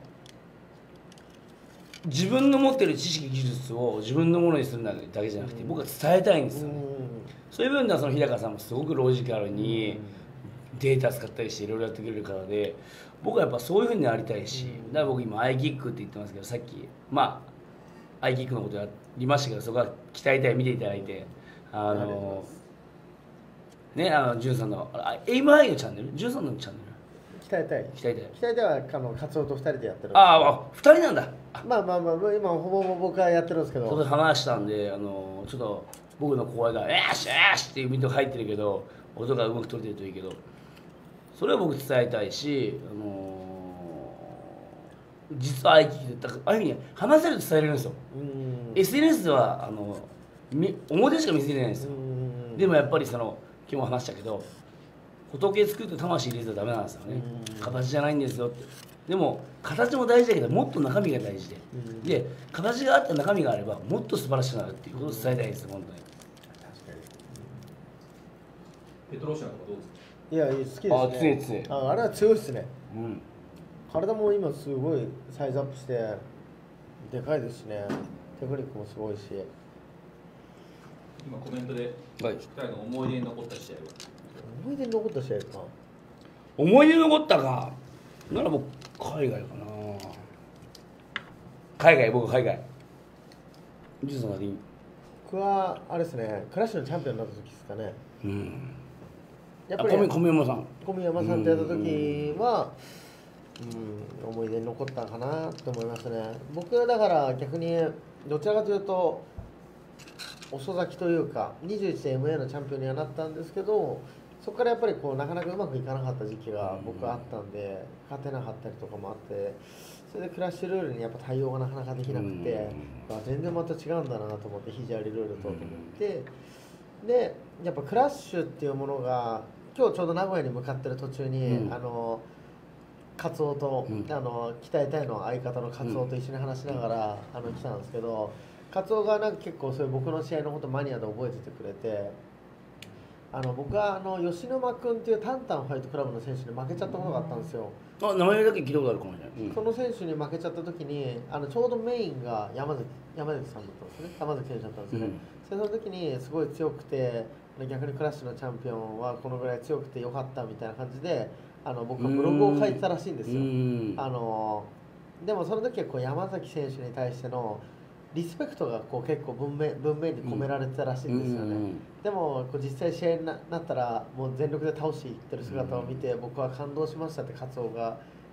自分の持ってる知識技術を自分のものにするだけじゃなくて僕は伝えたいんですよね。そういう分ではその日高さんもすごくロジカルにデータ使ったりしていろいろやってくれるからで僕はやっぱそういうふうになりたいし、だから僕今アイキックって言ってますけどさっきアイキックのことやりましたけどそこは鍛えたい見ていただいてジュンさんのMI のチャンネルジュンさんのチャンネル鍛えたいはカツオと2人でやってる。 2人なんだ。 まあ今ほぼ僕はやってるんですけどそこで話したんでちょっと僕の後輩が「よしよし!」っていうミントが入ってるけど音がうまく取れてるといいけどそれは僕伝えたいし実はああいうふうに話せると伝えれるんですよ。SNS では表しか見せれないんですよ。でもやっぱり今日も話したけど仏作って魂入れちゃダメなんですよね。形じゃないんですよって。でも形も大事だけどもっと中身が大事で、形があって中身があればもっと素晴らしくなるっていうことを伝えたいです本当に。 ペトロシアンとかどうですか？ いや好きですね。 強い。 あれは強いですね。体も今すごいサイズアップしてでかいですしね。テクニックもすごいし。 今コメントで2人の思い出に残った試合は思い出に残った試合か。 思い出に残ったかなら僕海外かな。僕海外。ジュンさん何？ 僕はあれですねクラッシュのチャンピオンになった時ですかね。やっぱり小宮山さんとやった時は思い出に残ったかなと思いますね。僕はだから逆にどちらかというと遅咲きというか21で MA のチャンピオンにはなったんですけどそこからやっぱりなかなかうまくいかなかった時期が僕はあったんで勝てなかったりとかもあってそれでクラッシュルールにやっぱ対応がなかなかできなくて全然また違うんだなと思って肘ありルールと思ってでやっぱクラッシュっていうものが今日ちょうど名古屋に向かってる途中にカツオと鍛えたいの相方のカツオと一緒に話しながら来たんですけどカツオがなんか結構そういう僕の試合のことマニアで覚えててくれて僕は吉沼君っていうタンタンファイトクラブの選手に負けちゃったことがあったんですよ。 名前だけ聞いたことあるかもしれない。 その選手に負けちゃった時にちょうどメインが山崎さんだったんですね。山崎選手だったんですよね。その時にすごい強くて逆にクラッシュのチャンピオンはこのぐらい強くてよかったみたいな感じで僕はブログを書いてたらしいんですよ。でもその時は山崎選手に対してのリスペクトが結構文面に込められてたらしいんですよね。でも実際試合になったらもう全力で倒していってる姿を見て僕は感動しましたってカツオが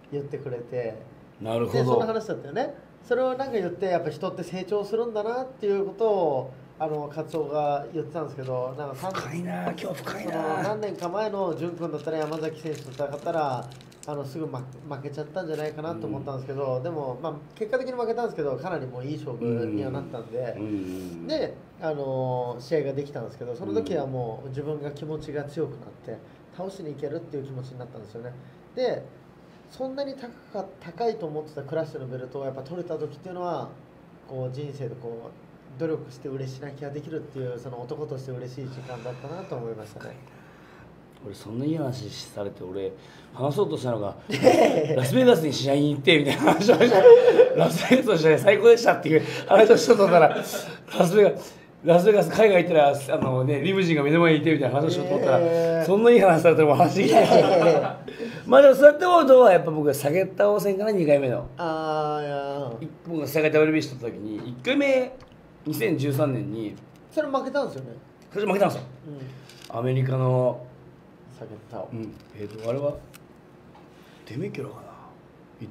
言ってくれて、 なるほでそのど。 話だったよね。それをなんか言って、やっぱ人って成長するんだなっていうことをカツオが言ってたんですけど、なんか深いな、今日深いそのな。 何年か前の潤君だったら山崎選手と戦ったらすぐ負けちゃったんじゃないかなと思ったんですけど、でも、まあ、結果的に負けたんですけど、かなりもういい勝負にはなったんで、で、試合ができたんですけど、その時はもう自分が気持ちが強くなって倒しにいけるっていう気持ちになったんですよね。でそんなに高いと思ってたクラッシュのベルトをやっぱ取れた時っていうのは、こう人生でこう努力して嬉し泣きができるっていう、その男として嬉しい時間だったなと思いましたね。 俺そんないい話されて、俺話そうとしたのがラスベガスに試合に行ってみたいな話をして、ラスベガスの試合最高でしたっていう話をしとったら、ラスベガス海外行ったらリムジンが目の前にいてみたいな話をしとったら、そんないい話されても話できないまあでもそうやって思うと、はやっぱ僕が下げた王戦かな、2回目の。僕が下げた WBC した時に1回目2013年にそれ負けたんですよね。 それ負けたんですよ、アメリカの下げた、 あれはデメキョラかな、行って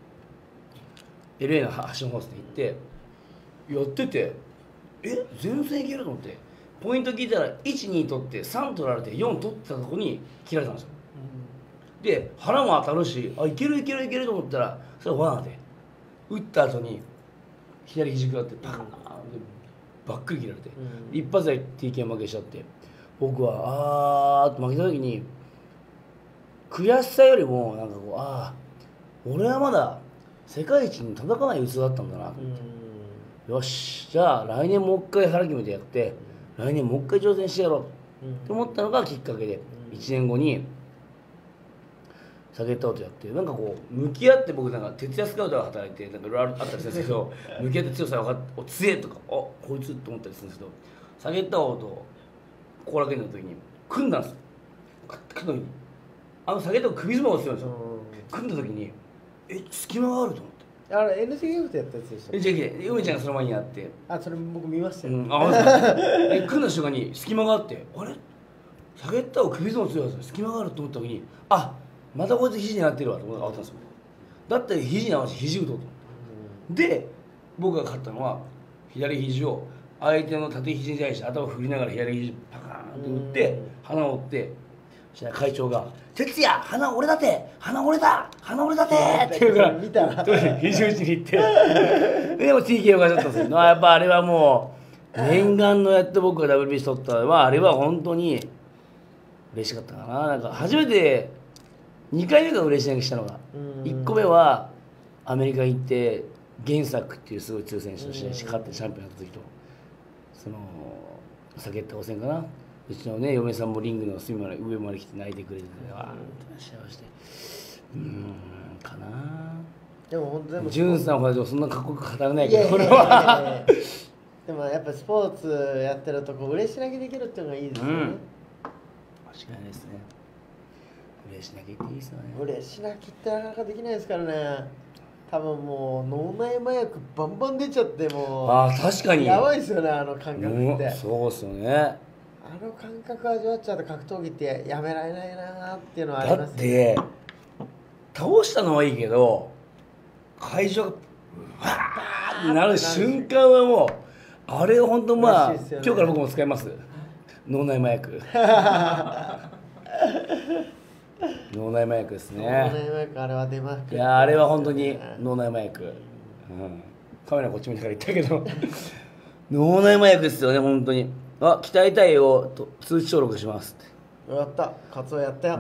LA のハッションホースで行ってやってて、全然いけると思って、ポイント聞いたら 1,2 取って3取られて4取ってたとこに切られたんですよ、で腹も当たるし、いけるいけるいけると思ったら、それは罠で打った後に左肘食らってパカーンってバックリ切られて、一発で TK 負けしちゃって、僕はって負けた時に悔しさよりもなんかこう、俺はまだ世界一に届かない器だったんだな、よし、じゃあ来年もう一回腹決めてやって、来年もう一回挑戦してやろうと思ったのがきっかけで、1年後に下げたことやって、なんかこう向き合って、僕なんか徹夜スカウトが働いてなんかいろいろあったりするんですけど向き合って強さが分かって、強えとかこいつと思ったりするんですけど、下げたこと後楽園の時に組んだんですよ。組んだ時に下げた首相撲が強いんですよ。組んだ時に隙間があると思って、 NGF でやったやつでした。 梅ちゃんがその前にやって、 それ僕見ましたよ、 組んだ瞬間に隙間があって、あれ下げた首相撲強いですよ、隙間があると思った時に、またこいつ肘になってるわと思ったんですよ。だったら肘に合わせて肘打とうと思って、で僕が勝ったのは左肘を相手の縦肘に対して頭を振りながら左肘パカーンって打って鼻を折って、そしたら会長が「哲也鼻折れたて、鼻折れたって言うから見た肘打ちに行ってでも TKO がちょっとするのは、やっぱあれはもう念願のやって僕が WBC 取ったのは、あれは本当に嬉しかったかな。なんか初めて2回目が嬉しいしたのが、1個目はアメリカ行って原作っていうすごい強い選手と試合して勝ってチャンピオンになった時と、その下げた汚染かな、うちのね嫁さんもリングの隅まで上まで来て泣いてくれてて、幸せしてかな。 でも本当にジュンさんほどそんなかっこよく語らないけど、 これはでもやっぱスポーツやってると嬉し泣きできるっていうのがいいですよね、 間違いないですね。嬉し泣きっていいですよね。 嬉し泣きってなかなかできないですからね。多分もう脳内麻薬バンバン出ちゃって、もう確かにやばいですよね、感覚って。 そうっすよね。 感覚味わっちゃうと格闘技ってやめられないなっていうのはありますだって倒したのはいいけど、会場がわーってなる瞬間はもうあれ本当今日から僕も使います、脳内麻薬脳内麻薬ですね。 脳内麻薬あれは出まくってますよね。 いやあれは本当に脳内麻薬、カメラこっち見ながら言ったけど脳内麻薬ですよね本当に。鍛えたいよと通知登録しますってやった、カツオやったよ、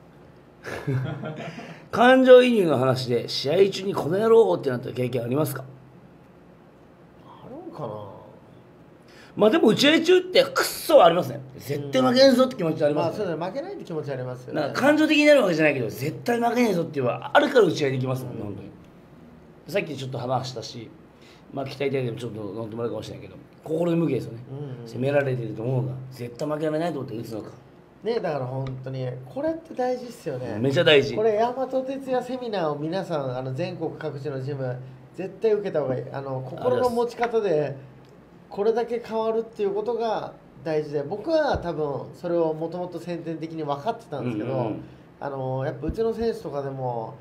感情移入の話で試合中にこの野郎ってなった経験ありますか？ あるんかな。 でも打ち合い中ってクッソはありますね。絶対負けないぞって気持ちありますね。 そうだね、負けないって気持ちありますよね。 なんか感情的になるわけじゃないけど、絶対負けないぞっていうのはあるから打ち合いできますもんね、本当に。さっきちょっと話したし、鍛えたいでもちょっと飲んでもらうかもしれないけど、心の向きですよね、攻められてると思うのが絶対負けられないと思って打つのかね。だから本当にこれって大事っすよね。 めちゃ大事。 これ大和哲也セミナーを皆さん全国各地のジム絶対受けた方がいい。心の持ち方でこれだけ変わるっていうことが大事で、僕は多分それをもともと先天的に分かってたんですけど、やっぱうちの選手とかでも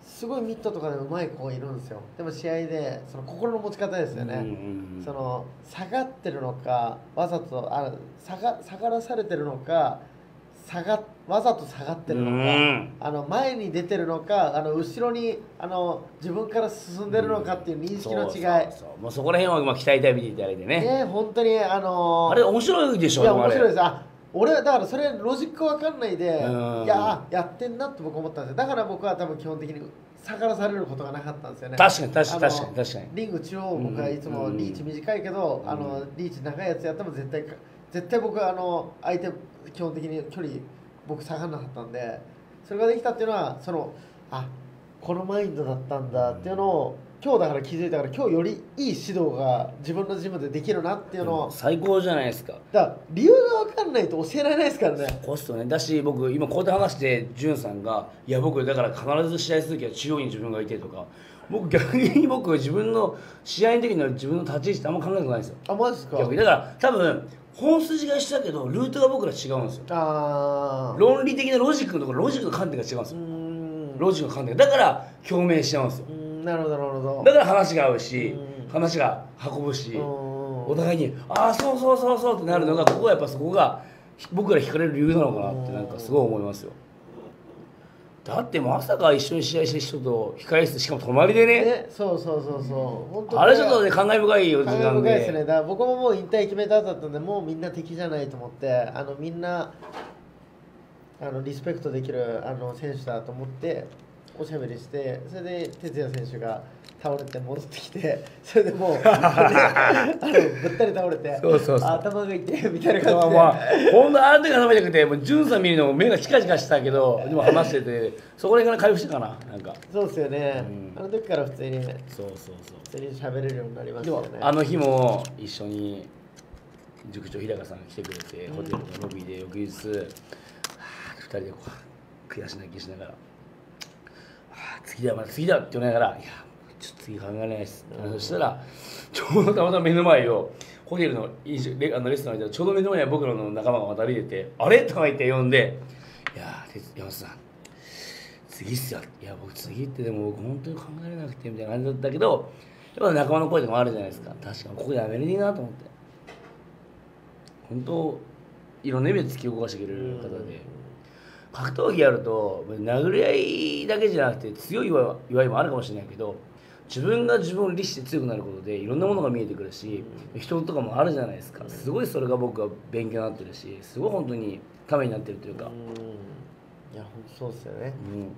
すごいミットとかで上手い子がいるんですよ。でも試合でその心の持ち方ですよね。その下がってるのかわざと下がらされてるのかわざと下がってるのか、前に出てるのか後ろに自分から進んでるのかっていう認識の違い、 もうそこら辺は期待大見ていただいてね。 本当にあれ面白いでしょ。 いや面白いです。俺だからそれロジックわかんないでやってんなって僕思ったんですよ。だから僕は多分基本的に下がらされることがなかったんですよね。 確かにリング中央僕はいつもリーチ短いけどリーチ長いやつやっても絶対僕相手基本的に距離僕下がんなかったんで、それができたっていうのはこのマインドだったんだっていうのを今日だから気づいたから、今日よりいい指導が自分のジムでできるなっていうのを最高じゃないですか。 だから理由が分かんないと教えられないですからね。 コストね。だし僕今こうやって話してジュンさんがいや僕だから必ず試合する時は中央に自分がいてとか、僕逆に自分の試合の時の自分の立ち位置ってあんま考えたことないんですよ。 マジですか。 逆にだから多分本筋が一緒だけどルートが僕ら違うんですよ。論理的なロジックのところ、ロジックの観点が違うんですよ。ロジックの観点だから共鳴しちゃうんですよ。 なるほど。 だから話が合うし、話が運ぶし、お互いにそうってなるのが、ここはやっぱそこが僕ら惹かれる理由なのかなってなんかすごい思いますよ。だってまさか一緒に試合してる人と控室、しかも隣でね。 そう本当あれちょっとね感慨深いよ時間で。 感慨深いですね。だから僕ももう引退決めた後だったんで、もうみんな敵じゃないと思って、みんなリスペクトできる選手だと思っておしゃべりして、それで哲也選手が倒れて戻ってきて、それでもうぶったり倒れて頭が痛いみたいな感じで、 ほんとあの時が頭痛くて、もうジュンさん見るの目がチカチカしたけど、でも話しててそこら辺から回復したかな。なんかそうですよね、あの時から普通にそう普通に喋れるようになりましたよね。 でもあの日も一緒に塾長日高さん来てくれて、ホテルのロビーで翌日2人で悔し泣きしながら次だって言いながら、いやちょっと次考えられないですって話をしたら、ちょうどたまたま目の前をホテルのレストランでちょうど目の前に僕らの仲間がまた歩いてて、あれとか言って呼んで、いや山本さん次っすよ、いや僕次ってでも僕本当に考えられなくてみたいな感じだったけど、やっぱ仲間の声とかもあるじゃないですか。確かにここでやめれねえなと思って、本当いろんな意味で突き動かしてくれる方で、格闘技やると殴り合いだけじゃなくて強い祝いもあるかもしれないけど、自分が自分を律して強くなることでいろんなものが見えてくるし、人とかもあるじゃないですか。すごいそれが僕は勉強になってるし、すごい本当にためになってるというか。 いや本当そうですよね。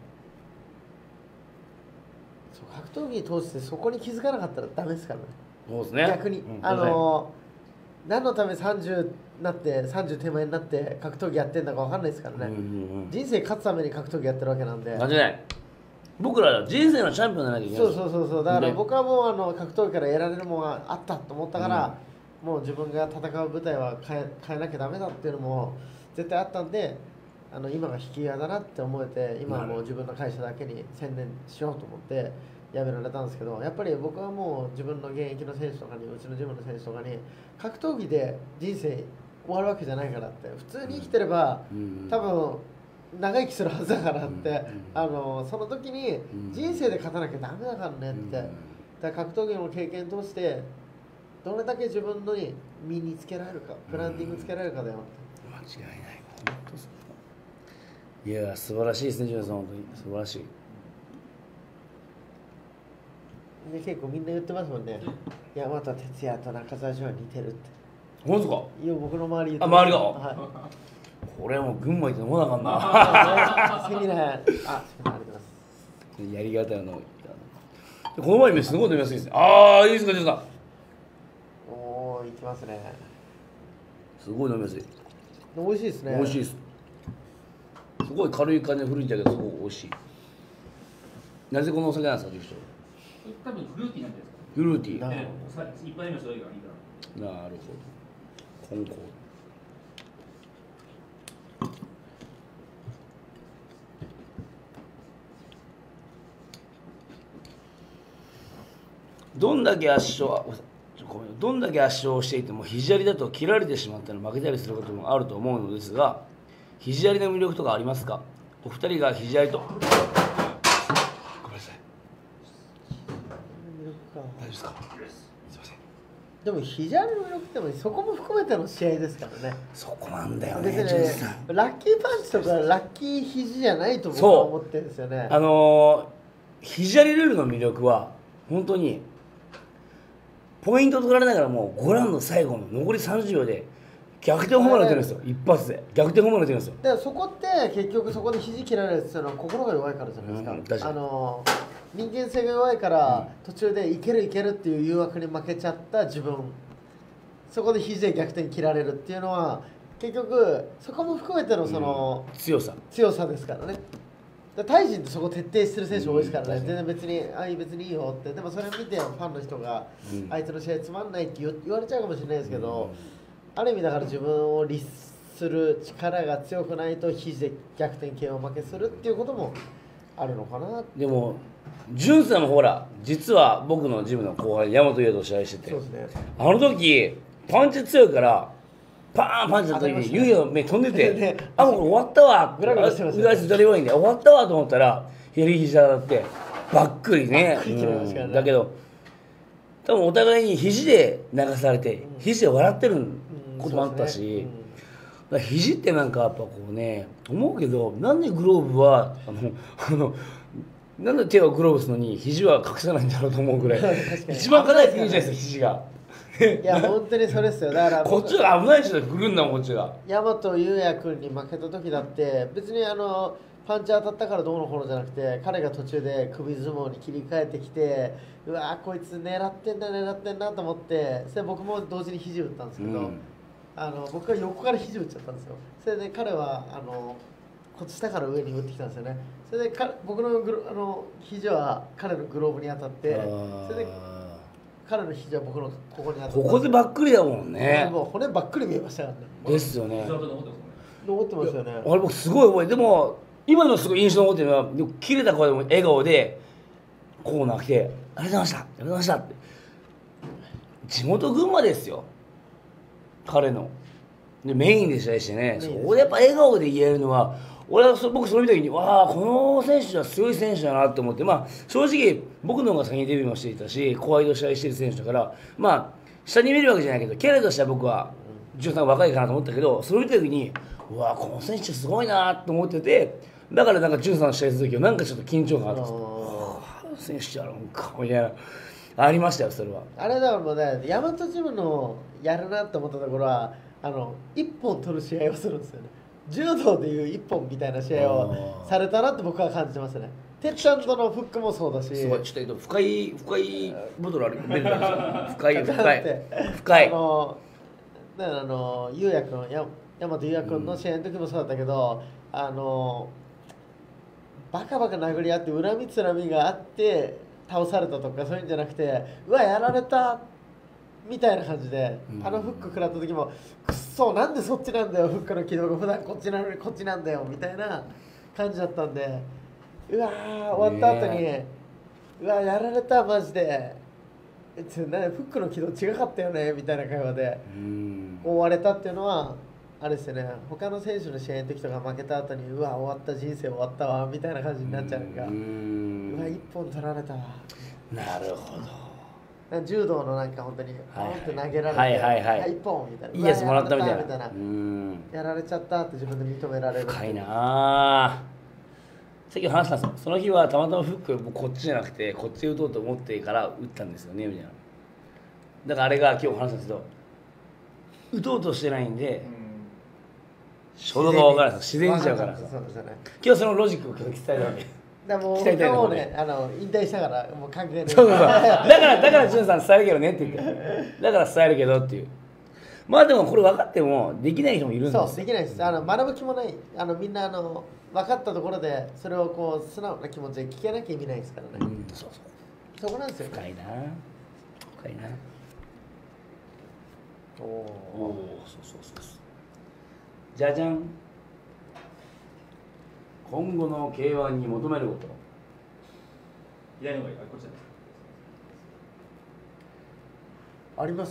格闘技通してそこに気づかなかったらダメですからね。 そうですね。 逆に、何のため30なって30手前になって格闘技やってんだか分かんないですからね。人生勝つために格闘技やってるわけなんで。 間違いない。僕ら人生のチャンピオンにならなきゃいけない。 そうだから僕はもう格闘技から得られるものがあったと思ったから、もう自分が戦う舞台は変えなきゃダメだっていうのも絶対あったんで、今が引き際だなって思えて、今はもう自分の会社だけに専念しようと思って辞められたんですけど、やっぱり僕はもう自分の現役の選手とかに、うちのジムの選手とかに、格闘技で人生終わるわけじゃないからって、普通に生きてれば多分長生きするはずだからって、その時に人生で勝たなきゃダメだからねって、だから格闘技の経験通してどれだけ自分のに身につけられるか、プランティングつけられるかだよって。 間違いない。本当そう。いや素晴らしいですね、ジュンさん、本当に素晴らしい。 で結構みんな言ってますもんね。大和哲也と中澤翔は似てるって。 本当ですか？ いや僕の周り言って周りが。 はい。 これはもう群馬行ってもなあかんな。 セミナー、ありがとうございます。 やり方の。この前すごい飲みやすいですね。ああいいですか、ジュンさん。 おー、いきますね。 すごい飲みやすい。 美味しいですね。 美味しいです。すごい軽い感じの古いんだけどすごい美味しい。なぜこのお酒なんですか、塾長？ 多分フルーティーなんじゃないですか。 フルーティー。 一杯目のそれがいいから。 なるほど。コンコー。どんだけ圧勝していても肘槍だと切られてしまったら負けたりすることもあると思うのですが、肘槍の魅力とかありますか？お二人が肘槍とごめんなさい、 丈夫ですか。すいません。 でも肘ありの魅力ってもそこも含めての試合ですからね。 そこなんだよ別ね、 にジュンさん。 ラッキーパンチとかラッキー肘じゃないと僕は思ってるんですよね。 肘ありルールの魅力は本当にポイント取られながらも5ラウンド最後の残り30秒で逆転ホームラン打てるんですよ。一発で逆転ホームラン打てるんですよ。 だからそこって結局そこで肘切られるっていうのは心が弱いからじゃないですか。 確かに人間性が弱いから途中でいけるいけるっていう誘惑に負けちゃった自分、そこで肘で逆転切られるっていうのは結局そこも含めてのその、 強さですからね。タイ人ってそこ徹底してる選手多いですからね、全然別にいいよって、でもそれ見てファンの人が、あいつの試合つまんないって言われちゃうかもしれないですけど、ある意味だから自分を律する力が強くないと肘で逆転 KO 負けするっていうこともあるのかな。 でもジュンさんもほら実は僕のジムの後輩大和優と試合してて、 そうですね。 あの時パンチ強いからパーンパンチした時に優也の目飛んでて、 ねあもうこれ終わったわグラグラしてましたね裏足左弱いんで終わったわと思ったら左膝当たってばっくりね、 切れましたからねだけど多分お互いに肘で流されて、肘で笑ってることもあったし、だから肘ってなんかやっぱこうね思うけど、なんでグローブはなんで手はグローブするのに肘は隠さないんだろうと思うぐらい一番硬いって言うじゃないですか肘が。 いや本当にそれですよ。だからこっちが危ない人で来るんだもんこっちが。 大和優也君に負けた時だって別にパンチ当たったからどうのこうのじゃなくて、彼が途中で首相撲に切り替えてきて、うわーこいつ狙ってんなと思って、それで僕も同時に肘打ったんですけど、僕は横から肘打っちゃったんですよ。それで彼はこっち下から上に打ってきたんですよね。それで僕の肘は彼のグローブに当たって、それで彼の肘は僕のここに当たって、 ここでばっくりだもんね。 もう骨ばっくり見えましたからね。 ですよね。 膝と残ってますもんね。 残ってますよね。 あれ僕すごい覚えて、でも今のすごい印象に残ってるのは切れた声でも笑顔でコーナー来て「ありがとうございましたありがとうございました」って地元群馬ですよ彼のでメインで試合してね、そこでやっぱ笑顔で言えるのは僕それ見た時にわあこの選手は強い選手だなと思って、まあ正直僕の方が先にデビューもしていたし後輩と試合してる選手だからまあ下に見るわけじゃないけどキャラとしては僕は13若いかなと思ったけど、それ見た時にうわこの選手すごいなと思ってて、だからなんか13の試合する時はなんかちょっと緊張感あったんですよ。選手やろんかみたいなありましたよそれは。 あれだからもうね、大和ジムのやるなと思ったところは一本取る試合をするんですよね。柔道でいう一本みたいな試合をされたなって僕は感じてますね。てっちゃんとのフックもそうだし、 すごいちょっと深いボトルあるベルトあるんですよ。深いだから優也君大和優也君の試合の時もそうだったけど、バカバカ殴り合って恨みつらみがあって倒されたとかそういうんじゃなくて、うわやられたみたいな感じで、フック食らった時もくっそなんでそっちなんだよ、フックの軌道が普段こっちなのにこっちなんだよみたいな感じだったんで、うわー終わった後にうわやられたマジでフックの軌道違かったよねみたいな会話で終われたっていうのはあれですよね。他の選手の試合の時とか負けた後にうわ終わった人生終わったわみたいな感じになっちゃうのが、うわ一本取られたわ。 なるほど。 柔道のなんか本当にポンって投げられて、 はい一本みたいな、 いいやつもらったみたいなやられちゃったって自分で認められる。 深いなあ。さっき話したんですよ。その日はたまたまフックこっちじゃなくてこっち打とうと思ってから打ったんですよねみたいな。だからあれが今日話したんですけど、打とうとしてないんで衝動が分からない、自然にしちゃうからさ。今日そのロジックを伝えたわけ。 だからもう僕はもうね引退したからもう関係ない。 そうだから潤さん伝えるけどねって言って、だから伝えるけどっていう。まあでもこれ分かってもできない人もいるんですよ。 そうできないです。学ぶ気もない。みんな分かったところでそれをこう素直な気持ちで聞けなきゃ意味ないですからね。そこなんですよね。 深いな深いな。おおそうじゃじゃん。今後の K1 に求めること。 左の方がいい。こっちだ。 あります？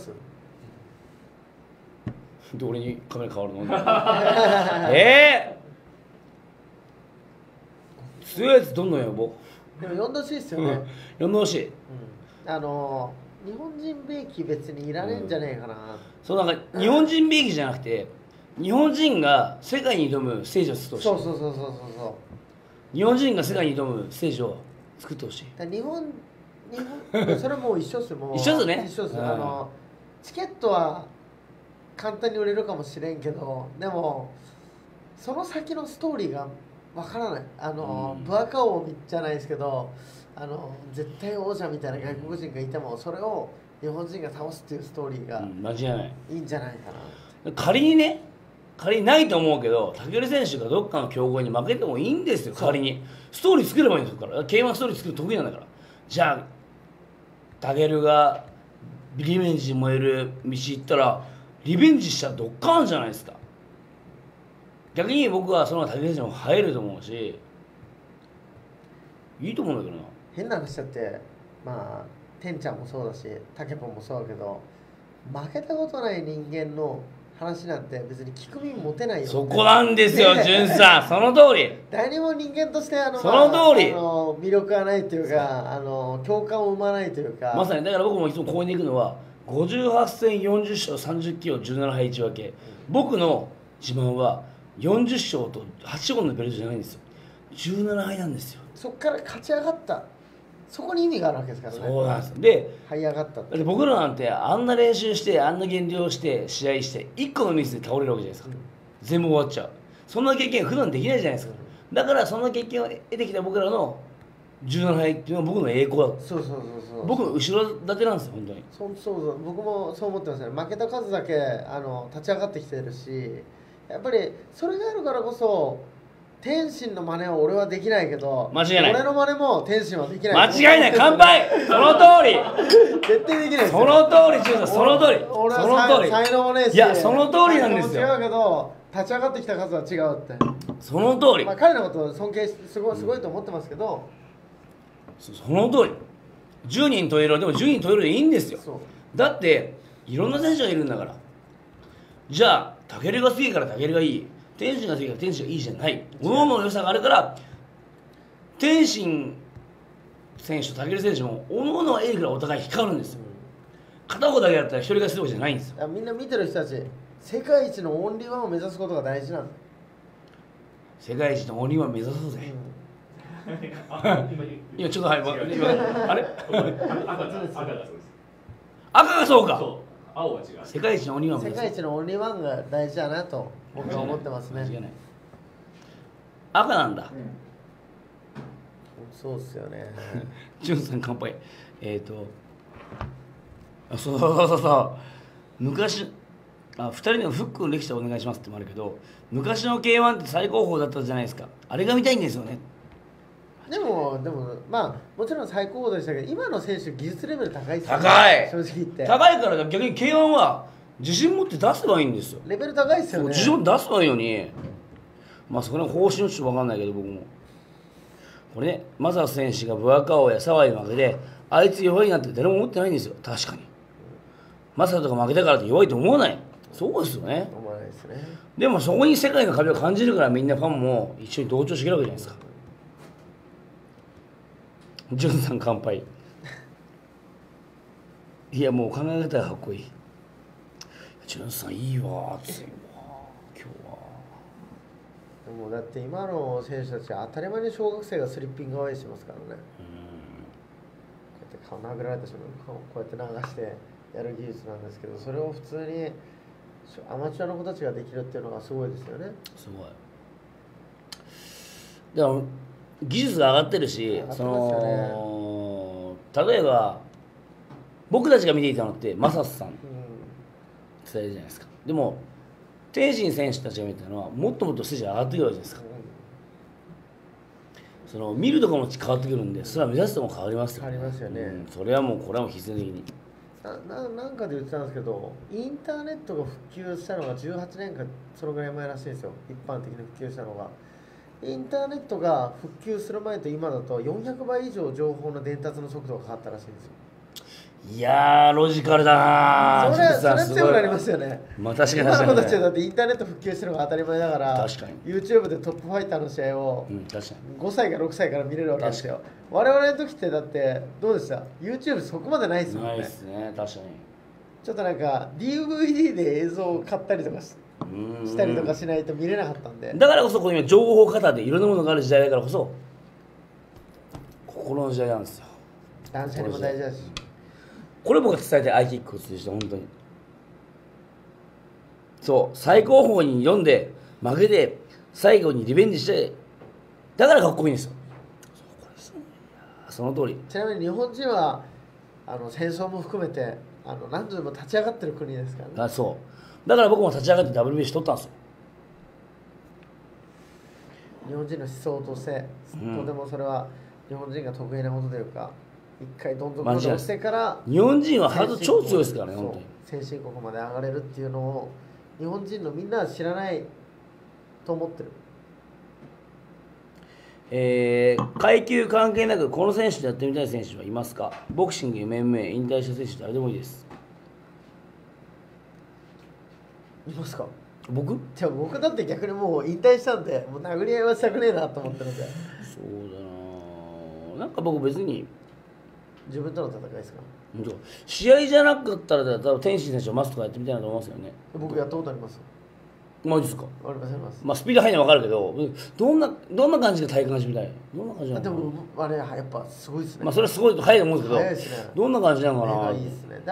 で俺にカメラ変わるの？強いやつどんどん呼ぼう。 でも呼んでほしいですよね。 呼んでほしい。 日本人べき別にいらねえんじゃねえかな、 そうなんか日本人名義じゃなくて日本人が世界に挑むステージを作ってほしい。 そう日本人が世界に挑むステージを作ってほしい。 だから日本それはもう一緒っすよ。もう一緒っすね。 一緒っす。 うんチケットは簡単に売れるかもしれんけど、でもその先のストーリーがわからない。ブアカ王じゃないですけど、絶対王者みたいな外国人がいてもそれを日本人が倒すっていうストーリーが間違いない。 いいんじゃないかな。 仮にないと思うけど、武尊選手がどっかの強豪に負けてもいいんですよ。仮にストーリー作ればいいんですから。K1 ストーリー作る得意なんだから。じゃあ武がリベンジに燃える道行ったらリベンジしたらどっかあるんじゃないですか。逆に僕はその武尊選手も入ると思うし、いいと思うんだけどな。 変な話だって、まあてんちゃんもそうだし、たけぽんもそうだけど、負けたことない人間の話なんて別に聞く耳持てないよ。 そこなんですよ、じゅんさん。その通り。 誰にも人間としてその通り魅力がないというか、共感を生まないというか。 まさにだから僕もいつも公園に行くのは58戦40勝30キロ17敗1分け。僕の自慢は40勝と8本のベルトじゃないんですよ。17敗なんですよ。 そこから勝ち上がった、そこに意味があるわけですからね。 そうなんですよ。で、 這い上がったって。 だって僕らなんてあんな練習してあんな減量して試合して1個のミスで倒れるわけじゃないですか、全部終わっちゃう。そんな経験普段できないじゃないですか、だからそんな経験を得てきた僕らの17敗っていうのは僕の栄光だ。 そう僕の後ろ盾なんですよ本当に。 そう僕もそう思ってますね。負けた数だけ立ち上がってきてるし、やっぱりそれがあるからこそ天心の真似は俺はできないけど、 間違いない。 俺の真似も天心はできない。 間違いない。乾杯。その通り。 絶対できないですそよ。 の通り、中さん、その通り。 俺その通り。 は才能もねえし、 いや、その通りなんですよ。 才能も違うけど立ち上がってきた数は違うって。 その通り。 まあ彼のことを尊敬しすごいと思ってますけど、 その通り。10人といろでも10人といろでいいんですよ。 そうだっていろんな選手がいるんだから。じゃあ武尊が好きから武尊がいい、天心が好きから天心がいいじゃない。各々の良さがあるから天心選手と武尊選手も各々はいいからお互い光るんですよ。片方だけだったら一人勝ちするわけじゃないんですよ。 みんな見てる人たち、世界一のオンリーワンを目指すことが大事なんだ。 世界一の鬼は目指そうぜ。 あ今ちょっとはい、あれ赤がそうです。 赤がそうか。 そう、青は違う。 世界一の鬼は目世指そう。 界一のオンリーワンが大事だなと僕は思ってますね。 間違いない。赤なんだ。 そうっすよね。 ジュンさん乾杯。そう昔2人のフックの歴史をお願いしますってもあるけど、昔の K1 って最高峰だったじゃないですか。あれが見たいんですよね。 でもまあもちろん最高でしたけど、今の選手技術レベル高いっすよね。 高い正直言って高いから逆に K1 は自信持って出せばいいんですよ。 レベル高いっすよね。 自信持って出せばいいのに、まあそこの方針はちょっと分かんないけど、僕もこれね、マサ選手がブアカオや沢井の負けであいつ弱いなんて誰も思ってないんですよ。確かにマサとか負けたからって弱いと思わない。そうですよね。 思わないですね。 でもそこに世界の壁を感じるから、みんなファンも一緒に同調してくるわけじゃないですか。ジュンさん乾杯。いやもう考え方がかっこいい。ジュンさんいいわ、熱いわ今日は。 でもだって今の選手たちは当たり前に小学生がスリッピングアウェイしますからね。こうやって顔殴られた瞬間、こうやって流してやる技術なんですけど、それを普通にアマチュアの子たちができるっていうのがすごいですよね。 すごい。だから技術が上がってるし、 上がってますその例えば僕たちが見ていたのってマサスさん伝えるじゃないですか。でも天心選手たちが見てたのはもっともっとステージが上がってくるわけじゃないですか。その見るところも変わってくるんで、それは目指すところも変わりますよ。 変わりますよね。 それはもうこれはもう必然的に。 なんかで言ってたんですけど、インターネットが普及したのが18年かそのぐらい前らしいんですよ。一般的に普及したのが。インターネットが復旧する前と今だと400倍以上情報の伝達の速度が変わったらしいんですよ。 いやーロジカルだなー。 それはさん強くなりますよね。 まあ確かに今確かに、 の子たちはだってインターネット普及してるのが当たり前だから確かに YouTube でトップファイターの試合をうん、確かに。 5歳か6歳から見れるわけですよ。我々の時ってだってどうでした？ YouTube そこまでないですもんね。 ないっすね、確かに。 ちょっとなんか DVD で映像を買ったりとかしたりとかしないと見れなかったんで。 だからこそこの今情報過多でいろんなものがある時代だからこそ心の時代なんですよ。 断捨離も大事だし。 これ僕が伝えたいアイキックを通じて本当にそう最高峰に読んで負けて最後にリベンジしてだからかっこいいんですよ。その通り。 ちなみに日本人は戦争も含めて何度でも立ち上がってる国ですからね。 あそうだから僕も立ち上がって WBC 取ったんですよ。 日本人の思想として、 うんとてもそれは日本人が得意なことというか、一回どんどん押してから日本人はハート超強いですからね本当に。 先進国まで上がれるっていうのを日本人のみんなは知らないと思ってる。 階級関係なくこの選手でやってみたい選手はいますか？ボクシング、MMA、引退した選手誰でもいいです。 いますか？ 僕？ じゃあ僕だって逆にもう引退したんでもう殴り合いはしたくねえなと思ってるんで。 そうだな、なんか僕別に自分との戦いですか？ 試合じゃなかったら多分天心選手をマスとかやってみたいなと思いますよね。 僕やったことあります。 マジですか？ ありますあります。 まあスピード速いのは分かるけどどんな感じで体感してみたい？どんな感じなのかな。 でもあれやっぱすごいですね。 まあそれはすごい速いと思うんですけど、 速いですね。 どんな感じなのかな。 いいですね。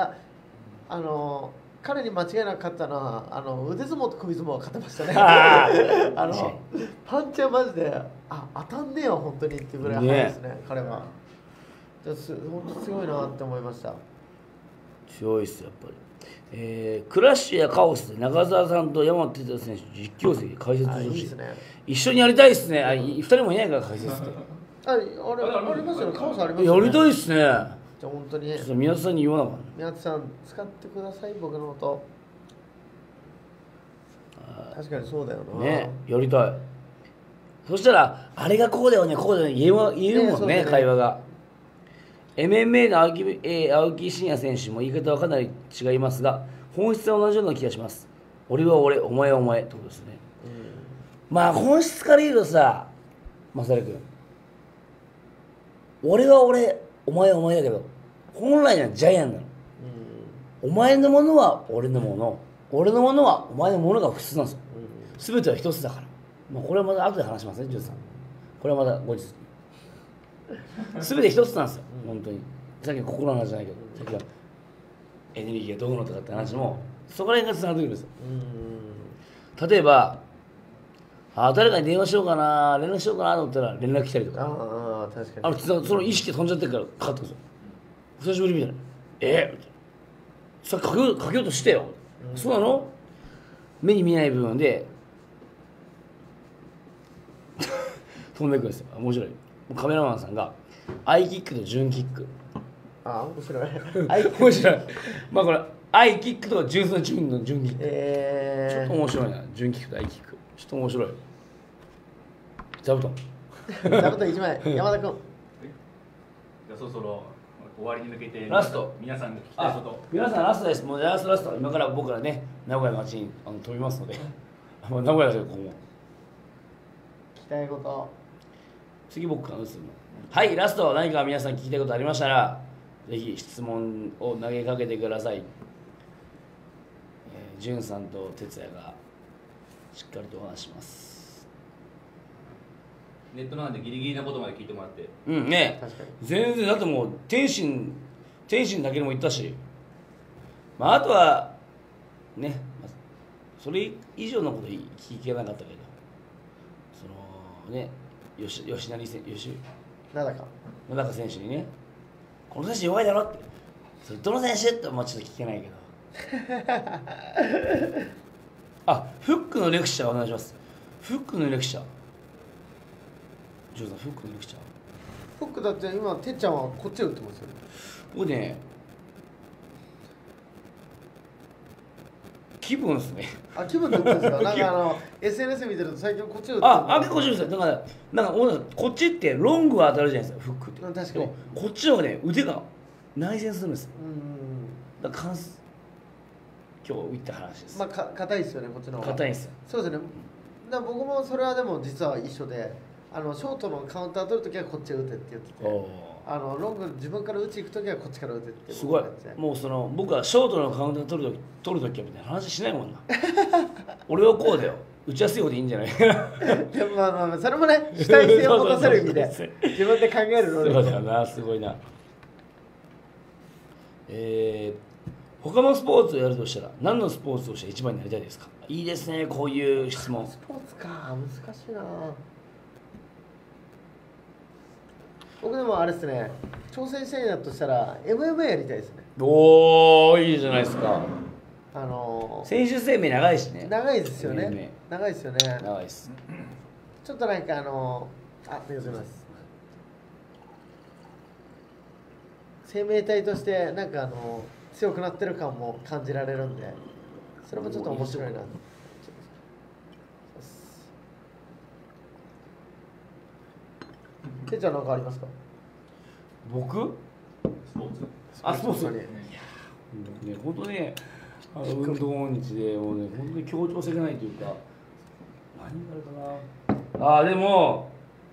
彼に間違いなく勝ったのは腕相撲と首相撲は勝てましたね。パンチはマジで当たんねえよ本当にっていうぐらい速いですね彼は。本当すごいなって思いました。 強いっすやっぱり。クラッシュやカオスで中澤さんと山本哲也選手実況席で解説してほしい。 いいですね。 一緒にやりたいっすね。2人もいないから解説って。 ありますよね。カオスありますよね。 やりたいっすね。 じゃあ本当にちょっと宮田さんに言わなかった。 宮津さん使ってください僕の音。確かにそうだよな。 ね、やりたい。そしたらあれがこうだよねこうだよね言えるもんね、会話が。MMA の青木真也選手も言い方はかなり違いますが本質は同じような気がします。俺は俺、お前はお前ってことですね。まあ本質から言うとさ、マサル君、俺は俺、お前はお前だけど本来はジャイアンなの。お前のものは俺のもの、俺のものはお前のものが普通なんですよ。全ては一つだから。まあ、これはまた後で話しますね、ジュンさん。これはまた後日。全て一つなんですよ、本当に。さっきの心の話じゃないけど、さっきのエネルギーがどうのとかって話も、そこら辺がつながってくるんですよ。例えば、誰かに電話しようかな、連絡しようかなと思ったら連絡来たりとか。 確かに。 その意識飛んじゃってるからかかってくるんですよ。久しぶりみたいな。みたいな。さっきかけようとしてよ。そうなの？目に見えない部分で飛んでいくんですよ。面白い。カメラマンさんがアイキックと準キック。 面白い。 面白い。まあこれアイキックと純粋な準の準キック。ちょっと面白いな。準キックとアイキック。ちょっと面白い。座布団。 座布団1枚。山田君。 じゃあそろそろ終わりに向けてラスト皆さんが聞きたいこと。 皆さんラストです。もうラスト。今から僕らね名古屋の街に飛びますので。名古屋だけどここも。 聞きたいこと。 次僕からでするの。はい、ラスト何か皆さん聞きたいことありましたらぜひ質問を投げかけてください。じゅんさんと哲也がしっかりとお話します。 ネットなんでギリギリなことまで聞いてもらって。 うんね。 確かに。 全然だってもう天心だけでも言ったし、まああとはね、それ以上のこと聞けなかったけど、そのね。吉成選手、 なんだか野中選手にね、この選手弱いだろって、それどの選手って、まあ、ちょっと聞けないけど、フックのレクチャーお願いします。フックのレクチャー、ジョーさん、フックのレクチャー。 フックだって今、てっちゃんはこっち打ってますよね。 僕ね、気分ですね。 気分で打ってるんですか？なんかSNS 見てると最近こっち打ってる。 結構面白いですよ。だからこっちってロングは当たるじゃないですか、フックって。 確かに。 こっちの方がね、腕が内戦するんですよ。 うん。 だから今日言った話です。 まあ硬いですよね、こっちの方が。 硬いんですよ。 そうですね。だから僕もそれはでも実は一緒で、ショートのカウンター取るときはこっち打てって言ってて、ロング自分から打ち行くときはこっちから打てってすごい。 やつでもう僕はショートのカウンター取るときはみたいな話しないもんな。俺はこうだよ。打ちやすい方でいいんじゃないでもまあそれもね、主体性を持たせる意味で自分で考えるのそうだよな、すごいな。他のスポーツをやるとしたら何のスポーツをして一番になりたいですか？いいですね、こういう質問。 スポーツか、難しいな。僕でもあれですね、挑戦したいなとしたら MMA やりたいですね。 おー、いいじゃないですか。選手生命長いしね。 長いですよね。 MMA 長いですよね。 長いです。 ちょっとなんか目が覚めます。生命体としてなんか強くなってる感も感じられるんで、それもちょっと面白いな。てっちゃんなんかありますか？ 僕？ スポーツ。 スポーツ。 ね、 僕ね、本当ね、運動音痴でもうね、本当に協調性がないというか、何があるかな。でも、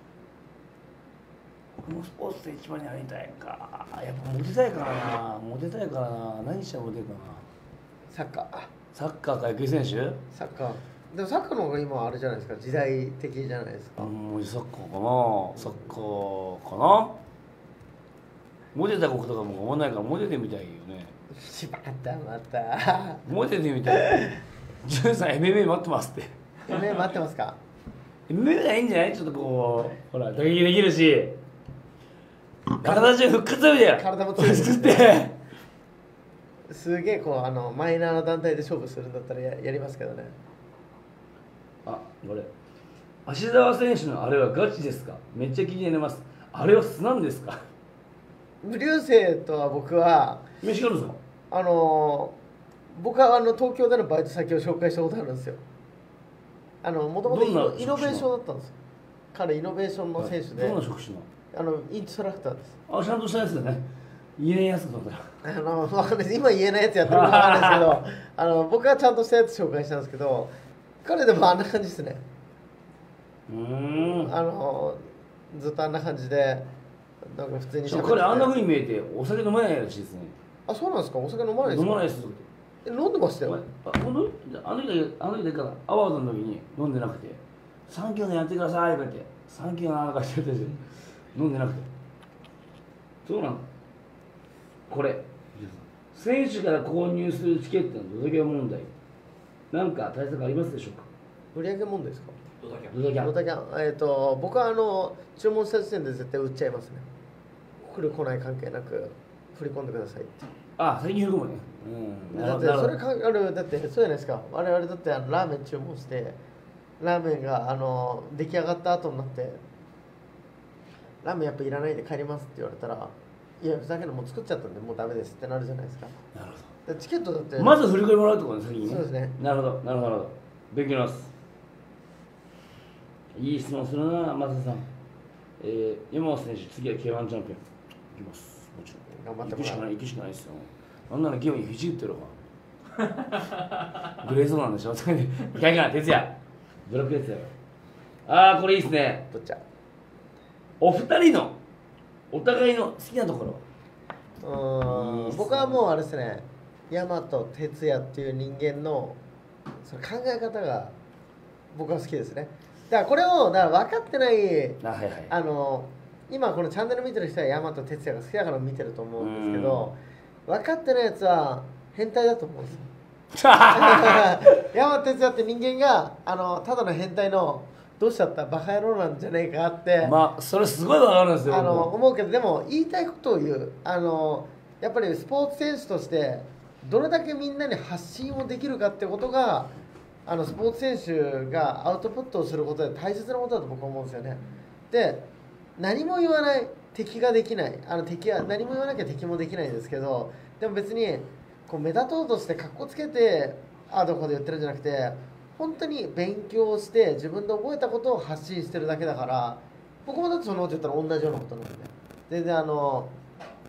僕もスポーツで一番にやりたいか。やっぱモテたいからな。モテたいからな。何したらモテるかな。 サッカー。 サッカーか野球選手？ サッカー。でもサッカーの方が今あれじゃないですか、時代的じゃないですか。 サッカーかな。サッカーかな。モテた子とかも思わないからモテてみたいよね。 しまったまた。 モテてみたい。ジュンさん MMA 待ってますって。 ね、待ってますか？ MMA がいいんじゃない？ちょっとこうほら打撃できるし、体中復活みたいな。 体も強いです作ってすげえこうマイナーな団体で勝負するんだったらやりますけどね。 これ芦澤選手のあれはガチですか？めっちゃ気になります。あれは素なんですか？ 流星とは僕は飯があるんですか？ 僕は東京でのバイト先を紹介したことあるんですよ。もともとイノベーションだったんですよ。彼イノベーションの選手で、 どんな職種の？ インストラクターです。 ちゃんとしたやつだね。言えないやつだったら。 わかんないです。今言えないやつやってるかわかんないですけど僕はちゃんとしたやつ紹介したんですけど、彼でもあんな感じですね。ずっとあんな感じでなんか普通に喋ってて、 彼あんなふうに見えてお酒飲まないらしいですね。 そうなんですか？お酒飲まないですか？ 飲まないです。 飲んでましたよ。 本当？あの時だからアワードの時に飲んでなくて3キロやってくださいって言って3キロなんかしてるし飲んでなくて。そうなの。これ選手から購入するチケットのドタキャン問題、なんか対策ありますでしょうか？ 売上問題ですか？ ドタキャン。 ドタキャン。 ドタキャン。僕は注文した時点で絶対売っちゃいますね。来る来ない関係なく振り込んでくださいって。 最近振り込むね。 だってそれだってそうじゃないですか。我々だってラーメン注文してラーメンが出来上がった後になってラーメンやっぱいらないで帰りますって言われたら、いやふざけんな、もう作っちゃったんでもうダメですってなるじゃないですか。 なるほど。 チケットだってまず振り込みもらうってことね、先にね。 そうですね。 なるほど、なるほど。勉強になります。いい質問するな、松田さん。山本選手、次は K1 チャンピオン。いきます。もちろん。 頑張ってもらう。 行くしかないですよ。あんなのゲームに肘打ってるわ。グレーゾーンなんでしょ。いかんかん、哲也。ブラック哲也。これいいですね。 どっちゃ。 お二人のお互いの好きなところは？ 僕はもうあれですね、大和哲也っていう人間のその考え方が僕は好きですね。だからこれを分かってない、今このチャンネル見てる人は大和哲也が好きだから見てると思うんですけど、分かってないやつは変態だと思うんですよ。大和哲也って人間がただの変態のどうしちゃったバカ野郎なんじゃねえかってそれすごいわかるんですよ。 思うけど、でも言いたいことを言う。やっぱりスポーツ選手としてどれだけみんなに発信をできるかってことがスポーツ選手がアウトプットをすることで大切なことだと僕は思うんですよね。で、何も言わない敵ができない、敵は何も言わなきゃ敵もできないんですけど、でも別にこう目立とうとしてかっこつけてどこで言ってるんじゃなくて、本当に勉強して自分で覚えたことを発信してるだけだから、僕もだってそのこと言ったら同じようなことなんで、全然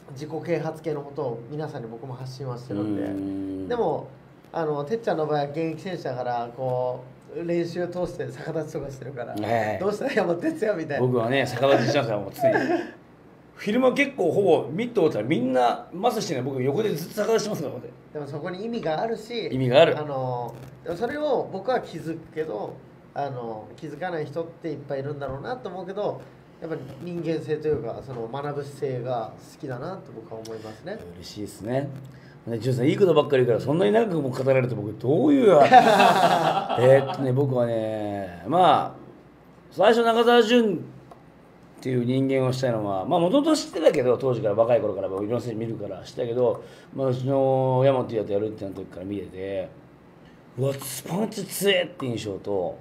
自己啓発系のことを皆さんに僕も発信はしてるんで、 んでもてっちゃんの場合は現役選手だからこう練習通して逆立ちとかしてるから、どうしたら山哲也みたいな。 僕はね逆立ちしながらもう常にフィルム結構ほぼミットを打ったらみんなマスしてね、僕横でずっと逆立ちしますからね。 でもそこに意味があるし、 意味がある。 でもそれを僕は気づくけど気づかない人っていっぱいいるんだろうなと思うけど、やっぱり人間性というかその学ぶ姿勢が好きだなと僕は思いますね。 嬉しいですね。ジュンさんいいことばっかり言うからそんなに長くも語られると僕どういう僕はね、まあ最初中澤潤っていう人間をしたいのは、まあもともと知ってたけど、当時から若い頃からいろんな選手見るから知ったけど、まあ、うちの山本やとやるってなった時から見てて、うわパンチ強えって印象と、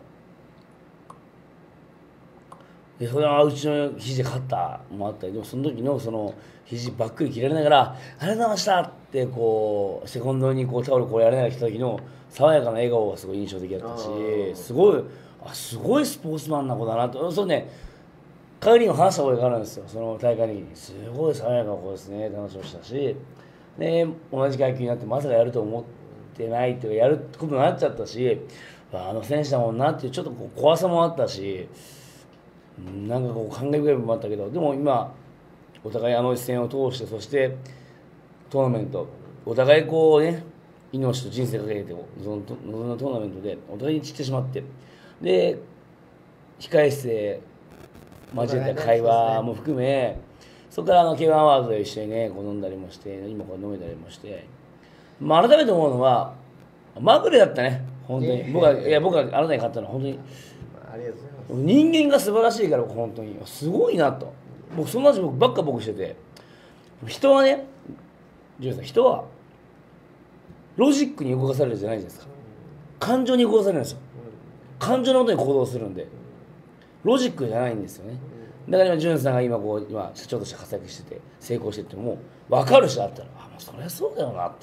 でそれはうちの肘で勝ったもあったり、でもその時のその肘ばっくり切られながら「ありがとうございました」ってこうセコンドにこうタオルこうやられながら来た時の爽やかな笑顔がすごい印象的だったし、すごいスポーツマンな子だなと。そうね、帰りに話した覚えがあるんですよ。その大会の時にすごい爽やかな子ですねって話をしたし、で同じ階級になってまさかやると思ってないっていうか、やることになっちゃったし、あの選手だもんなっていうちょっとこう怖さもあったし、なんかこう感慨深い部分もあったけど、でも今お互いあの一戦を通して、そしてトーナメントお互いこうね命と人生かけて臨んだトーナメントでお互いに散ってしまって、で控え室で交えた会話も含め、そこからK1アワードで一緒にねこう飲んだりもして、今こう飲めたりもして、まあ、改めて思うのはまぐれだったね本当に。僕はあなたに勝ったのは本当にありがとうございます。 人間が素晴らしいから本当にすごいなと。そんな話ばっかしてて、人はね、ジュンさん、人はロジックに動かされるじゃないじゃないですか。感情に動かされるんですよ。感情のもとに行動するんで、ロジックじゃないんですよね。だから今ジュンさんが今社長として活躍してて成功してっても分かる人だったら、もうそりゃそうだよなって、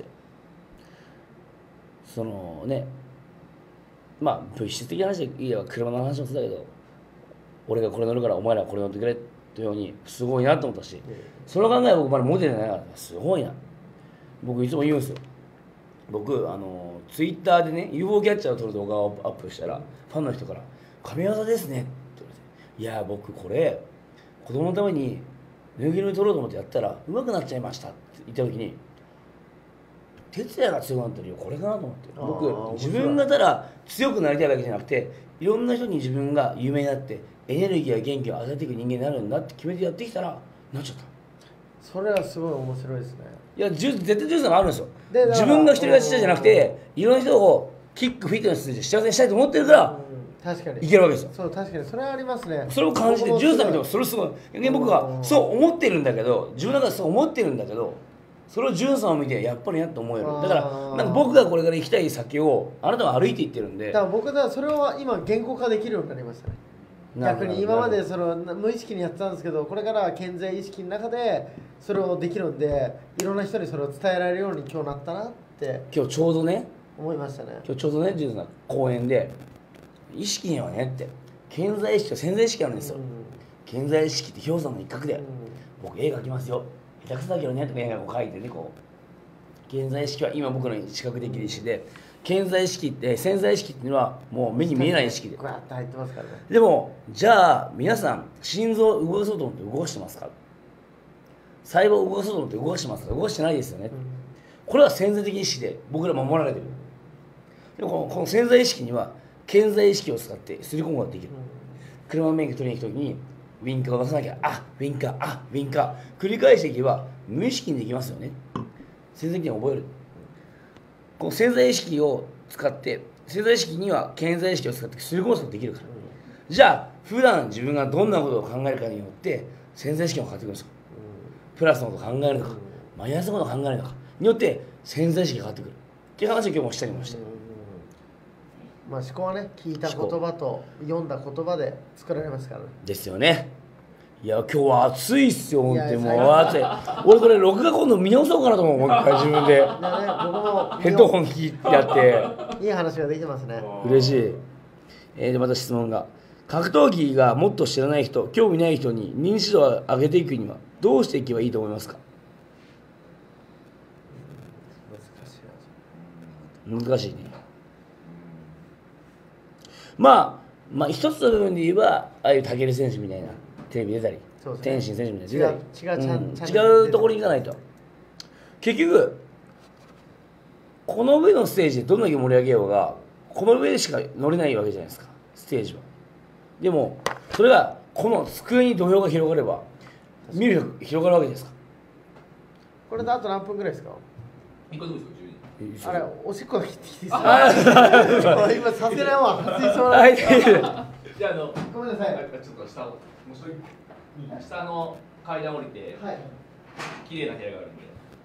そのね、まあ物質的な話でいいや、車の話もそうだけど、俺がこれ乗るからお前らこれ乗ってくれっていうようにすごいなと思ったし、その考えは僕まだ持ててないからすごいな。僕いつも言うんですよ。僕ツイッターでね UFO キャッチャーを撮る動画をアップしたら、ファンの人から「神業ですね」って言われて「いや僕これ子供のためにぬいぐるみ撮ろうと思ってやったら上手くなっちゃいました」って言った時に、哲也が強くなってるよこれかなと思って、僕自分がただ強くなりたいわけじゃなくて、いろんな人に自分が有名になってエネルギーや元気を与えていく人間になるんだって決めてやってきたらなっちゃった。 それはすごい面白いですね。 いや絶対ジュンさんがあるんですよ。 で自分が一人勝ちしたいじゃなくて、いろんな人をキックフィットネスで幸せにしたいと思ってるから確かにいけるわけですよ。 そう確かにそれはありますね。 それを感じてジュンさん見てもそれすごい。逆に僕はそう思ってるんだけど、自分の中でそう思ってるんだけど、それをジュンさんを見てやっぱりなって思える。だからなんか僕がこれから行きたい先をあなたは歩いていってるんで、 だから僕はそれは今言語化できるようになりましたね。逆に今までその無意識にやってたんですけど、これからは健在意識の中でそれをできるんで、いろんな人にそれを伝えられるように今日なったなって今日ちょうどね思いましたね。 ジュンさん講演で意識にはねって健在意識と潜在意識あるんですよ。健在意識って氷山の一角で、僕絵描きますよ下手くそだけどねとか絵がこう描いてね、こう健在意識は今僕の視覚的意識で、健在意識って潜在意識っていうのはもう目に見えない意識で、 グワッと入ってますからね。 でもじゃあ皆さん心臓を動かそうと思って動かしてますか、細胞を動かそうと思って動かしてますか、動かしてないですよね、これは潜在的意識で僕ら守られてる。でもこの潜在意識には顕在意識を使ってすり込むことができる。車の免許取りに行く時にウィンカーを出さなきゃ、ウィンカーウィンカー繰り返していけば無意識にできますよね。潜在的に覚える。この潜在意識を使って、潜在意識には顕在意識を使ってすり込むことができるから、じゃあ普段自分がどんなことを考えるかによって潜在意識も変わってくるんですよ。プラスのことを考えるのかマイナスのことを考えるのかによって潜在意識が変わってくるっていう話を今日もしたりもして、 まあ思考はね、聞いた言葉と読んだ言葉で作られますからね。 ですよね。いや今日は暑いっすよ本当に。もういや暑い。俺これ録画今度見直そうかなと思う、もう一回自分で僕もヘッドホン聞いてやっていい話ができてますね。 嬉しい。でまた質問が、格闘技がもっと知らない人、興味ない人に認知度を上げていくにはどうしていけばいいと思いますか。 難しいね。まあ一つの部分で言えばああいう武尊選手みたいなテレビ出たり、 そうですね天心選手みたいな出たり、 違違うところに行かないと結局この上のステージでどんだけ盛り上げようがこの上でしか乗れないわけじゃないですか、ステージは。でもそれがこの机に土俵が広がれば見る人広がるわけですか。 これであと何分ぐらいですか？ 一個ずつですよ、 あれ、おしっこだけ行ってきていいですか？今させないわ。水槽なんですよ。 じゃあごめんなさい。 ちょっと下をもうそれ下の階段降りて、 はい。 綺麗な部屋があるんで。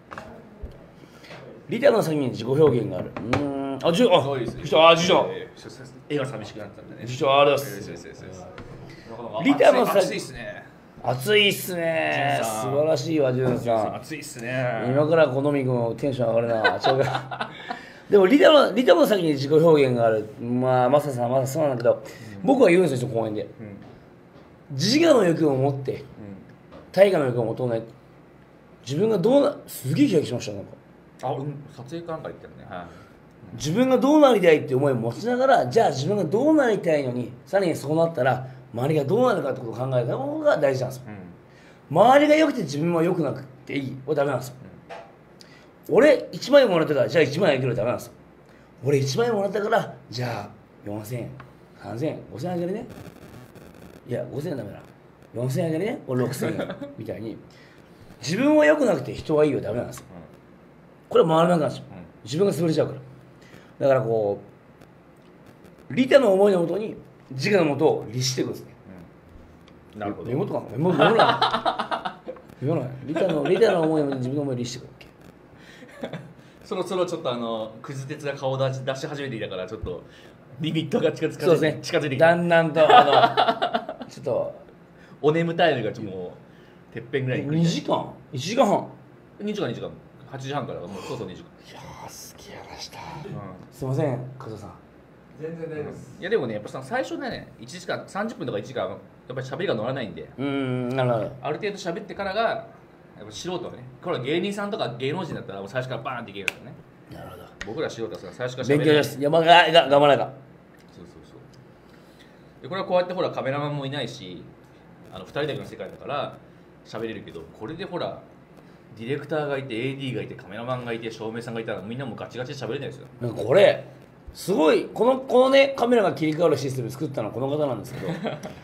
リタの先に自己表現がある。あ、次長、 絵が寂しくなったんでね。 次長ありがとうございます。リタの先暑いっすね。 暑いっすね。 ジュンさん素晴らしいわ、ジュンさん。 暑いっすね。 今から好み君テンション上がるな。違うか。でもリタの先に自己表現がある。まあマサさんまだそうなんだけど、僕は言うんですよ公園で。自我の欲を持って大我の欲を求めない。自分がどうなすげえ気がしましたなんか。 撮影かなんか言ってるね。はい。 自分がどうなりたいって思いを持ちながら、じゃあ自分がどうなりたいのにさらにそうなったら周りがどうなるかってことを考えた方が大事なんですよ。周りが良くて自分も良くなくていいはダメなんですよ。俺1万円もらったからじゃあ1万円あげるはダメなんですよ。俺1万円もらったからじゃあ4000円3000円5000円あげるね。いや5000円ダメだ4000円あげるね。俺6000円みたいに自分は良くなくて人はいいはダメなんですよ。これは回らなくなるんですよ。自分が潰れちゃうから。だからこうリタの思いのもとに自我のもとを律していくんですね。 なるほど。 メモとかメモないリタの思いのもとに自分の思いを律していくわけ。 そろそろちょっとクズ鉄が顔出し始めていたからちょっとリミットが近づいてそうですね。 近づいてきた。 だんだんとちょっとお眠タイムがちょっともうてっぺんぐらいに 2時間1時間半 2時間8時半からもうそうそう2時間。 いやーすげえやらした。すいません加藤さん。 全然大丈夫です。 いやでもねやっぱさ最初ね1時間30分とか1時間やっぱり喋りが乗らないんで、 なるほど。 ある程度喋ってからがやっぱ素人はね、これは芸人さんとか芸能人だったらもう最初からバーンっていけるからね。 なるほど。 僕ら素人はさ最初から勉強です。山が頑張らなか。 そうでこれはこうやってほらカメラマンもいないし2人だけの世界だから喋れるけど、これでほらディレクターがいて AD がいてカメラマンがいて照明さんがいたらみんなもうガチガチで喋れないですよ。 なんかこれすごいこのねカメラが切り替わるシステム作ったのはこの方なんですけど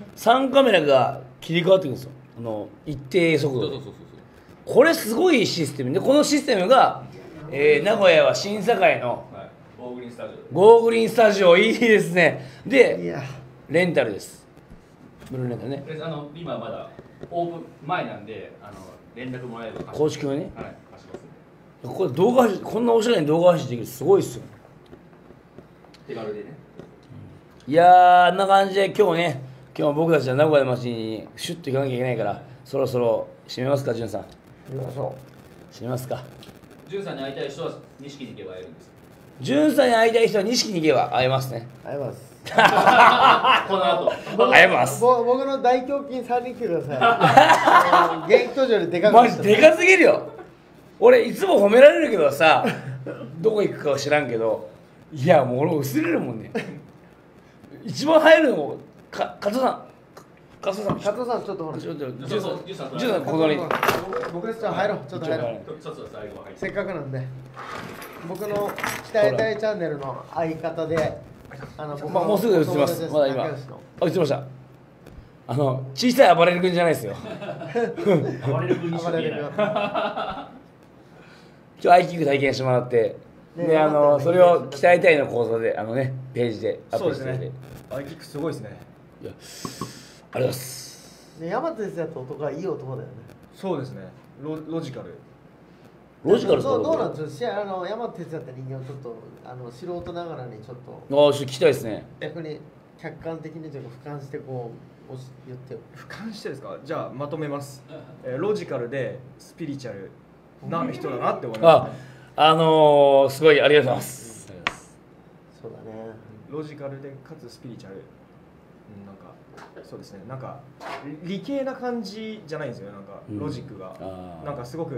3カメラが切り替わっていくんですよ。一定速度で。これすごいシステムで、このシステムが、名古屋は審査会のゴーグリーンスタジオ。 ゴーグリーンスタジオいいですね。 いでや、 レンタルです。ブルーレンタルね。 今まだオープン前なんで連絡もらえば公式はね、 はい貸しますんでこれ動画配信、こんなおしゃれに動画配信できるすごいっすよ。 手軽でね。 いやー、あんな感じで今日は僕たちは名古屋の街にシュッと行かなきゃいけないから、そろそろ締めますか、じゅんさん。 行きましょ締めますか。 ジュンさんに会いたい人は錦に行けば会えるんですよ。 じゅんさんに会いたい人は錦に行けば会えますね。 う。会えます。 この後会えます。 僕の大胸筋3人来てください。現役登場ででかくマジでかすぎるよ。俺いつも褒められるけどさ、どこ行くかは知らんけど、いやもう俺薄れるもんね。一番入るのも加藤さん加藤さんちょっとほら。 じゅんさんジュンさんここに僕たちは入ろう。ちょっと入ろう。 ちょっと最後は入ってせっかくなんで。僕の鍛えたいチャンネルの相方で、僕のもうすぐ映ってます。まだ今映ってました。小さい暴れる君じゃないですよ。 暴れる分にしか見えない。 今日合気体験してもらって、 ねでそれを鍛えたいの講座でページでアップしてて、 そうですね。アイキックすごいですね。 いやありがとうございます。 ね、山手先生と男はいい男だよね。 そうですね。ロジカル。 ロジカルどうなんでですか。山手先生って人間をちょっと素人ながらにちょっとちょっと聞きたいですね。 逆に客観的にというか俯瞰してこう言ってよ。 俯瞰してですか。じゃあまとめます。ロジカルでスピリチュアルな人だなって思います、ね。 すごいありがとうございます。 そうだね。 ロジカルでかつスピリチュアル。なんかそうですね。なんか理系な感じじゃないんですよ。なんかロジックが、なんかすごく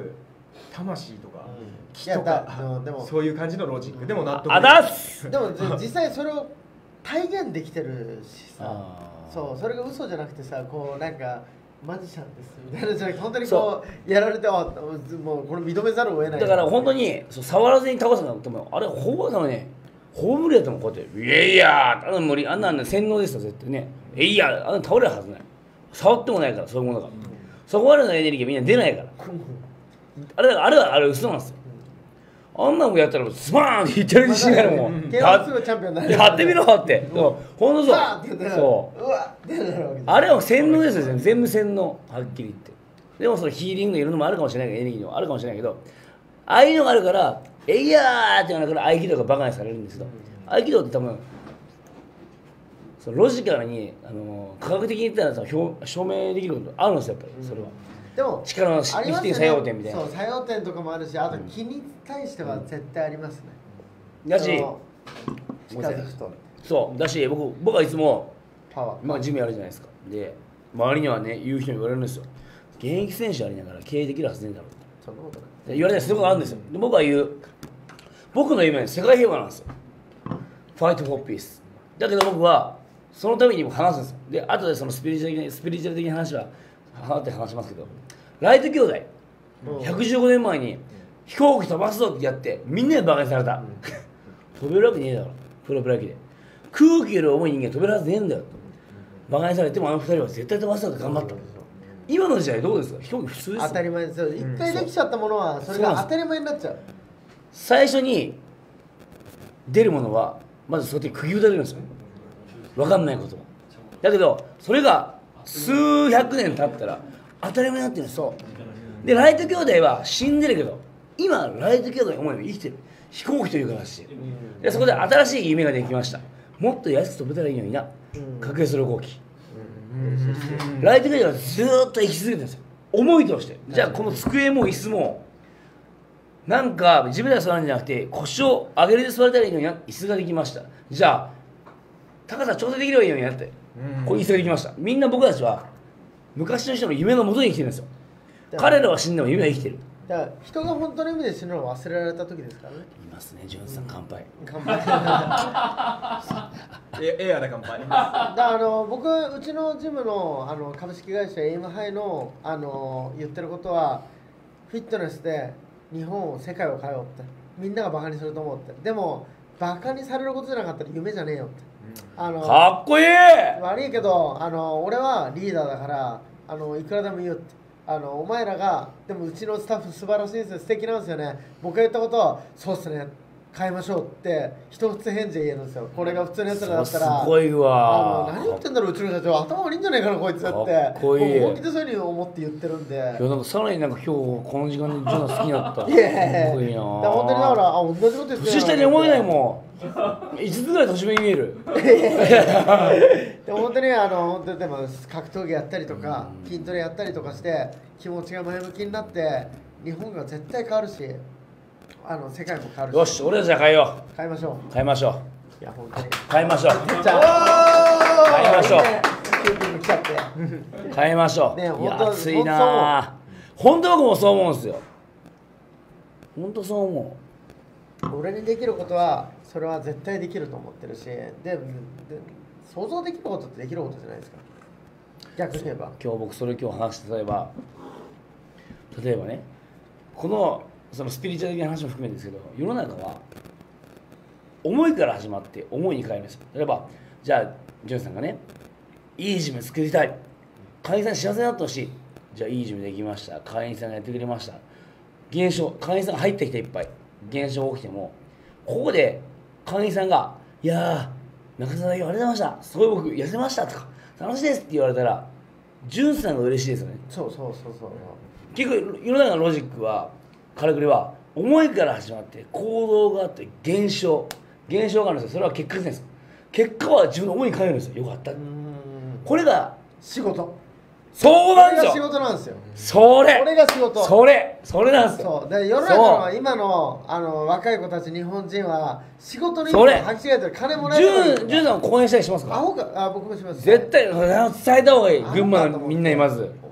魂とか気いやとかでもそういう感じのロジックでも納得あだっすでも実際それを体現できてるしさあーそうそれが嘘じゃなくてさこうなんかマジシャンですみたいなじゃなくて本当にこうやられてもうこれ認めざるを得ないだから本当にそう触らずに倒すのともあれほぼだねホームレートもこうやって「いやいやあんな無理あんなの洗脳ですよ絶対ねいやあんな倒れるはずない触ってもないからそういうものが、そこまでのエネルギーみんな出ないからあれは嘘なんですよあんなもんやったらスパーンっていってる自信があるもん慶応すぐチャンピオンになるやってみろってほんとそうバーンって言ってそううわってなるわけあれは洗脳ですよ全部洗脳はっきり言ってでもそのヒーリングいるのもあるかもしれないけどエネルギーのもあるかもしれないけどああいうのがあるから「えいやー!」って言われたら合気道がバカにされるんですけど合気道って多分そのロジカルに科学的に言ったらさ証明できることあるんですよやっぱりそれは、 でも力のリフティング作用点みたいなそう作用点とかもあるしあと気に対しては絶対ありますね、 だし近づくとそうだし僕はいつもパワーまあジムやるじゃないですかで周りにはね言う人に言われるんですよ現役選手ありながら経営できるはずねえだろうそんなことないって言われたりすることがあるんですよで僕は言う僕の夢は世界平和なんですよファイトフォーピースだけど僕はそのためにも話すんですよで後でそのスピリチュアル的な話は話しますけどライト兄弟115年前に飛行機飛ばすぞってやってみんなでバカにされた飛べるわけねえだろプロ野球で空気より重い人間飛べるはずねえんだよバカにされてもあの二人は絶対飛ばすぞって頑張った今の時代どうですか飛行機普通ですよ当たり前ですよ一回できちゃったものはそれが当たり前になっちゃう最初に出るものはまずそうやって釘打たれるんですよ分かんないこともだけどそれが数百年経ったら当たり前になってるんですよでライト兄弟は死んでるけど今ライト兄弟の思いは生きてる飛行機という形でそこで新しい夢ができましたもっと安く飛べたらいいのにな格安旅行機ライト兄弟はずーっと生き続けてるんですよ思いとしてじゃあこの机も椅子もなんか自分では座るんじゃなくて腰を上げるで座れたらいいのにな椅子ができましたじゃあ高さ調整できればいいのになってこう椅子ができましたみんな僕たちは昔の人の夢のもとに生きてるんですよ彼らは死んでも夢は生きてるだから人が本当の意味で死ぬのを忘れられた時ですからねいますねジュンさん乾杯乾杯エアで乾杯僕うちのジムの株式会社エイムハイの言ってることはフィットネスで日本を世界を変えようってみんながバカにすると思うってでもバカにされることじゃなかったら夢じゃねえよってかっこいい悪いけど俺はリーダーだからいくらでも言うってお前らがでもうちのスタッフ素晴らしいですよ素敵なんですよね僕が言ったことはそうっすね変えましょうって一つ返事で言えるんですよこれが普通のやつらだったらすごいわ何言ってんだろううちの社長頭悪いんじゃないかなこいつだってかっこいい僕本気でそういうふうに思って言ってるんでいやなんかさらになんか今日この時間でジュンさん好きになったいやいやいやかっこいいな本当にだから同じこと言ってる年下に思えないもん5つぐらい年上に見えるでも本当に本当にでも格闘技やったりとか筋トレやったりとかして気持ちが前向きになって日本が絶対変わるし世界も変わるしよし俺たちは変えよ変えましょうう変えましょいや本当にう変えましょうじゃあ変えましょうキューピング来ちゃって変えましょう、 ねいや本当熱いなぁ本当僕もそう思うんですよ本当そう思俺にできることはそれは絶対できると思ってるしで想像できることってできることじゃないですか逆に言えばう今日僕それ今日話して例えばねそのスピリチュアル的な話も含めてですけど世の中は思いから始まって思いに変えるんですよ例えばじゃあジュンさんがねいいジム作りたい会員さん幸せになってほしいじゃあいいジムできました会員さんがやってくれました現象会員さんが入ってきていっぱい現象が起きてもここで会員さんが「いやー中澤さんありがとうございましたすごい僕痩せました」とか「楽しいです」って言われたらジュンさんが嬉しいですよねそう結構世の中のロジックはからくりは思いから始まって行動があって現象があるんですよそれは結果です。結果は自分の思いに変えるんですよよかったこれが仕事そうなんですよこれが仕事なんですよそれこれが仕事それなんですよそうで世の中の今の若い子たち日本人は仕事にそれ履き違えてる金もらえないジュンさんも講演したりしますかアホか僕もします絶対伝えた方がいい群馬のみんなにまず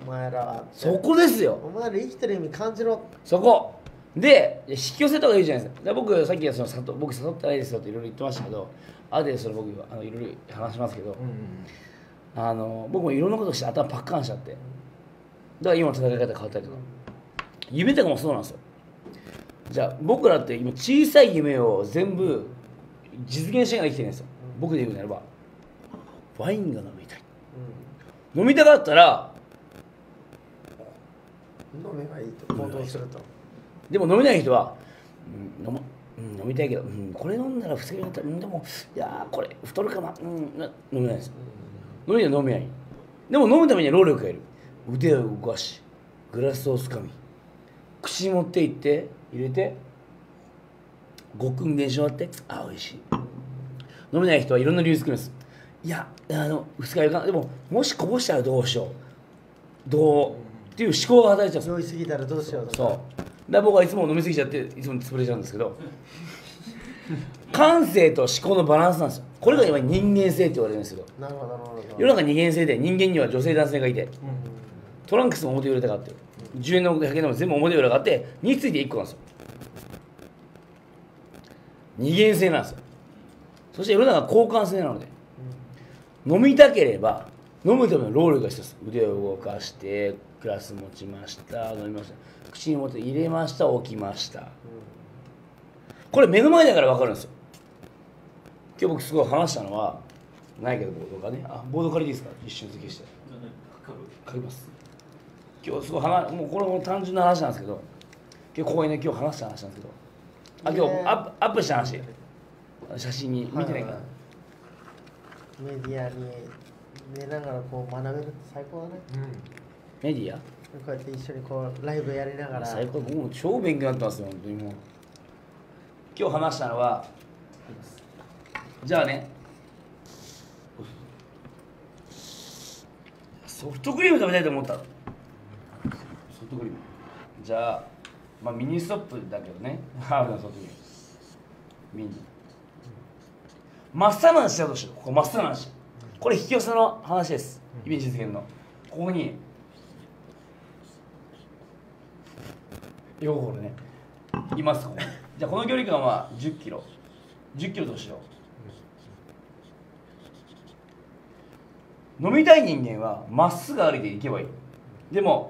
前らはそこですよ。 お前ら生きてる意味感じろ。 そこで引き寄せた方がいいじゃないですか。で僕さっきは僕誘ってないですよっていろいろ言ってましたけど、後でそれ僕いろいろ話しますけど、僕もいろんなことして頭パッカンしちゃって、だから今の戦い方変わったりとか、夢とかもそうなんですよ。じゃあ僕らって今小さい夢を全部実現しながら生きてるんですよ。僕で言うならばワインが飲みたい、飲みたかったら飲めばいいと行動すると。 でも飲めない人は、飲みたいけど、これ飲んだら防げなかったら、でもいやーこれ太るかな、飲めないですよ。飲めない。でも飲むためには労力がいる。腕を動かし、グラスをつかみ、口に持っていって入れて、ごくんでしまって、美味しい。飲めない人はいろんな理由作るんです。いや二日酔いかな、でももしこぼしたらどうしよう、っていう思考が働いちゃうんです。 酔いすぎたらどうしようとか。 そうだ僕はいつも飲みすぎちゃっていつも潰れちゃうんですけど、感性と思考のバランスなんですよ。これが今人間性って言われるんですけど、 なるほどなるほど。 世の中人間性で、人間には女性男性がいて、トランクスも表裏があって、10円の100円でも全部表裏があって、について1個なんですよ。二元性なんですよ。そして世の中は交換性なので、飲みたければ飲むための労力が一つ。腕を動かしてグラス持ちました、飲みました、口に持って入れました、置きました、これ目の前だから分かるんですよ。今日僕すごい話したのはないけど、ボードがね、ボード借りていいですか、一瞬付けして書きます。今日すごいもうこれも単純な話なんですけど、今日ここにね、今日話した話なんですけど、今日アップした話、写真に見てないから、 メディアに寝ながらこう学べるって最高だね。 メディアこうやって一緒にこうライブやりながら。 最高、僕も超勉強になってますよ、本当にもう。今日話したのは、じゃあね、ソフトクリーム食べたいと思ったの。ソフトクリーム。じゃあ、ミニストップだけどね、ハーフのソフトクリーム。ミニ。マッサマンしようとしよう。ここマッサマンし。これ引き寄せの話です。イメージ実現の。ここに、よくこれね、います。ここじゃあこの距離感は10キロ。10キロとしよう。飲みたい人間はまっすぐ歩いていけばいい。でも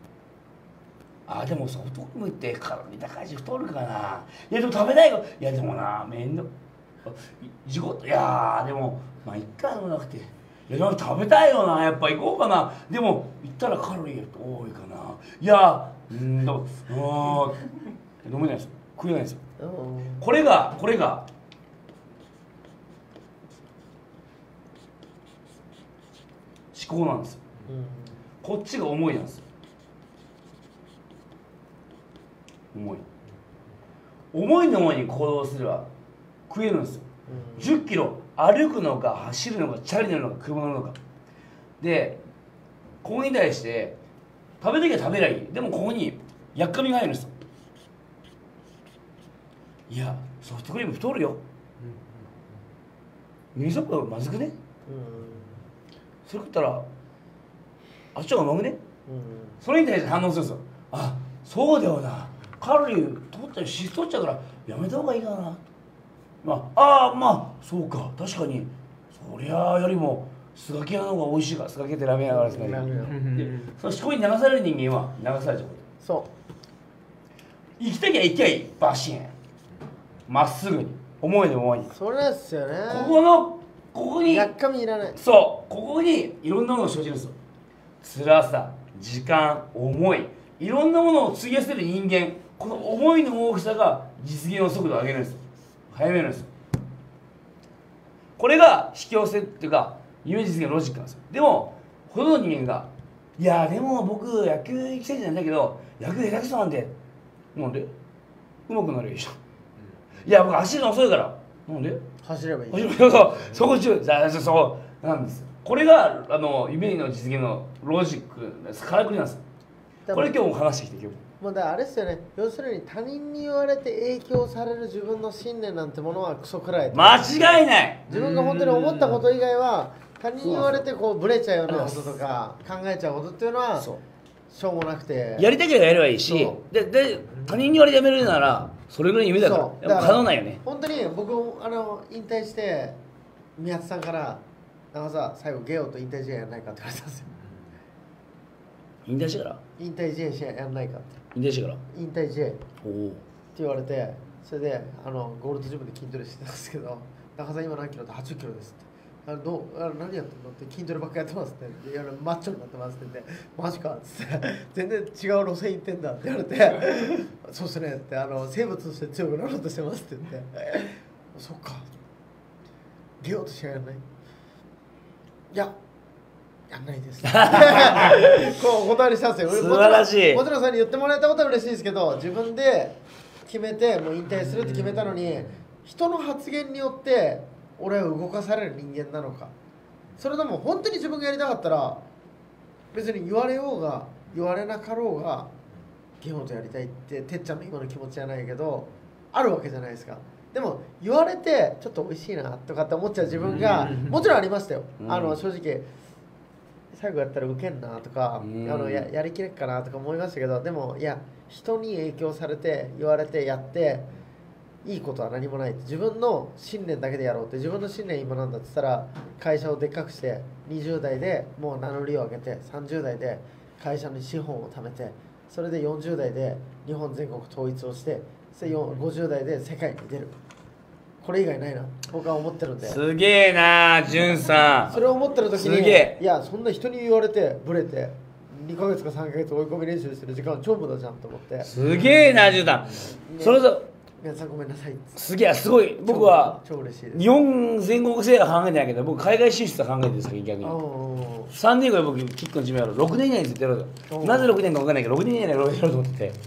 ソフトクリームってカロリー高いし太るかな。いやでも食べたいよ。いやでもな、面倒。いやでも一回でもなくて、いやでも食べたいよな、やっぱ行こうかな。でも行ったらカロリー多いかな。いや飲めないですよ。食えないですよ。これが思考なんですよ。こっちが思いなんですよ。思いのままに行動すれば食えるんですよ。10キロ歩くのか走るのかチャリ乗るのか車乗るのかで、ここに対して食べたきゃ食べりゃいい。でもここにやっかみが入るんですよ。いやソフトクリーム太るよ、ミニストップまずくね、それ食ったらあっちがうまくね、それに対して反応するんですよ。そうだよな、カロリー取ったり脂質取っちゃうからやめた方がいいかな。そうか、確かにそりゃよりもスガキ屋の方が美味しいから。スガキ屋ってラーメン屋があるんですね。その思考に流される人間は流されちゃう。そう生きたきゃ生きゃいい、バシンまっすぐに思いで思いに。 それですよね。 ここにやっかみいらない。 そう、ここにいろんなものを生じるんですよ。辛さ、時間、思い、いろんなものを費やせる人間、この思いの大きさが実現の速度を上げるんですよ。早めるんですよ。これが引き寄せっていうか夢実現のロジックなんですよ。でもほとんどの人間がいやでも僕野球行きたいじゃないんだけど野球下手くそなんで、なんで上手くなるでしょ。いや僕走るの遅いから、なんで走ればいい。 そこ中そうなんですよ。これが夢の実現のロジックです。からくりなんですよ。これ今日も話してきて、今日もうだからあれですよね。要するに他人に言われて影響される自分の信念なんてものはクソくらい。 間違いない。 自分が本当に思ったこと以外は他人に言われてこうブレちゃうようなこととか考えちゃうことっていうのはそうしょうもなくて、 やりたければやればいいしそで他人に言われてやめるならそれぐらいの夢だからそうやっぱ可能なんよね。 本当に僕引退して宮津さんから「長澤最後ゲオと引退試合やらないか」って言われたんですよ。 引退してから引退試合やらないかって引退してから引退試合っておお言われて、それでゴールドジムで筋トレしてたんですけど「長澤今何キロって80キロです」って。何やってんのって筋トレばっかやってますっていやマッチョになってますって言ってマジかっつって全然違う路線行ってんだって言われてそうっすねって生物として強くなろうとしてますって言ってそっかゲオと試合やんないいややんないですこうお断りしたんですよ。 素晴らしい。 もちろんさんに言ってもらえたことは嬉しいですけど自分で決めてもう引退するって決めたのに人の発言によって俺は動かされる人間なのか、それとも本当に自分がやりたかったら別に言われようが言われなかろうがゲオとやりたいっててっちゃんの今の気持ちじゃないけどあるわけじゃないですか。でも言われてちょっと美味しいなとかって思っちゃう自分がもちろんありましたよ。正直最後やったらウケんなとかやりきれっかなとか思いましたけど、でもいや人に影響されて言われてやっていいことは何もないって、自分の信念だけでやろうって、自分の信念今なんだって言ったら会社をでっかくして20代でもう名乗りを上げて30代で会社に資本を貯めてそれで40代で日本全国統一をしてそれ50代で世界に出る、これ以外ないな僕は思ってるんで。 すげえなじゅんさん。 それを思ってる時にすげえいやそんな人に言われてブレて2ヶ月か3ヶ月追い込み練習してる時間は超無駄じゃんと思って、 すげえなじゅんさん。それと皆さんごめんなさいすげえすごい。僕は超嬉しいです。 日本全国制覇考えてないけど僕海外進出は考えてるんですよ逆に。3年後に僕キックの自分やろう6年以内に絶対やろうと。なぜ6年か分かんないけど6年以内にやろうと思ってて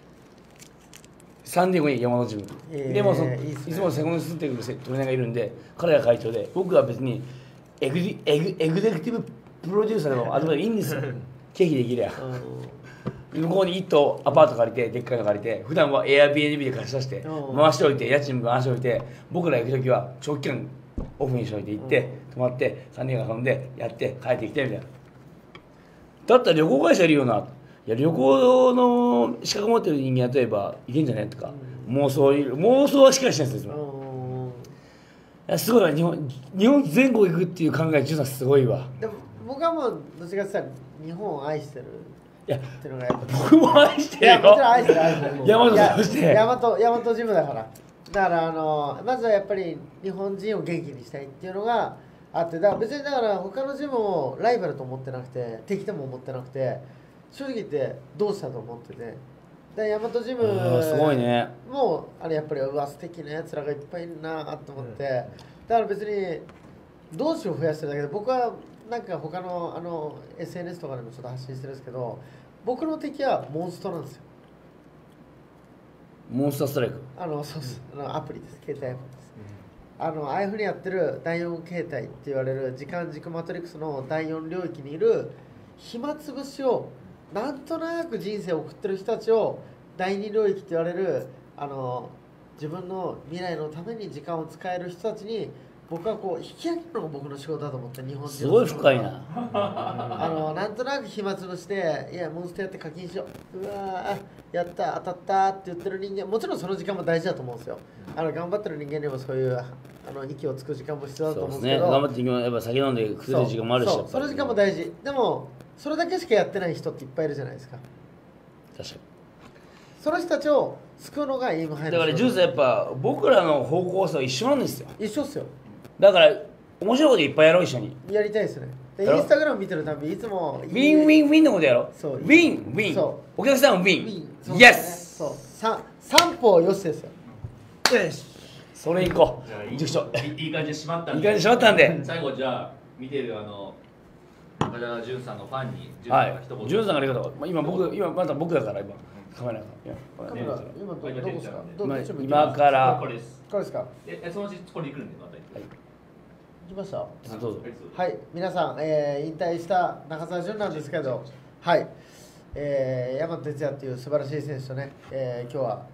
3年後に山の自分、でもいつもセコンドスってくるトレーナーがいるんで彼が会長で僕は別にエグゼクティブプロデューサーでもあとでいいんですよ経費できりゃ向こうに1棟アパート借りてでっかいの借りて普段は Airbnb で貸し出して回しておいて家賃も回しておいて僕ら行く時は長期間オフにしておいて行って泊まって3年間遊んでやって帰ってきてみたいな。だったら旅行会社いるよな、いや旅行の資格持ってる人間例えばいけんじゃないとか、妄想はしっかりしてるんですよ。いやすごいわ日本全国行くっていう考え実はすごいわ。 でも僕はもうどっちかって言ったら日本を愛してるいやっていうのがやっぱ僕も愛してるよ。 いやもちろん愛してる愛してる大和として大和ジムだからだからまずはやっぱり日本人を元気にしたいっていうのがあって、だから別にだから他のジムをライバルと思ってなくて敵とも思ってなくて正直言ってどうしたと思ってて、で大和ジムすごいね。 もうやっぱりうわ素敵なやつらがいっぱいいるなと思って、だから別に同志を増やしてるだけで僕はなんか他のSNS とかでもちょっと発信してるんですけど僕の敵はモンストなんですよ。 モンスターストライクそうっすアプリです、携帯アプリです、ああいうふうにやってる第4形態って言われる時間軸マトリックスの第4領域にいる暇つぶしをなんとなく人生を送ってる人たちを第2領域って言われる自分の未来のために時間を使える人たちに僕はこう引き上げるのが僕の仕事だと思って日本人すごい深いな。 なんとなく暇つぶしていやモンストやって課金しよう、うわーやった当たったって言ってる人間もちろんその時間も大事だと思うんですよ。頑張ってる人間にもそういう息をつく時間も必要だと思うんですけど、 頑張ってやっぱ酒飲んで崩れる時間もあるし、 その時間も大事。でもそれだけしかやってない人っていっぱいいるじゃないですか。 確かに。 その人たちを救うのがイームハイのだからジュースはやっぱ僕らの方向性は一緒なんですよ。 一緒っすよ。 だから面白いこといっぱいやろう一緒に。 やりたいですね。でイやろンスタグラム見てるたびいつもウィンウィンウィンのことやろ。 そうウィンウィン。 そお客さんウィウィンン。イエス。 そう三歩よしですよ。 よしそれいこじゃあう。いい人。 いい感じで閉まったんいい感じで閉まったんで。 最後じゃあ見てる岡田純さんのファンにはい一言。 ジュースさんがありがとう。今また僕だから今カメラが。 カメラ今どこですか？ 今からこれです。 これですか？ そのうちこれに来るんでまた。 行きました。 どうぞ。 はい皆さん、引退した中澤潤なんですけど、はい、山哲也っていう素晴らしい選手とね、今日は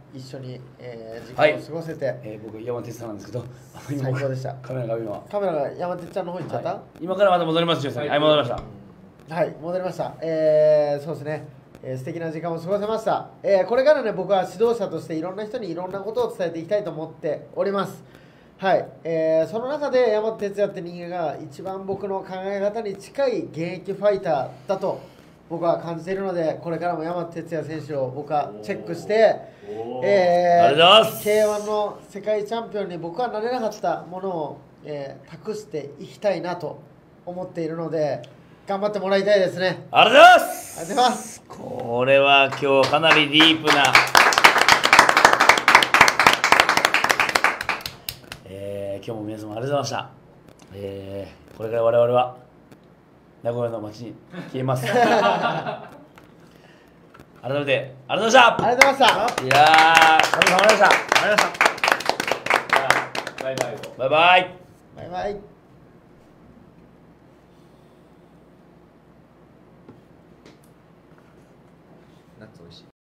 一緒に、時間を過ごせて、 僕山手さんなんですけど最高でした。 カメラが今カメラが山手ちゃんの方行っちゃった、 今からまた戻りますよさんはい戻りましたはい、戻りました。そうですね、素敵な時間を過ごせました。これからね、僕は指導者としていろんな人にいろんなことを伝えていきたいと思っております。はい、その中で山手哲也って人間が一番僕の考え方に近い現役ファイターだと僕は感じているので、これからも山手哲也選手を僕はチェックして、 ありがとうございます K1 の世界チャンピオンに僕はなれなかったものを、託していきたいなと思っているので、頑張ってもらいたいですね。 ありがとうございますありがとうございます。 これは今日かなりディープな今日も皆様ありがとうございました、これから我々は名古屋の街に消えます改めてありがとうございましたありがとうございました。 いやー神様ありがとうございましたありがとうございました。 バイバイをバイバイバイバイ。 ナッツ美味しい